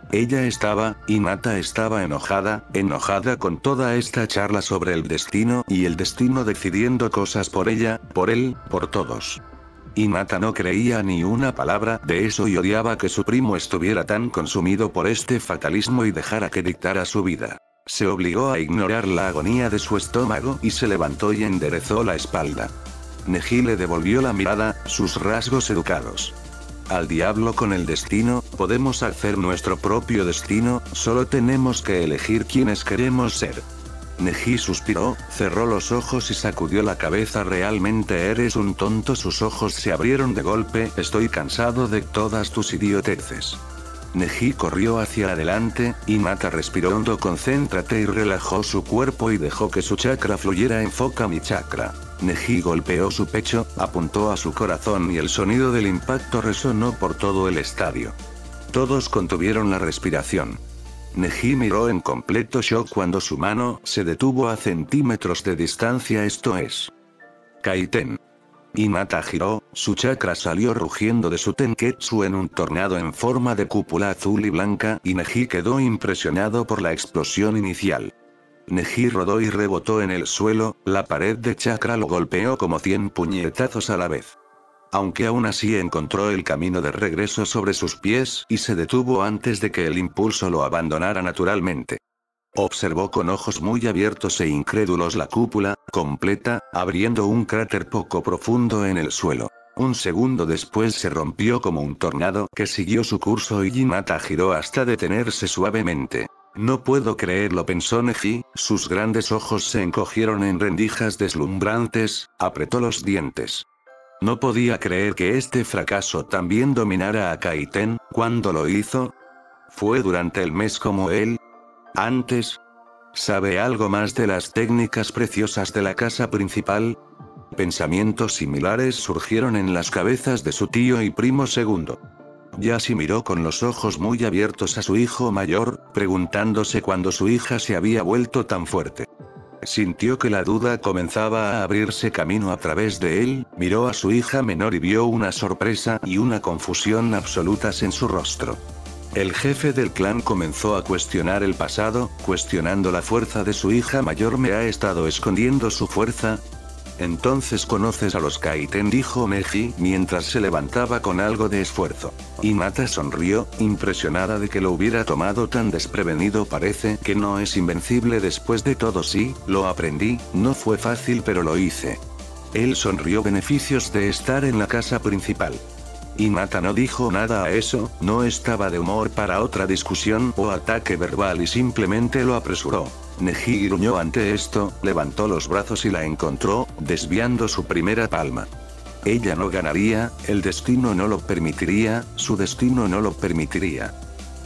Hinata estaba enojada con toda esta charla sobre el destino y el destino decidiendo cosas por ella, por él, por todos. Hinata no creía ni una palabra de eso y odiaba que su primo estuviera tan consumido por este fatalismo y dejara que dictara su vida. Se obligó a ignorar la agonía de su estómago y se levantó y enderezó la espalda. Neji le devolvió la mirada, sus rasgos educados. Al diablo con el destino, podemos hacer nuestro propio destino, solo tenemos que elegir quiénes queremos ser. Neji suspiró, cerró los ojos y sacudió la cabeza. ¿Realmente eres un tonto? Sus ojos se abrieron de golpe. Estoy cansado de todas tus idioteces. Neji corrió hacia adelante, Hinata respiró hondo. Concéntrate y relajó su cuerpo y dejó que su chakra fluyera. Enfoca mi chakra. Neji golpeó su pecho, apuntó a su corazón y el sonido del impacto resonó por todo el estadio. Todos contuvieron la respiración. Neji miró en completo shock cuando su mano se detuvo a centímetros de distancia. Esto es Kaiten. Hinata giró, su chakra salió rugiendo de su tenketsu en un tornado en forma de cúpula azul y blanca y Neji quedó impresionado por la explosión inicial. Neji rodó y rebotó en el suelo, la pared de chakra lo golpeó como 100 puñetazos a la vez. Aunque aún así encontró el camino de regreso sobre sus pies y se detuvo antes de que el impulso lo abandonara naturalmente. Observó con ojos muy abiertos e incrédulos la cúpula, completa, abriendo un cráter poco profundo en el suelo. Un segundo después se rompió como un tornado que siguió su curso y Hinata giró hasta detenerse suavemente. No puedo creerlo, pensó Neji, sus grandes ojos se encogieron en rendijas deslumbrantes, apretó los dientes. No podía creer que este fracaso también dominara a Kaiten. ¿Cuándo lo hizo? ¿Fue durante el mes como él? ¿Antes? ¿Sabe algo más de las técnicas preciosas de la casa principal? Pensamientos similares surgieron en las cabezas de su tío y primo segundo. Yashi miró con los ojos muy abiertos a su hijo mayor, preguntándose cuándo su hija se había vuelto tan fuerte. Sintió que la duda comenzaba a abrirse camino a través de él, miró a su hija menor y vio una sorpresa y una confusión absolutas en su rostro. El jefe del clan comenzó a cuestionar el pasado, cuestionando la fuerza de su hija mayor. ¿Me ha estado escondiendo su fuerza? Entonces conoces a los Kaiten, dijo Neji mientras se levantaba con algo de esfuerzo. Hinata sonrió, impresionada de que lo hubiera tomado tan desprevenido. Parece que no es invencible después de todo. Sí, lo aprendí, no fue fácil pero lo hice. Él sonrió. Beneficios de estar en la casa principal. Hinata no dijo nada a eso, no estaba de humor para otra discusión o ataque verbal y simplemente lo apresuró. Neji gruñó ante esto, levantó los brazos y la encontró, desviando su primera palma. Ella no ganaría, el destino no lo permitiría, su destino no lo permitiría.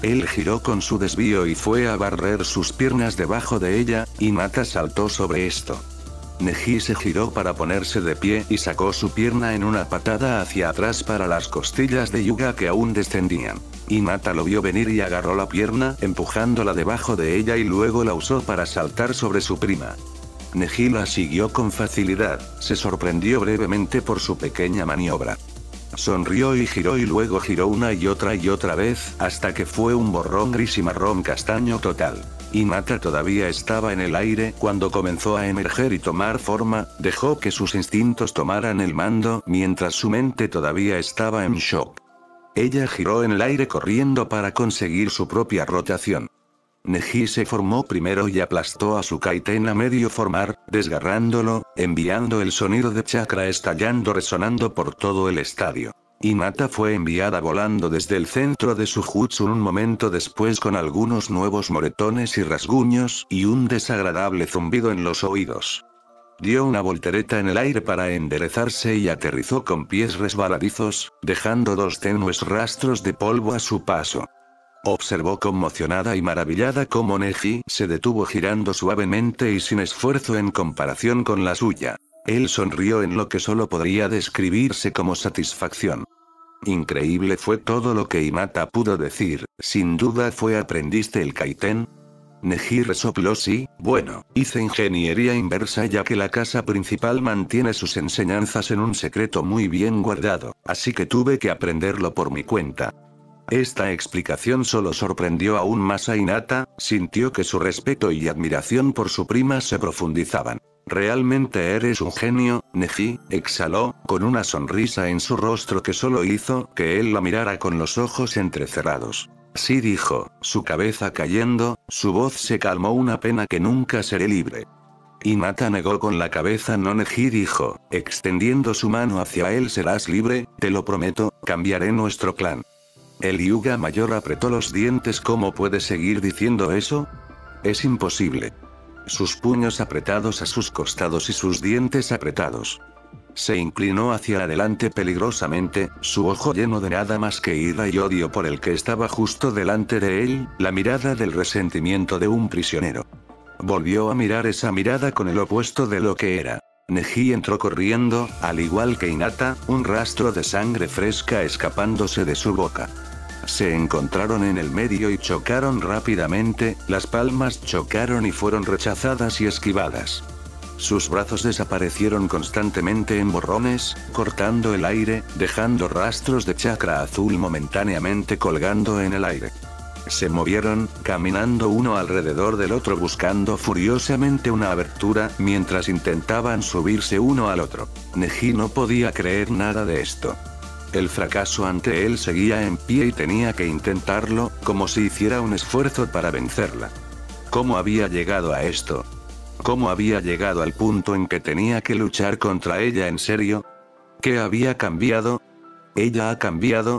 Él giró con su desvío y fue a barrer sus piernas debajo de ella, Hinata saltó sobre esto. Neji se giró para ponerse de pie y sacó su pierna en una patada hacia atrás para las costillas de Yuga que aún descendían. Hinata lo vio venir y agarró la pierna empujándola debajo de ella y luego la usó para saltar sobre su prima. Neji la siguió con facilidad, se sorprendió brevemente por su pequeña maniobra. Sonrió y luego giró una y otra vez, hasta que fue un borrón gris y marrón castaño total. Hinata todavía estaba en el aire cuando comenzó a emerger y tomar forma, dejó que sus instintos tomaran el mando mientras su mente todavía estaba en shock. Ella giró en el aire corriendo para conseguir su propia rotación. Neji se formó primero y aplastó a su kaiten a medio formar, desgarrándolo, enviando el sonido de chakra estallando resonando por todo el estadio. Hinata fue enviada volando desde el centro de su jutsu un momento después con algunos nuevos moretones y rasguños y un desagradable zumbido en los oídos. Dio una voltereta en el aire para enderezarse y aterrizó con pies resbaladizos, dejando 2 tenues rastros de polvo a su paso. Observó conmocionada y maravillada cómo Neji se detuvo girando suavemente y sin esfuerzo en comparación con la suya. Él sonrió en lo que solo podría describirse como satisfacción. Increíble fue todo lo que Hinata pudo decir, sin duda fue aprendiz del kaiten. Neji resopló sí, bueno, hice ingeniería inversa ya que la casa principal mantiene sus enseñanzas en un secreto muy bien guardado, así que tuve que aprenderlo por mi cuenta. Esta explicación solo sorprendió aún más a Hinata, sintió que su respeto y admiración por su prima se profundizaban. Realmente eres un genio, Neji, exhaló, con una sonrisa en su rostro que solo hizo que él la mirara con los ojos entrecerrados. Sí dijo, su cabeza cayendo, su voz se calmó una pena que nunca seré libre. Hinata negó con la cabeza no Neji dijo, extendiendo su mano hacia él serás libre, te lo prometo, cambiaré nuestro clan. El Hyuga mayor apretó los dientes ¿cómo puede seguir diciendo eso? Es imposible. Sus puños apretados a sus costados y sus dientes apretados. Se inclinó hacia adelante peligrosamente, su ojo lleno de nada más que ira y odio por el que estaba justo delante de él, la mirada del resentimiento de un prisionero. Volvió a mirar esa mirada con el opuesto de lo que era. Neji entró corriendo, al igual que Hinata, un rastro de sangre fresca escapándose de su boca. Se encontraron en el medio y chocaron rápidamente, las palmas chocaron y fueron rechazadas y esquivadas. Sus brazos desaparecieron constantemente en borrones, cortando el aire, dejando rastros de chakra azul momentáneamente colgando en el aire. Se movieron, caminando uno alrededor del otro buscando furiosamente una abertura, mientras intentaban subirse uno al otro. Neji no podía creer nada de esto. El fracaso ante él seguía en pie y tenía que intentarlo, como si hiciera un esfuerzo para vencerla. ¿Cómo había llegado a esto? ¿Cómo había llegado al punto en que tenía que luchar contra ella en serio? ¿Qué había cambiado? ¿Ella ha cambiado?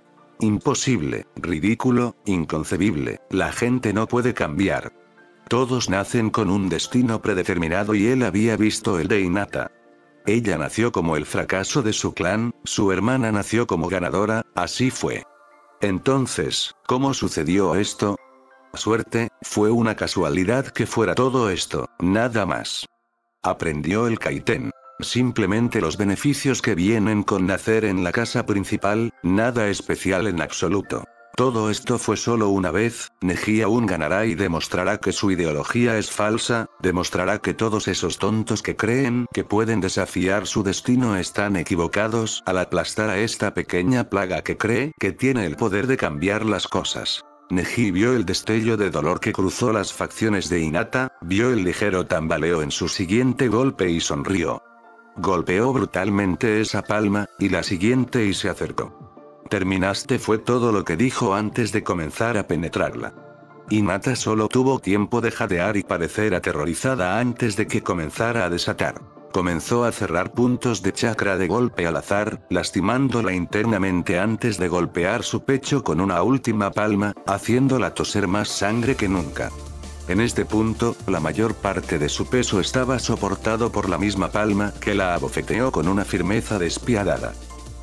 Imposible, ridículo, inconcebible, la gente no puede cambiar. Todos nacen con un destino predeterminado y él había visto el de Hinata. Ella nació como el fracaso de su clan, su hermana nació como ganadora, así fue. Entonces, ¿cómo sucedió esto? Suerte, fue una casualidad que fuera todo esto, nada más. Aprendió el kaiten. Simplemente los beneficios que vienen con nacer en la casa principal, nada especial en absoluto. Todo esto fue solo una vez, Neji aún ganará y demostrará que su ideología es falsa, demostrará que todos esos tontos que creen que pueden desafiar su destino están equivocados al aplastar a esta pequeña plaga que cree que tiene el poder de cambiar las cosas. Neji vio el destello de dolor que cruzó las facciones de Hinata, vio el ligero tambaleo en su siguiente golpe y sonrió. Golpeó brutalmente esa palma, y la siguiente y se acercó. Terminaste fue todo lo que dijo antes de comenzar a penetrarla. Hinata solo tuvo tiempo de jadear y parecer aterrorizada antes de que comenzara a desatar. Comenzó a cerrar puntos de chakra de golpe al azar, lastimándola internamente antes de golpear su pecho con una última palma, haciéndola toser más sangre que nunca. En este punto, la mayor parte de su peso estaba soportado por la misma palma que la abofeteó con una firmeza despiadada.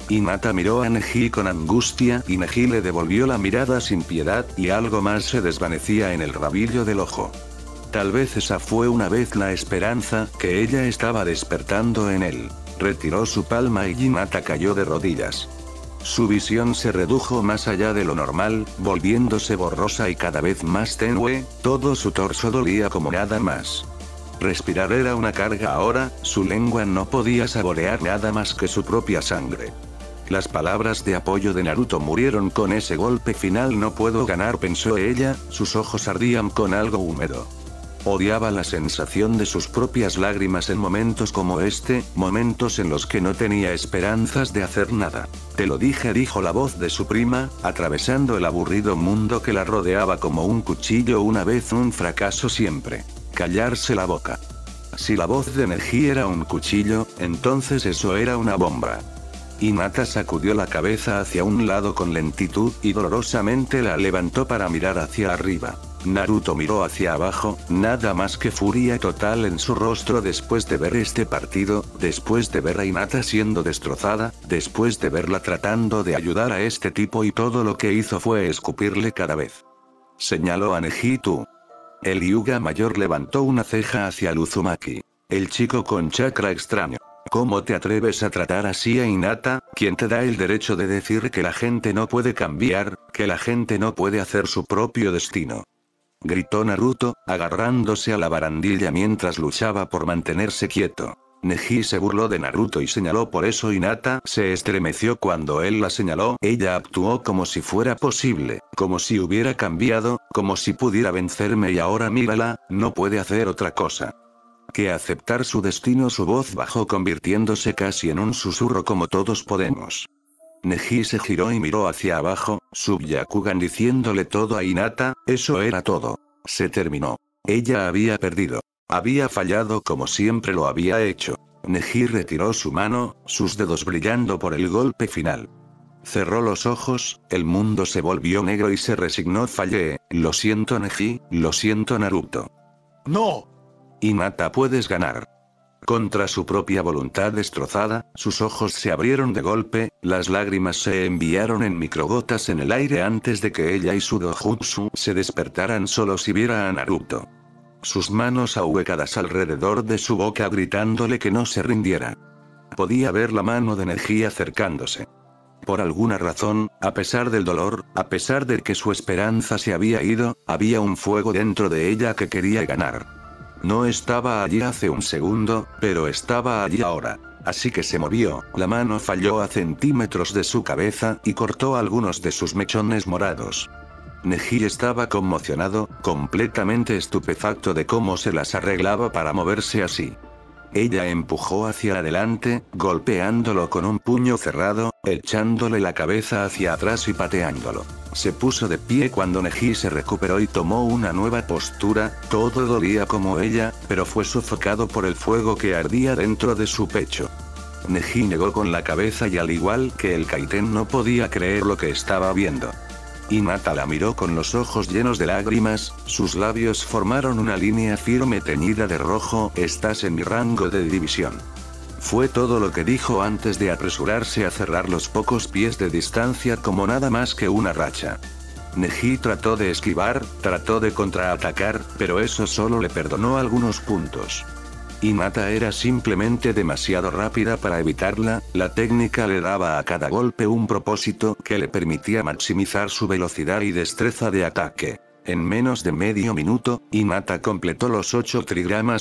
Hinata miró a Neji con angustia y Neji le devolvió la mirada sin piedad y algo más se desvanecía en el rabillo del ojo. Tal vez esa fue una vez la esperanza que ella estaba despertando en él. Retiró su palma y Hinata cayó de rodillas. Su visión se redujo más allá de lo normal, volviéndose borrosa y cada vez más tenue, todo su torso dolía como nada más. Respirar era una carga ahora, su lengua no podía saborear nada más que su propia sangre. Las palabras de apoyo de Naruto murieron con ese golpe final. No puedo ganar, pensó ella, sus ojos ardían con algo húmedo. Odiaba la sensación de sus propias lágrimas en momentos como este, momentos en los que no tenía esperanzas de hacer nada. Te lo dije, dijo la voz de su prima, atravesando el aburrido mundo que la rodeaba como un cuchillo. Una vez un fracaso siempre. Callarse la boca. Si la voz de Neji era un cuchillo, entonces eso era una bomba. Hinata sacudió la cabeza hacia un lado con lentitud y dolorosamente la levantó para mirar hacia arriba. Naruto miró hacia abajo, nada más que furia total en su rostro después de ver este partido, después de ver a Hinata siendo destrozada, después de verla tratando de ayudar a este tipo y todo lo que hizo fue escupirle cada vez. Señaló a Neji. Tú. El Hyuga mayor levantó una ceja hacia el Uzumaki. El chico con chakra extraño. ¿Cómo te atreves a tratar así a Hinata? ¿Quién te da el derecho de decir que la gente no puede cambiar, que la gente no puede hacer su propio destino? Gritó Naruto, agarrándose a la barandilla mientras luchaba por mantenerse quieto. Neji se burló de Naruto y señaló, por eso Hinata se estremeció cuando él la señaló. Ella actuó como si fuera posible, como si hubiera cambiado, como si pudiera vencerme y ahora mírala, no puede hacer otra cosa que aceptar su destino. Su voz bajó convirtiéndose casi en un susurro, como todos podemos. Neji se giró y miró hacia abajo, su Byakugan diciéndole todo a Hinata, eso era todo. Se terminó. Ella había perdido. Había fallado como siempre lo había hecho. Neji retiró su mano, sus dedos brillando por el golpe final. Cerró los ojos, el mundo se volvió negro y se resignó. Fallé, lo siento Neji, lo siento Naruto. ¡No! Hinata, puedes ganar. Contra su propia voluntad destrozada, sus ojos se abrieron de golpe, las lágrimas se enviaron en microgotas en el aire antes de que ella y su dojutsu se despertaran solo si viera a Naruto. Sus manos ahuecadas alrededor de su boca gritándole que no se rindiera. Podía ver la mano de Neji acercándose. Por alguna razón, a pesar del dolor, a pesar de que su esperanza se había ido, había un fuego dentro de ella que quería ganar. No estaba allí hace un segundo, pero estaba allí ahora. Así que se movió, la mano falló a centímetros de su cabeza y cortó algunos de sus mechones morados. Neji estaba conmocionado, completamente estupefacto de cómo se las arreglaba para moverse así. Ella empujó hacia adelante, golpeándolo con un puño cerrado, echándole la cabeza hacia atrás y pateándolo. Se puso de pie cuando Neji se recuperó y tomó una nueva postura. Todo dolía como ella, pero fue sofocado por el fuego que ardía dentro de su pecho. Neji negó con la cabeza y al igual que el Kaiten no podía creer lo que estaba viendo. Hinata la miró con los ojos llenos de lágrimas, sus labios formaron una línea firme teñida de rojo. Estás en mi rango de división. Fue todo lo que dijo antes de apresurarse a cerrar los pocos pies de distancia como nada más que una racha. Neji trató de esquivar, trató de contraatacar, pero eso solo le perdonó algunos puntos. Hinata era simplemente demasiado rápida para evitarla, la técnica le daba a cada golpe un propósito que le permitía maximizar su velocidad y destreza de ataque. En menos de medio minuto, Hinata completó los 8 trigramas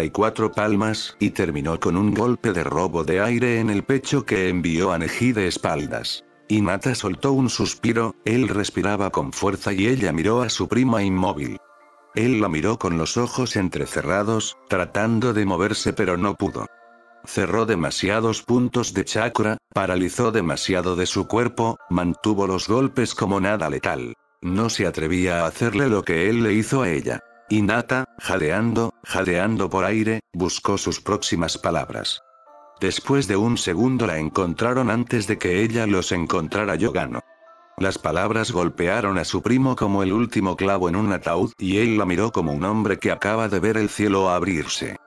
64 palmas y terminó con un golpe de robo de aire en el pecho que envió a Neji de espaldas. Hinata soltó un suspiro, él respiraba con fuerza y ella miró a su prima inmóvil. Él la miró con los ojos entrecerrados, tratando de moverse pero no pudo. Cerró demasiados puntos de chakra, paralizó demasiado de su cuerpo, mantuvo los golpes como nada letal. No se atrevía a hacerle lo que él le hizo a ella. Hinata, jadeando por aire, buscó sus próximas palabras. Después de un segundo la encontraron antes de que ella los encontrara. Yo gano. Las palabras golpearon a su primo como el último clavo en un ataúd y él la miró como un hombre que acaba de ver el cielo abrirse.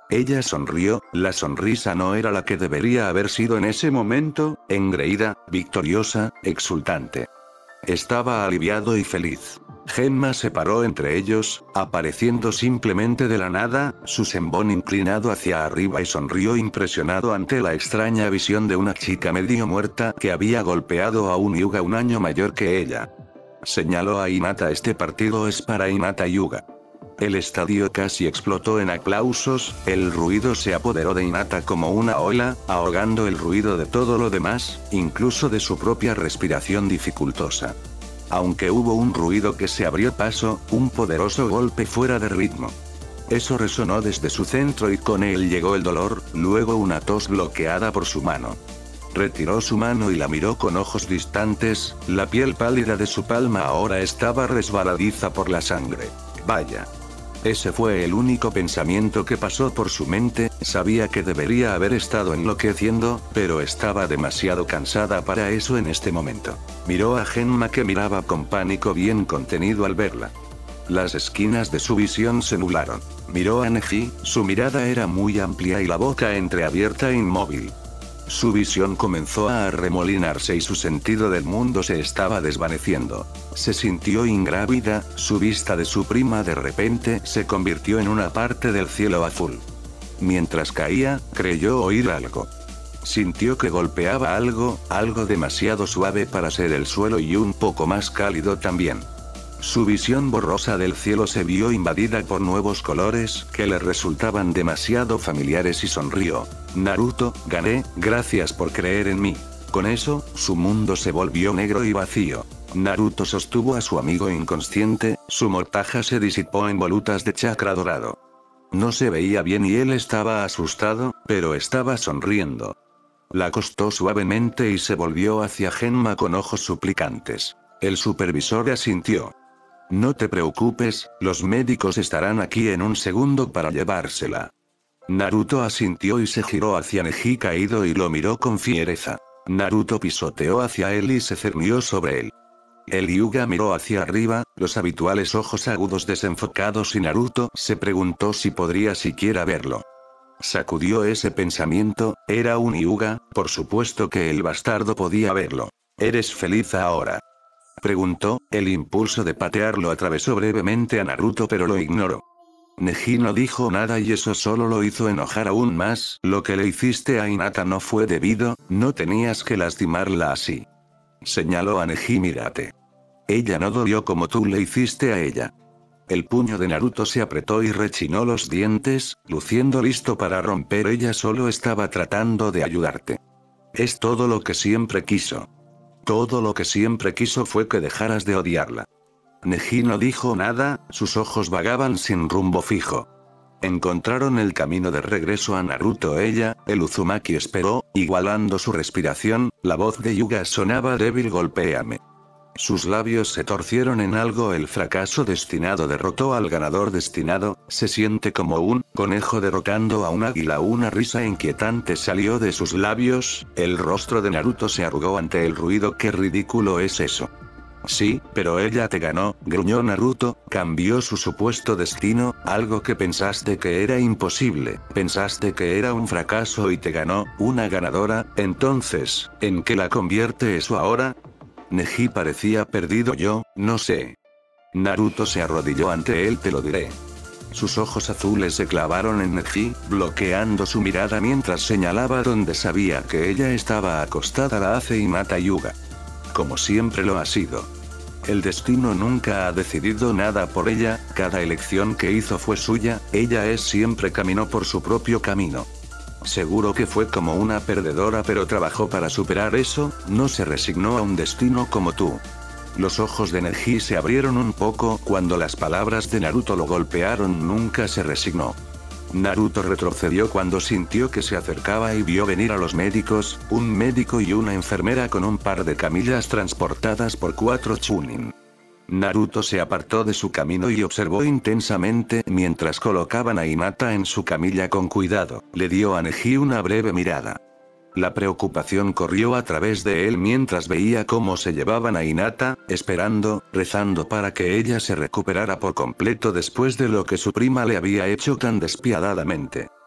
Ella sonrió, la sonrisa no era la que debería haber sido en ese momento, engreída, victoriosa, exultante. Estaba aliviado y feliz. Genma se paró entre ellos, apareciendo simplemente de la nada, su sembón inclinado hacia arriba y sonrió impresionado ante la extraña visión de una chica medio muerta que había golpeado a un Hyuga un año mayor que ella. Señaló a Hinata: este partido es para Hinata Hyuga. El estadio casi explotó en aplausos, el ruido se apoderó de Hinata como una ola, ahogando el ruido de todo lo demás, incluso de su propia respiración dificultosa. Aunque hubo un ruido que se abrió paso, un poderoso golpe fuera de ritmo. Eso resonó desde su centro y con él llegó el dolor, luego una tos bloqueada por su mano. Retiró su mano y la miró con ojos distantes, la piel pálida de su palma ahora estaba resbaladiza por la sangre. Vaya. Ese fue el único pensamiento que pasó por su mente, sabía que debería haber estado enloqueciendo, pero estaba demasiado cansada para eso en este momento. Miró a Genma que miraba con pánico bien contenido al verla. Las esquinas de su visión se nublaron. Miró a Neji, su mirada era muy amplia y la boca entreabierta e inmóvil. Su visión comenzó a arremolinarse y su sentido del mundo se estaba desvaneciendo. Se sintió ingrávida, su vista de su prima de repente se convirtió en una parte del cielo azul. Mientras caía, creyó oír algo. Sintió que golpeaba algo demasiado suave para ser el suelo y un poco más cálido también. Su visión borrosa del cielo se vio invadida por nuevos colores que le resultaban demasiado familiares y sonrió. Naruto, gané, gracias por creer en mí. Con eso, su mundo se volvió negro y vacío. Naruto sostuvo a su amigo inconsciente, su mortaja se disipó en volutas de chakra dorado. No se veía bien y él estaba asustado, pero estaba sonriendo. La acostó suavemente y se volvió hacia Genma con ojos suplicantes. El supervisor asintió. No te preocupes, los médicos estarán aquí en un segundo para llevársela. Naruto asintió y se giró hacia Neji caído y lo miró con fiereza. Naruto pisoteó hacia él y se cernió sobre él. El Hyuga miró hacia arriba, los habituales ojos agudos desenfocados y Naruto se preguntó si podría siquiera verlo. Sacudió ese pensamiento, era un Hyuga, por supuesto que el bastardo podía verlo. ¿Eres feliz ahora?, preguntó, el impulso de patearlo atravesó brevemente a Naruto pero lo ignoró. Neji no dijo nada y eso solo lo hizo enojar aún más. Lo que le hiciste a Hinata no fue debido, no tenías que lastimarla así. Señaló a Neji: mírate. Ella no dolió como tú le hiciste a ella. El puño de Naruto se apretó y rechinó los dientes, luciendo listo para romper. Ella solo estaba tratando de ayudarte. Es todo lo que siempre quiso. Todo lo que siempre quiso fue que dejaras de odiarla. Neji no dijo nada, sus ojos vagaban sin rumbo fijo. Encontraron el camino de regreso a Naruto. Ella, el Uzumaki esperó, igualando su respiración, la voz de Hyuga sonaba débil: golpéame. Sus labios se torcieron en algo. El fracaso destinado derrotó al ganador destinado, se siente como un conejo derrotando a un águila. Una risa inquietante salió de sus labios, el rostro de Naruto se arrugó ante el ruido. ¿Qué ridículo es eso? Sí, pero ella te ganó, gruñó Naruto, cambió su supuesto destino, algo que pensaste que era imposible, pensaste que era un fracaso y te ganó, una ganadora. Entonces, ¿en qué la convierte eso ahora? Neji parecía perdido. Yo, no sé. Naruto se arrodilló ante él. Te lo diré. Sus ojos azules se clavaron en Neji, bloqueando su mirada mientras señalaba donde sabía que ella estaba acostada. La hace Hinata Hyuga. Como siempre lo ha sido. El destino nunca ha decidido nada por ella, cada elección que hizo fue suya, ella siempre caminó por su propio camino. Seguro que fue como una perdedora, pero trabajó para superar eso, no se resignó a un destino como tú. Los ojos de Neji se abrieron un poco cuando las palabras de Naruto lo golpearon. Nunca se resignó. Naruto retrocedió cuando sintió que se acercaba y vio venir a los médicos, un médico y una enfermera con un par de camillas transportadas por 4 Chunin. Naruto se apartó de su camino y observó intensamente mientras colocaban a Hinata en su camilla con cuidado. Le dio a Neji una breve mirada. La preocupación corrió a través de él mientras veía cómo se llevaban a Hinata, esperando, rezando para que ella se recuperara por completo después de lo que su prima le había hecho tan despiadadamente.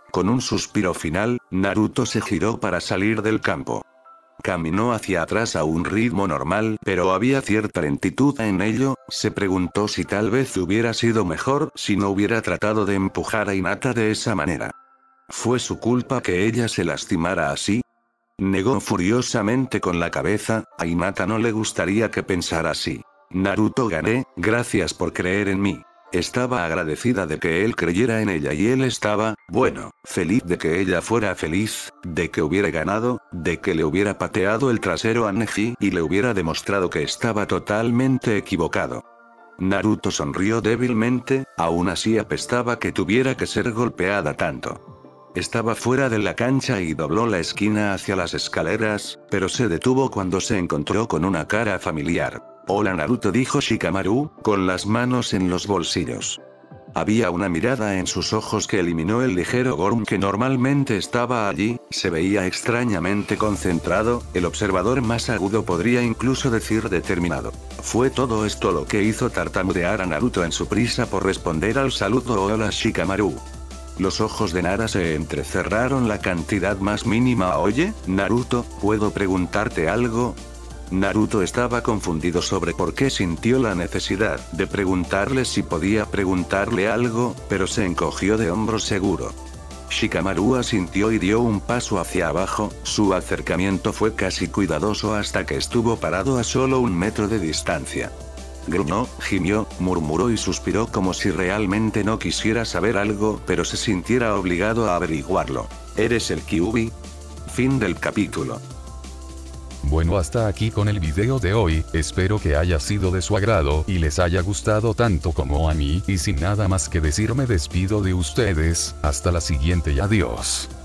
Con un suspiro final, Naruto se giró para salir del campo. Caminó hacia atrás a un ritmo normal, pero había cierta lentitud en ello. Se preguntó si tal vez hubiera sido mejor si no hubiera tratado de empujar a Hinata de esa manera. ¿Fue su culpa que ella se lastimara así? Negó furiosamente con la cabeza. A Hinata no le gustaría que pensara así. Naruto, gané, gracias por creer en mí. Estaba agradecida de que él creyera en ella y él estaba, bueno, feliz de que ella fuera feliz, de que hubiera ganado, de que le hubiera pateado el trasero a Neji y le hubiera demostrado que estaba totalmente equivocado. Naruto sonrió débilmente, aún así apestaba que tuviera que ser golpeada tanto. Estaba fuera de la cancha y dobló la esquina hacia las escaleras, pero se detuvo cuando se encontró con una cara familiar. Hola Naruto, dijo Shikamaru, con las manos en los bolsillos. Había una mirada en sus ojos que eliminó el ligero gorm que normalmente estaba allí, se veía extrañamente concentrado, el observador más agudo podría incluso decir determinado. Fue todo esto lo que hizo tartamudear a Naruto en su prisa por responder al saludo hola Shikamaru. Los ojos de Nara se entrecerraron la cantidad más mínima. Oye, Naruto, ¿puedo preguntarte algo? Naruto estaba confundido sobre por qué sintió la necesidad de preguntarle si podía preguntarle algo, pero se encogió de hombros seguro. Shikamaru asintió y dio un paso hacia abajo, su acercamiento fue casi cuidadoso hasta que estuvo parado a solo 1 metro de distancia. Gruñó, gimió, murmuró y suspiró como si realmente no quisiera saber algo, pero se sintiera obligado a averiguarlo. ¿Eres el Kyuubi? Fin del capítulo. Bueno, hasta aquí con el video de hoy, espero que haya sido de su agrado y les haya gustado tanto como a mí, y sin nada más que decir me despido de ustedes, hasta la siguiente y adiós.